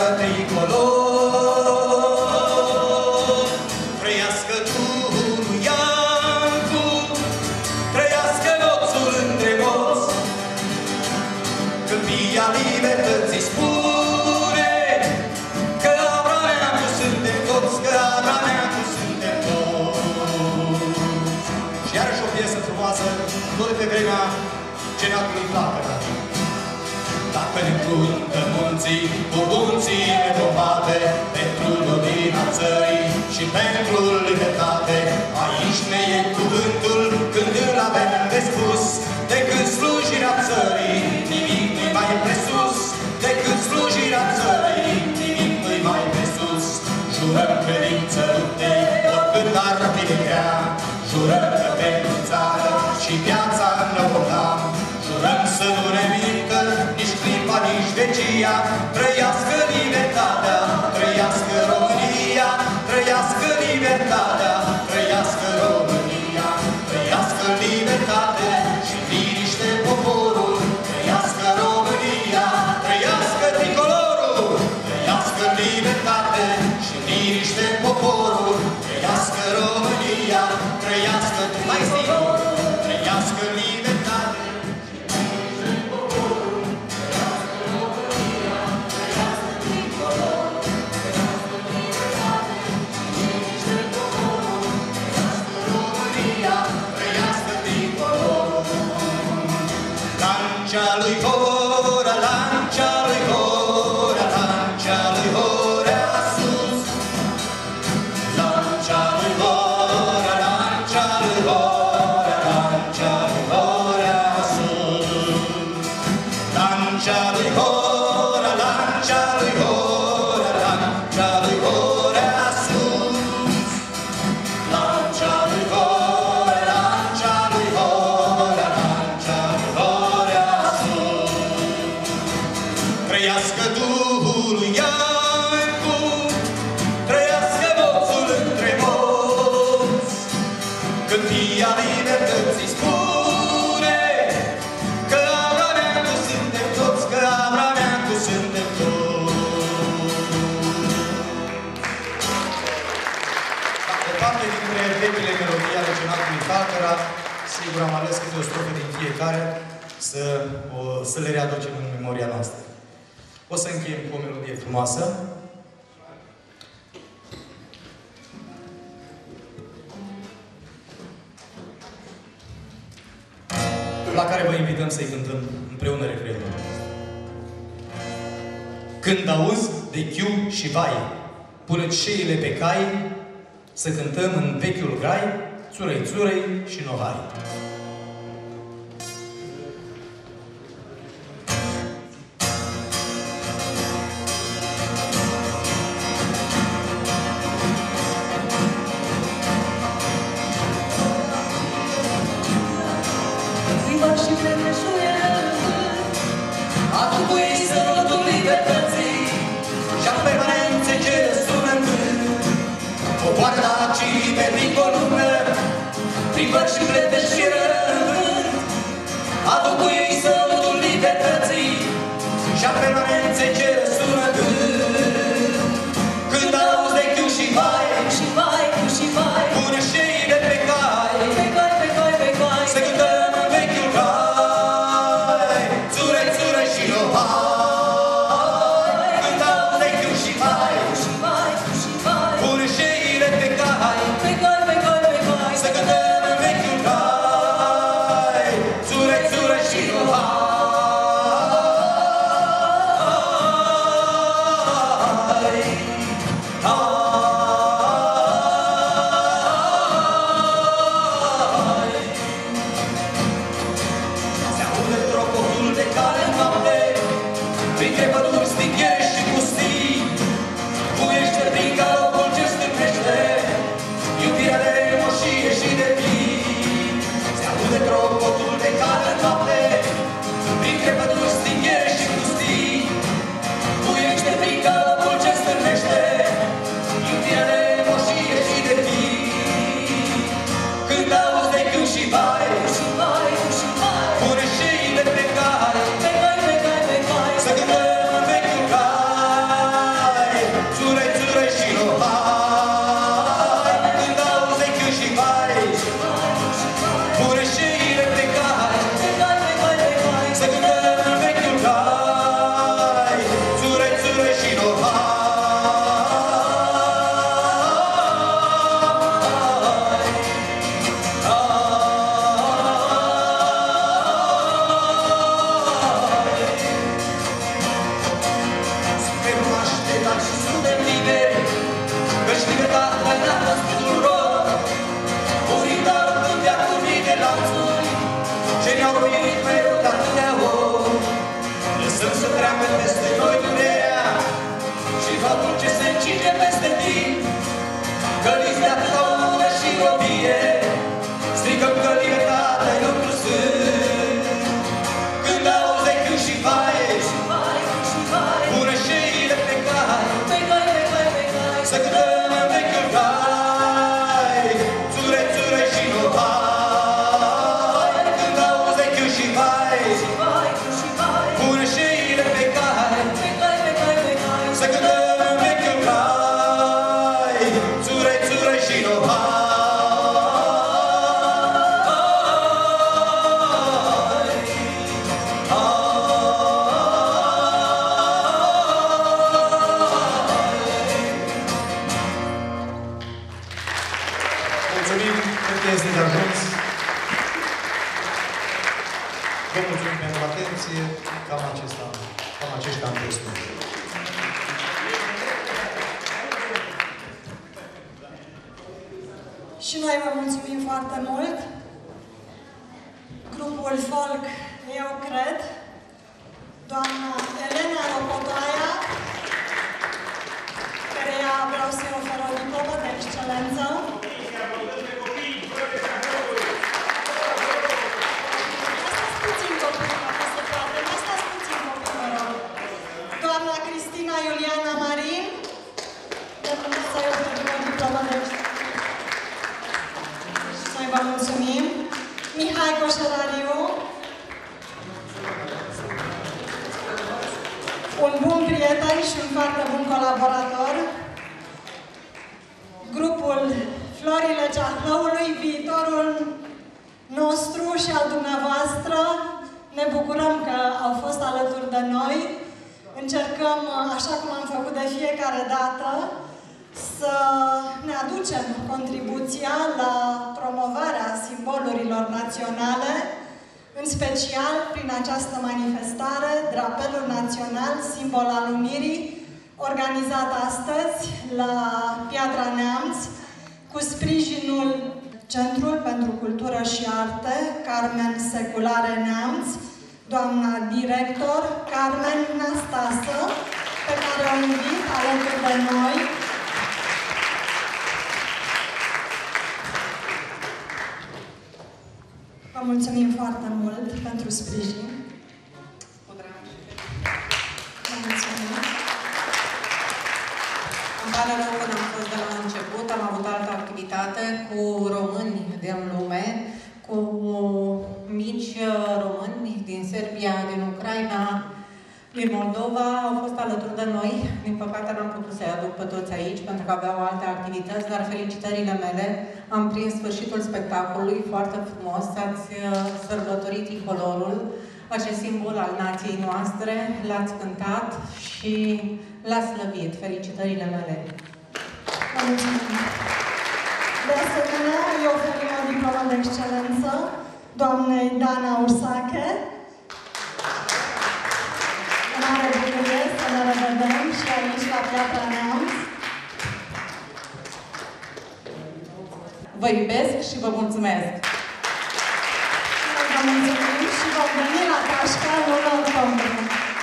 tricolor. Trăiască turul Iancu, trăiască noțul între moți, câmpia libertății spune că Avrameanu suntem toți. venit cântă munții, cu bunții nepompate, pentru lumina țării și pentru libertate. Aici ne e cuvântul când îl avem de spus, decât slujirea țării, nimic nu-i mai presus, decât slujirea țării, nimic nu-i mai presus. Jurăm credință luptei, oricând ar fi de grea, jurăm că pentru țară și viața ne vom da. Jurăm să nu ne mintă nici clipa, nici vecia, trăiască libertatea, trăiască România, trăiască libertatea, trăiască România, trăiască libertate și liniște poporul, trăiască România, trăiască tricolorul, trăiască libertate și liniște poporul, trăiască România, trăiască, mai sigur, trăiască libertate. Lancia lui Hora, lancia lui Hora, lancia lui Hora sus. Lancia lui Hora, lancia lui Hora, lancia lui Hora sus. Lancia lui Hora, lancia lui Hora, lancia lui Hora sus. Lancia lui Hora, lancia lui Hora, lancia lui Hora sus. Trăiască Duhul lui Iancu, trăiască moțul între moți, când fia libertății spune că Abrameancu suntem toți, că Abrameancu suntem toți. Departe dintre vechile melodii ale Cenacului Falcăra, sigur am ales câte o strofă din fiecare să, o, să le readucem în memoria noastră. O să încheiem cu o melodie frumoasă. La care vă invităm să-i cântăm împreună refrenul. Când auzi de chiu și vai, pune-ți șeile pe cai, să cântăm în vechiul grai, țurăi, țurăi și nohai. Țură, țură și libertate, mai n-a fost tuturor. Unii dau putea cu mii de lanțuri, ce ne-au ruinit mereu de atâtea ori. Lăsăm să treacă peste noi durerea și faptul ce se încinde peste timp. Găliți de atâta ură și robie, strigăm că libertatea e lucru sfânt. Când auzi cânt și vaie, pură șeile pe cai, să cântăm în vechiul cai, țure, țure și nu hai. Când auzi cânt și vaie, pură șeile pe cai, să cântăm în vechiul cai, țure, țure și nu hai. Mulțumim, cred că este de ajuns. Vă mulțumim pentru atenție. Cam acesta, cam aceștia am fost. Și noi vă mulțumim foarte mult. Grupul folk, eu cred, doamna Elena Ropotoaia, căreia vreau să-i ofer o diplomă de excelență. Stați puțin, copii, dacă se poate. Stați puțin, copii, vă rog. Doamna Cristina Iuliana Marin, de până să-i oferim o diplomă de excelență. Noi vă mulțumim. Mihai Coșerariu, un bun prieten și un foarte bun colaborator. Grupul Florile Ceahlăului, viitorul nostru și al dumneavoastră. Ne bucurăm că au fost alături de noi. Încercăm, așa cum am făcut de fiecare dată, să ne aducem contribuția la promovarea simbolurilor naționale, în special prin această manifestare, Drapelul Național, simbol al Unirii, organizat astăzi la Piatra Neamț, cu sprijinul Centrul pentru Cultură și Arte, Carmen Seculare Neamț, doamna director Carmen Nastasă, pe care o invit alături de noi. Vă mulțumim foarte mult pentru sprijin. Vă mulțumim. Îmi pare rău că n-am fost de la început. Am avut altă activitate cu români din lume, cu mici români din Serbia, din Ucraina, din Moldova. Au fost alături de noi. Din păcate n-am putut să-i aduc pe toți aici, pentru că aveau alte activități, dar felicitările mele. Am prins sfârșitul spectacolului foarte frumos. Ați sărbătorit tricolorul, acest simbol al nației noastre, l-ați cântat și l-ați slăvit. Felicitările mele! Vă mulțumim! De asemenea, îi oferim o diplomă de excelență doamnei Dana Ursache. Mare bucurie să ne revedem și aici la Piatra Neamț. Vă iubesc și vă mulțumesc! Noi vă mulțumim și vom veni la Cașca în luna octombrie.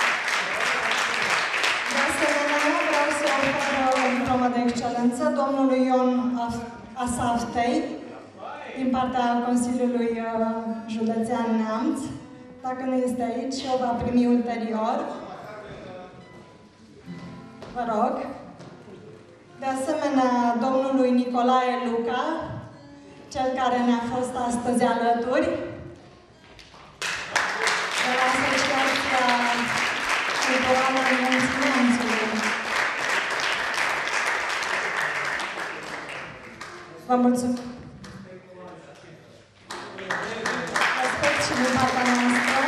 De asemenea, vreau să ofer o diplomă de excelență domnului Ion Asaftei, din partea Consiliului Județean Neamț. Dacă nu este aici, o va primi ulterior. Vă rog. De asemenea, domnului Nicolae Luca, cel care ne-a fost astăzi alături, de la Asociația Culturală Munții Neamțului. Vă mulțumim. Respect și din partea noastră.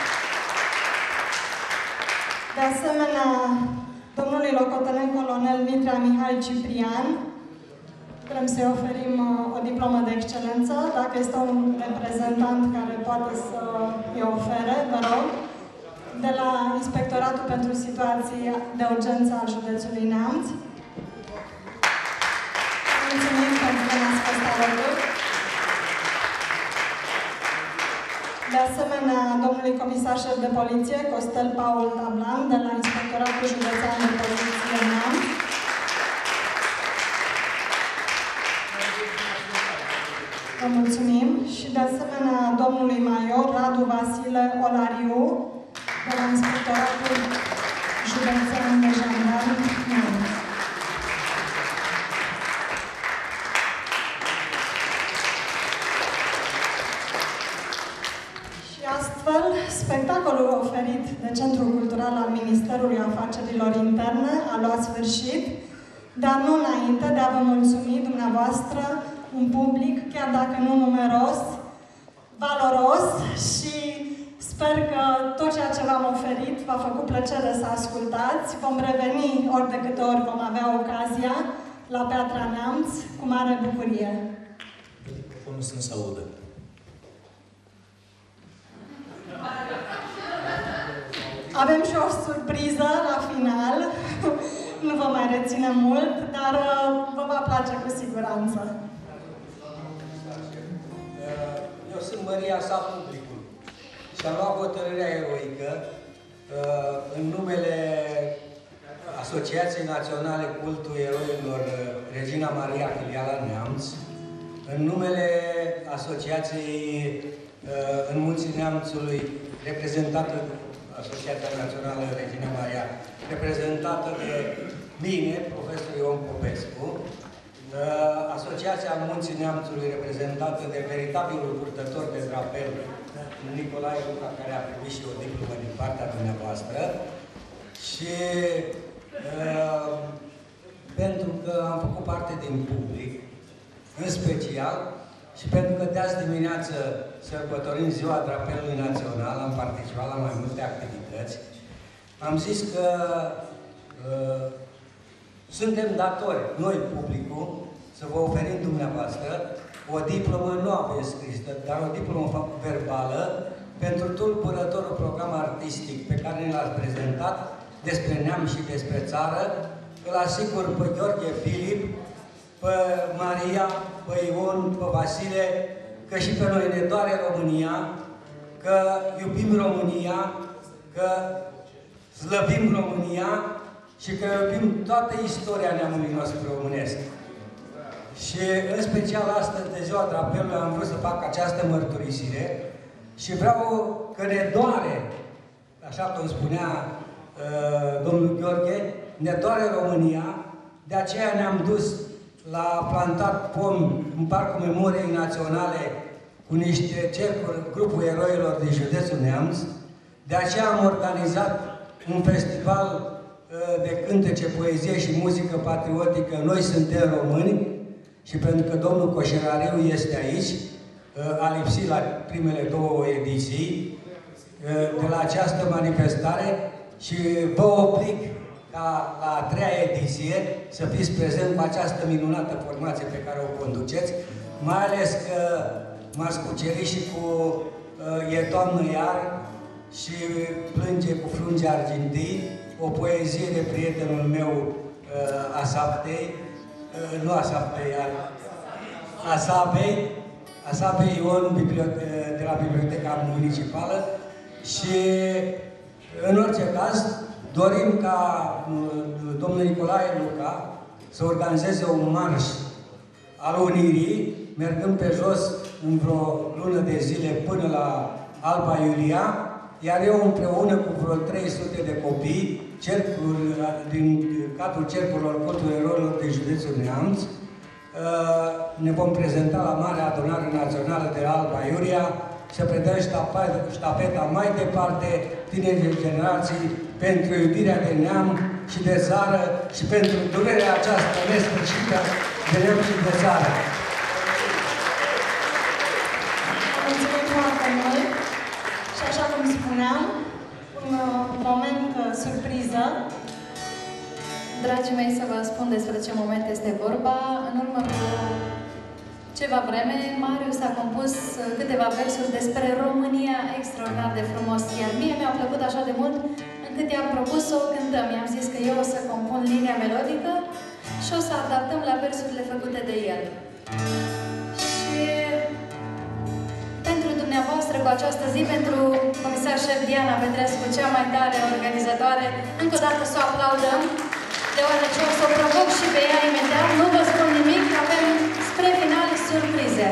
De asemenea, domnului locotenent colonel Mitrea Mihai Ciprian, vrem să-i oferim o diplomă de excelență. Dacă este un reprezentant care poate să îi ofere, vă rog, de la Inspectoratul pentru Situații de Urgență al Județului Neamț. Mulțumim pentru că ne-ați fost alături. De asemenea, domnului comisar șef de poliție, Costel Paul Tablan, de la Inspectoratul Județean de Poliție Neamț. Vă mulțumim și de asemenea domnului major Radu Vasile Olariu, de la Inspectoratul Județean de Jandarmi Neamț. Și astfel, spectacolul oferit de Centrul Cultural al Ministerului Afacerilor Interne a luat sfârșit, dar nu înainte de a vă mulțumi dumneavoastră, un public, chiar dacă nu numeros, valoros și sper că tot ceea ce v-am oferit v-a făcut plăcere să ascultați. Vom reveni ori de câte ori vom avea ocazia la Piatra Neamț cu mare bucurie. Microfonul să nu se audă. Avem și o surpriză la final. Nu vă mai reținem mult, dar vă va place cu siguranță. Eu sunt Maria Sa Publicul și am luat hotărârea eroică în numele Asociației Naționale Cultul Eroilor Regina Maria Filiala Neamț, în numele Asociației în Munții Neamțului, reprezentată Asociația Națională Regina Maria, reprezentată de mine, profesor Ion Popescu, Asociația Munții Neamțului, reprezentată de veritabilul purtător de drapel, Nicolae Luca, care a primit și o diplomă din partea dumneavoastră, și uh, pentru că am făcut parte din public, în special, și pentru că de azi dimineață sărbătorim Ziua Drapelului Național, am participat la mai multe activități, am zis că uh, suntem datori, noi, publicul, să vă oferim dumneavoastră o diplomă, nu aveți scrisă, dar o diplomă verbală pentru tulburătorul program artistic pe care ne l-ați prezentat despre neam și despre țară. Îl asigur pe Gheorghe Filip, pe Maria, pe Ion, pe Vasile, că și pe noi ne doare România, că iubim România, că slăbim România și că iubim toată istoria neamului nostru românesc. Și în special astăzi, de Ziua Drapelului, am vrut să fac această mărturisire și vreau că ne doare, așa cum spunea uh, domnul Gheorghe, ne doare România, de aceea ne-am dus la plantat pomi în Parcul Memoriei Naționale cu niște cercuri, grupul eroilor din județul Neamț, de aceea am organizat un festival uh, de cântece, poezie și muzică patriotică, Noi suntem români, și pentru că domnul Coșerariu este aici, a lipsit la primele două ediții de la această manifestare și vă oblig ca la a treia ediție să fiți prezent cu această minunată formație pe care o conduceți, mai ales că m-ați cucerit și cu E toamnă iar și Plânge cu frunge argintii, o poezie de prietenul meu Asaptei, nu Asaptei, Asapei, Asapei Ion de la Biblioteca Municipală și în orice caz dorim ca domnul Nicolae Luca să organizeze un marș al Unirii, mergând pe jos în vreo lună de zile până la Alba Iulia, iar eu împreună cu vreo trei sute de copii, cercul, din cadrul cercurilor cultului eroilor de județul Neamț, ne vom prezenta la Marea Adunare Națională de Alba Iulia să predăm ștafeta mai departe tinerii generații pentru iubirea de neam și de țară și pentru durerea aceasta nesfârșită de neam și de țară. Mulțumim foarte mult și așa cum spuneam, un moment surpriză. Dragii mei, să vă spun despre ce moment este vorba. În urmă cu ceva vreme, Marius a compus câteva versuri despre România extraordinar de frumos. Iar mie mi-au plăcut așa de mult încât i-am propus să o cântăm. I-am zis că eu o să compun linia melodică și o să adaptăm la versurile făcute de el. Și pentru dumneavoastră cu această zi, pentru comisar șef Diana Petrescu, cea mai tare organizatoare, încă o dată să o aplaudăm, deoarece o să o provoc și pe ea imediat. Nu vă spun nimic, avem spre final surprize.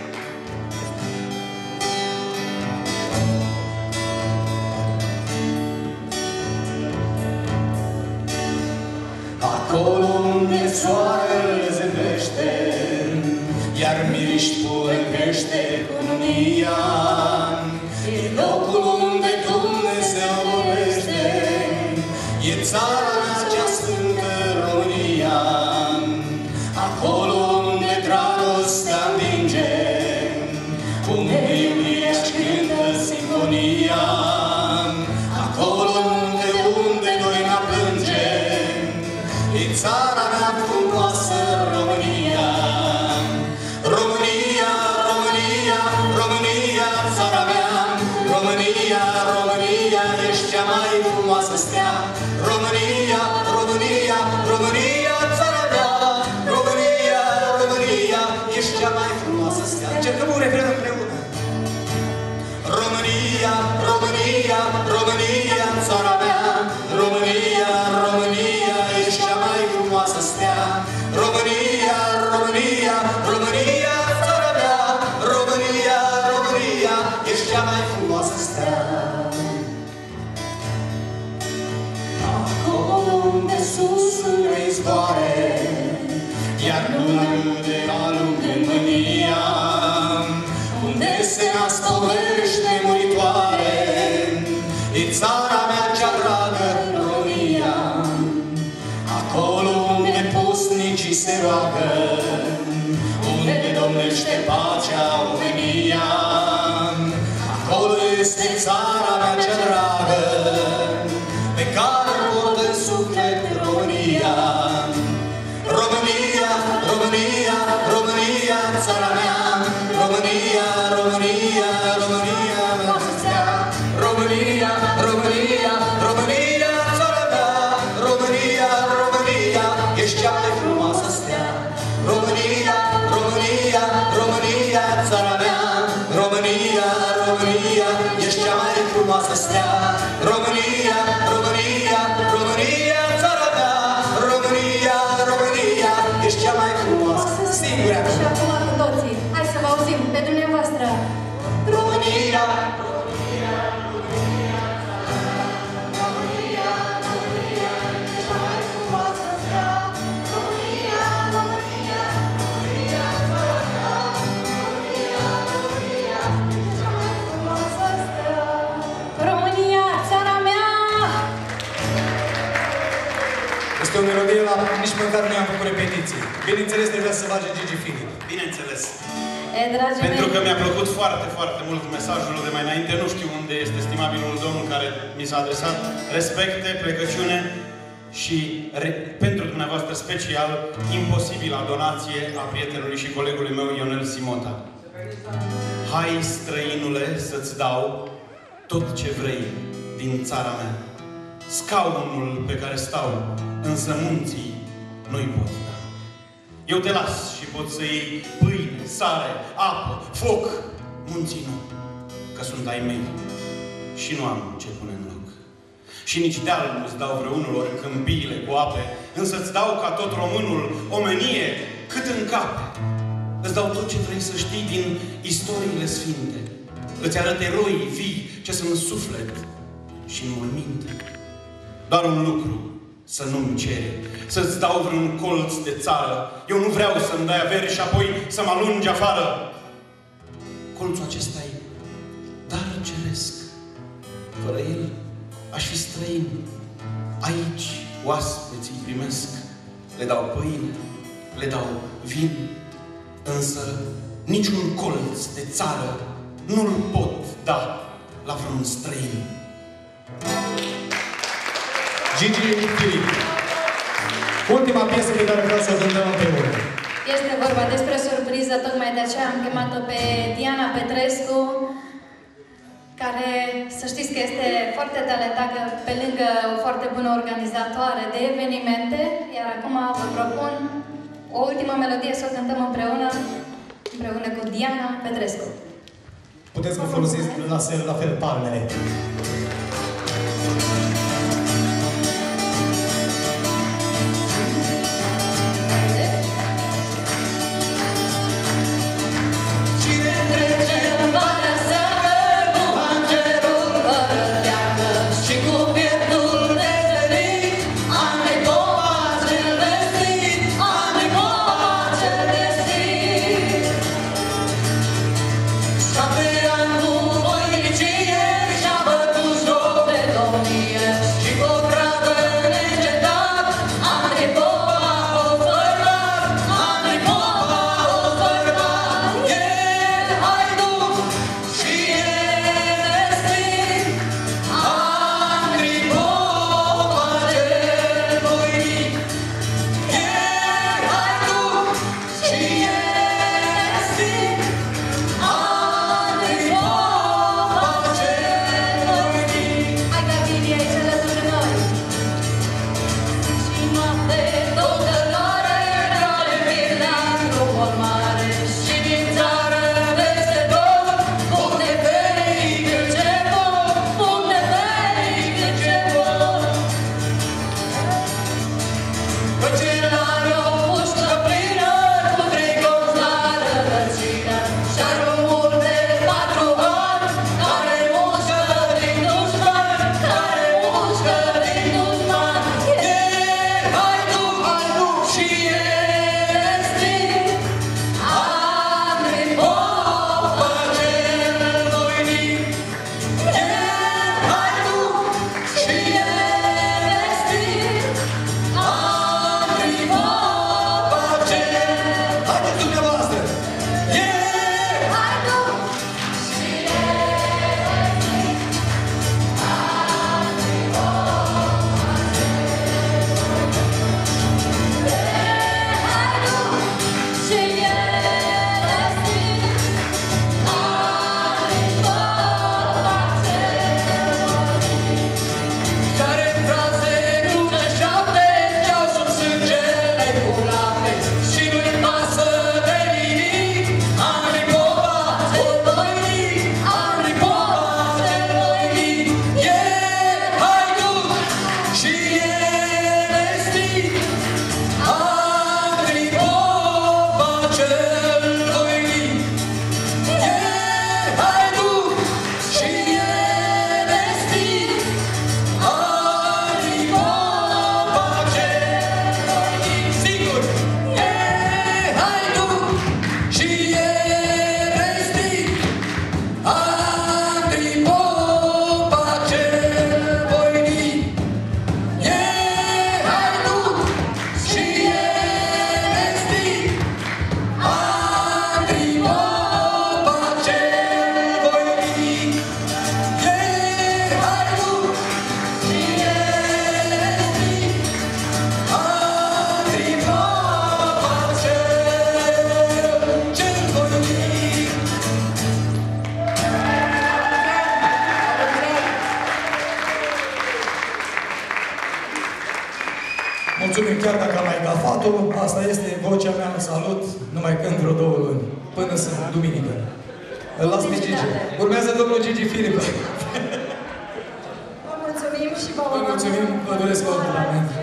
Acolo unde soarele zâmbește, iar miriștul învește cununia, e locul unde Dumnezeu vorbește, e țara mea cea sfântă România. Acolo unde dragostea învinge, unde iubirea cântă sinfonia, acolo unde, unde doina plânge, e țara mea frumoasă România. România, România, România, țara mea. România, România, ești cea mai frumoasă stea. România, România, România, țara mea. România, România, ești cea mai frumoasă stea. Încercăm un refren împreună. România, România, România, țara mea. România, România, ești cea mai frumoasă stea. România, România, România, țara mea. România, România, ești cea mai frumoasă stea. Acolo unde susul izboare, iar luna râde alung în mânia, unde se nastolește muritoare, e țara mea cea dragă, România. Acolo unde pusnicii se roagă, unde domnește pacea, omenia, acolo este țara mea cea dragă, pe care o port în suflet România. România, România, România, țara mea. România, România, România, România, România, România, România, țara mea. România, România, ești cea mai frumoasă stea. România, România, România, țara mea. România, România, ești cea mai frumoasă stea. România, România, România, țara mea. România, România, ești cea mai frumoasă. Singura. Și acum cu toții, hai să vă auzim pe dumneavoastră. România, România, țara mea! Este o melodie la nici măcar nu i-am făcut repetiții. Bineînțeles, trebuia să bage Gigi Filip. Bineînțeles. E, dragii Pentru mei, că mi-a plăcut foarte, foarte mult mesajul de mai înainte. Nu știu unde este stimabilul domn care mi s-a adresat. Respecte, plecăciune și re... pentru dumneavoastră special imposibila donație a prietenului și colegului meu Ionel Simota. Hai, străinule, să-ți dau tot ce vrei din țara mea. Scaunul pe care stau, însă munții nu-i pot da. Eu te las și pot să iei pâine, sare, apă, foc, munții nu, că sunt ai mei și nu am ce pune în loc. Și nici deal nu-ți dau vreunul ori câmpiile cu ape, însă îți dau ca tot românul omenie cât în cape. Îți dau tot ce vrei să știi din istoriile sfinte. Îți arăt eroii vii ce sunt în suflet și în morminte. Doar un lucru să nu-mi ceri, să-ți dau vreun colț de țară. Eu nu vreau să-mi dai averi și apoi să mă alungi afară. Colțul acesta e dar ceresc. Fără el aș fi străin. Aici oaspeții primesc. Le dau pâine, le dau vin, însă niciun colț de țară nu-l pot da la vreun străin. Gigi Filip. Ultima piesă pe care vreau să o cântăm împreună. este vorba despre surpriză, tocmai de aceea am chemat-o pe Diana Petrescu. care să știți că este foarte talentată pe lângă o foarte bună organizatoare de evenimente, iar acum vă propun o ultimă melodie să o cântăm împreună, împreună cu Diana Petrescu. Puteți să vă folosiți la fel, la fel palmele. Mulțumim chiar dacă am mai gafat-o. Asta este vocea mea. Salut. Nu mai cânt vreo două luni. Până să duminică. Îl las pe Gigi. Urmează domnul Gigi Filip. Vă mulțumim și vă Vă mulțumim. Vă doresc o antrenament.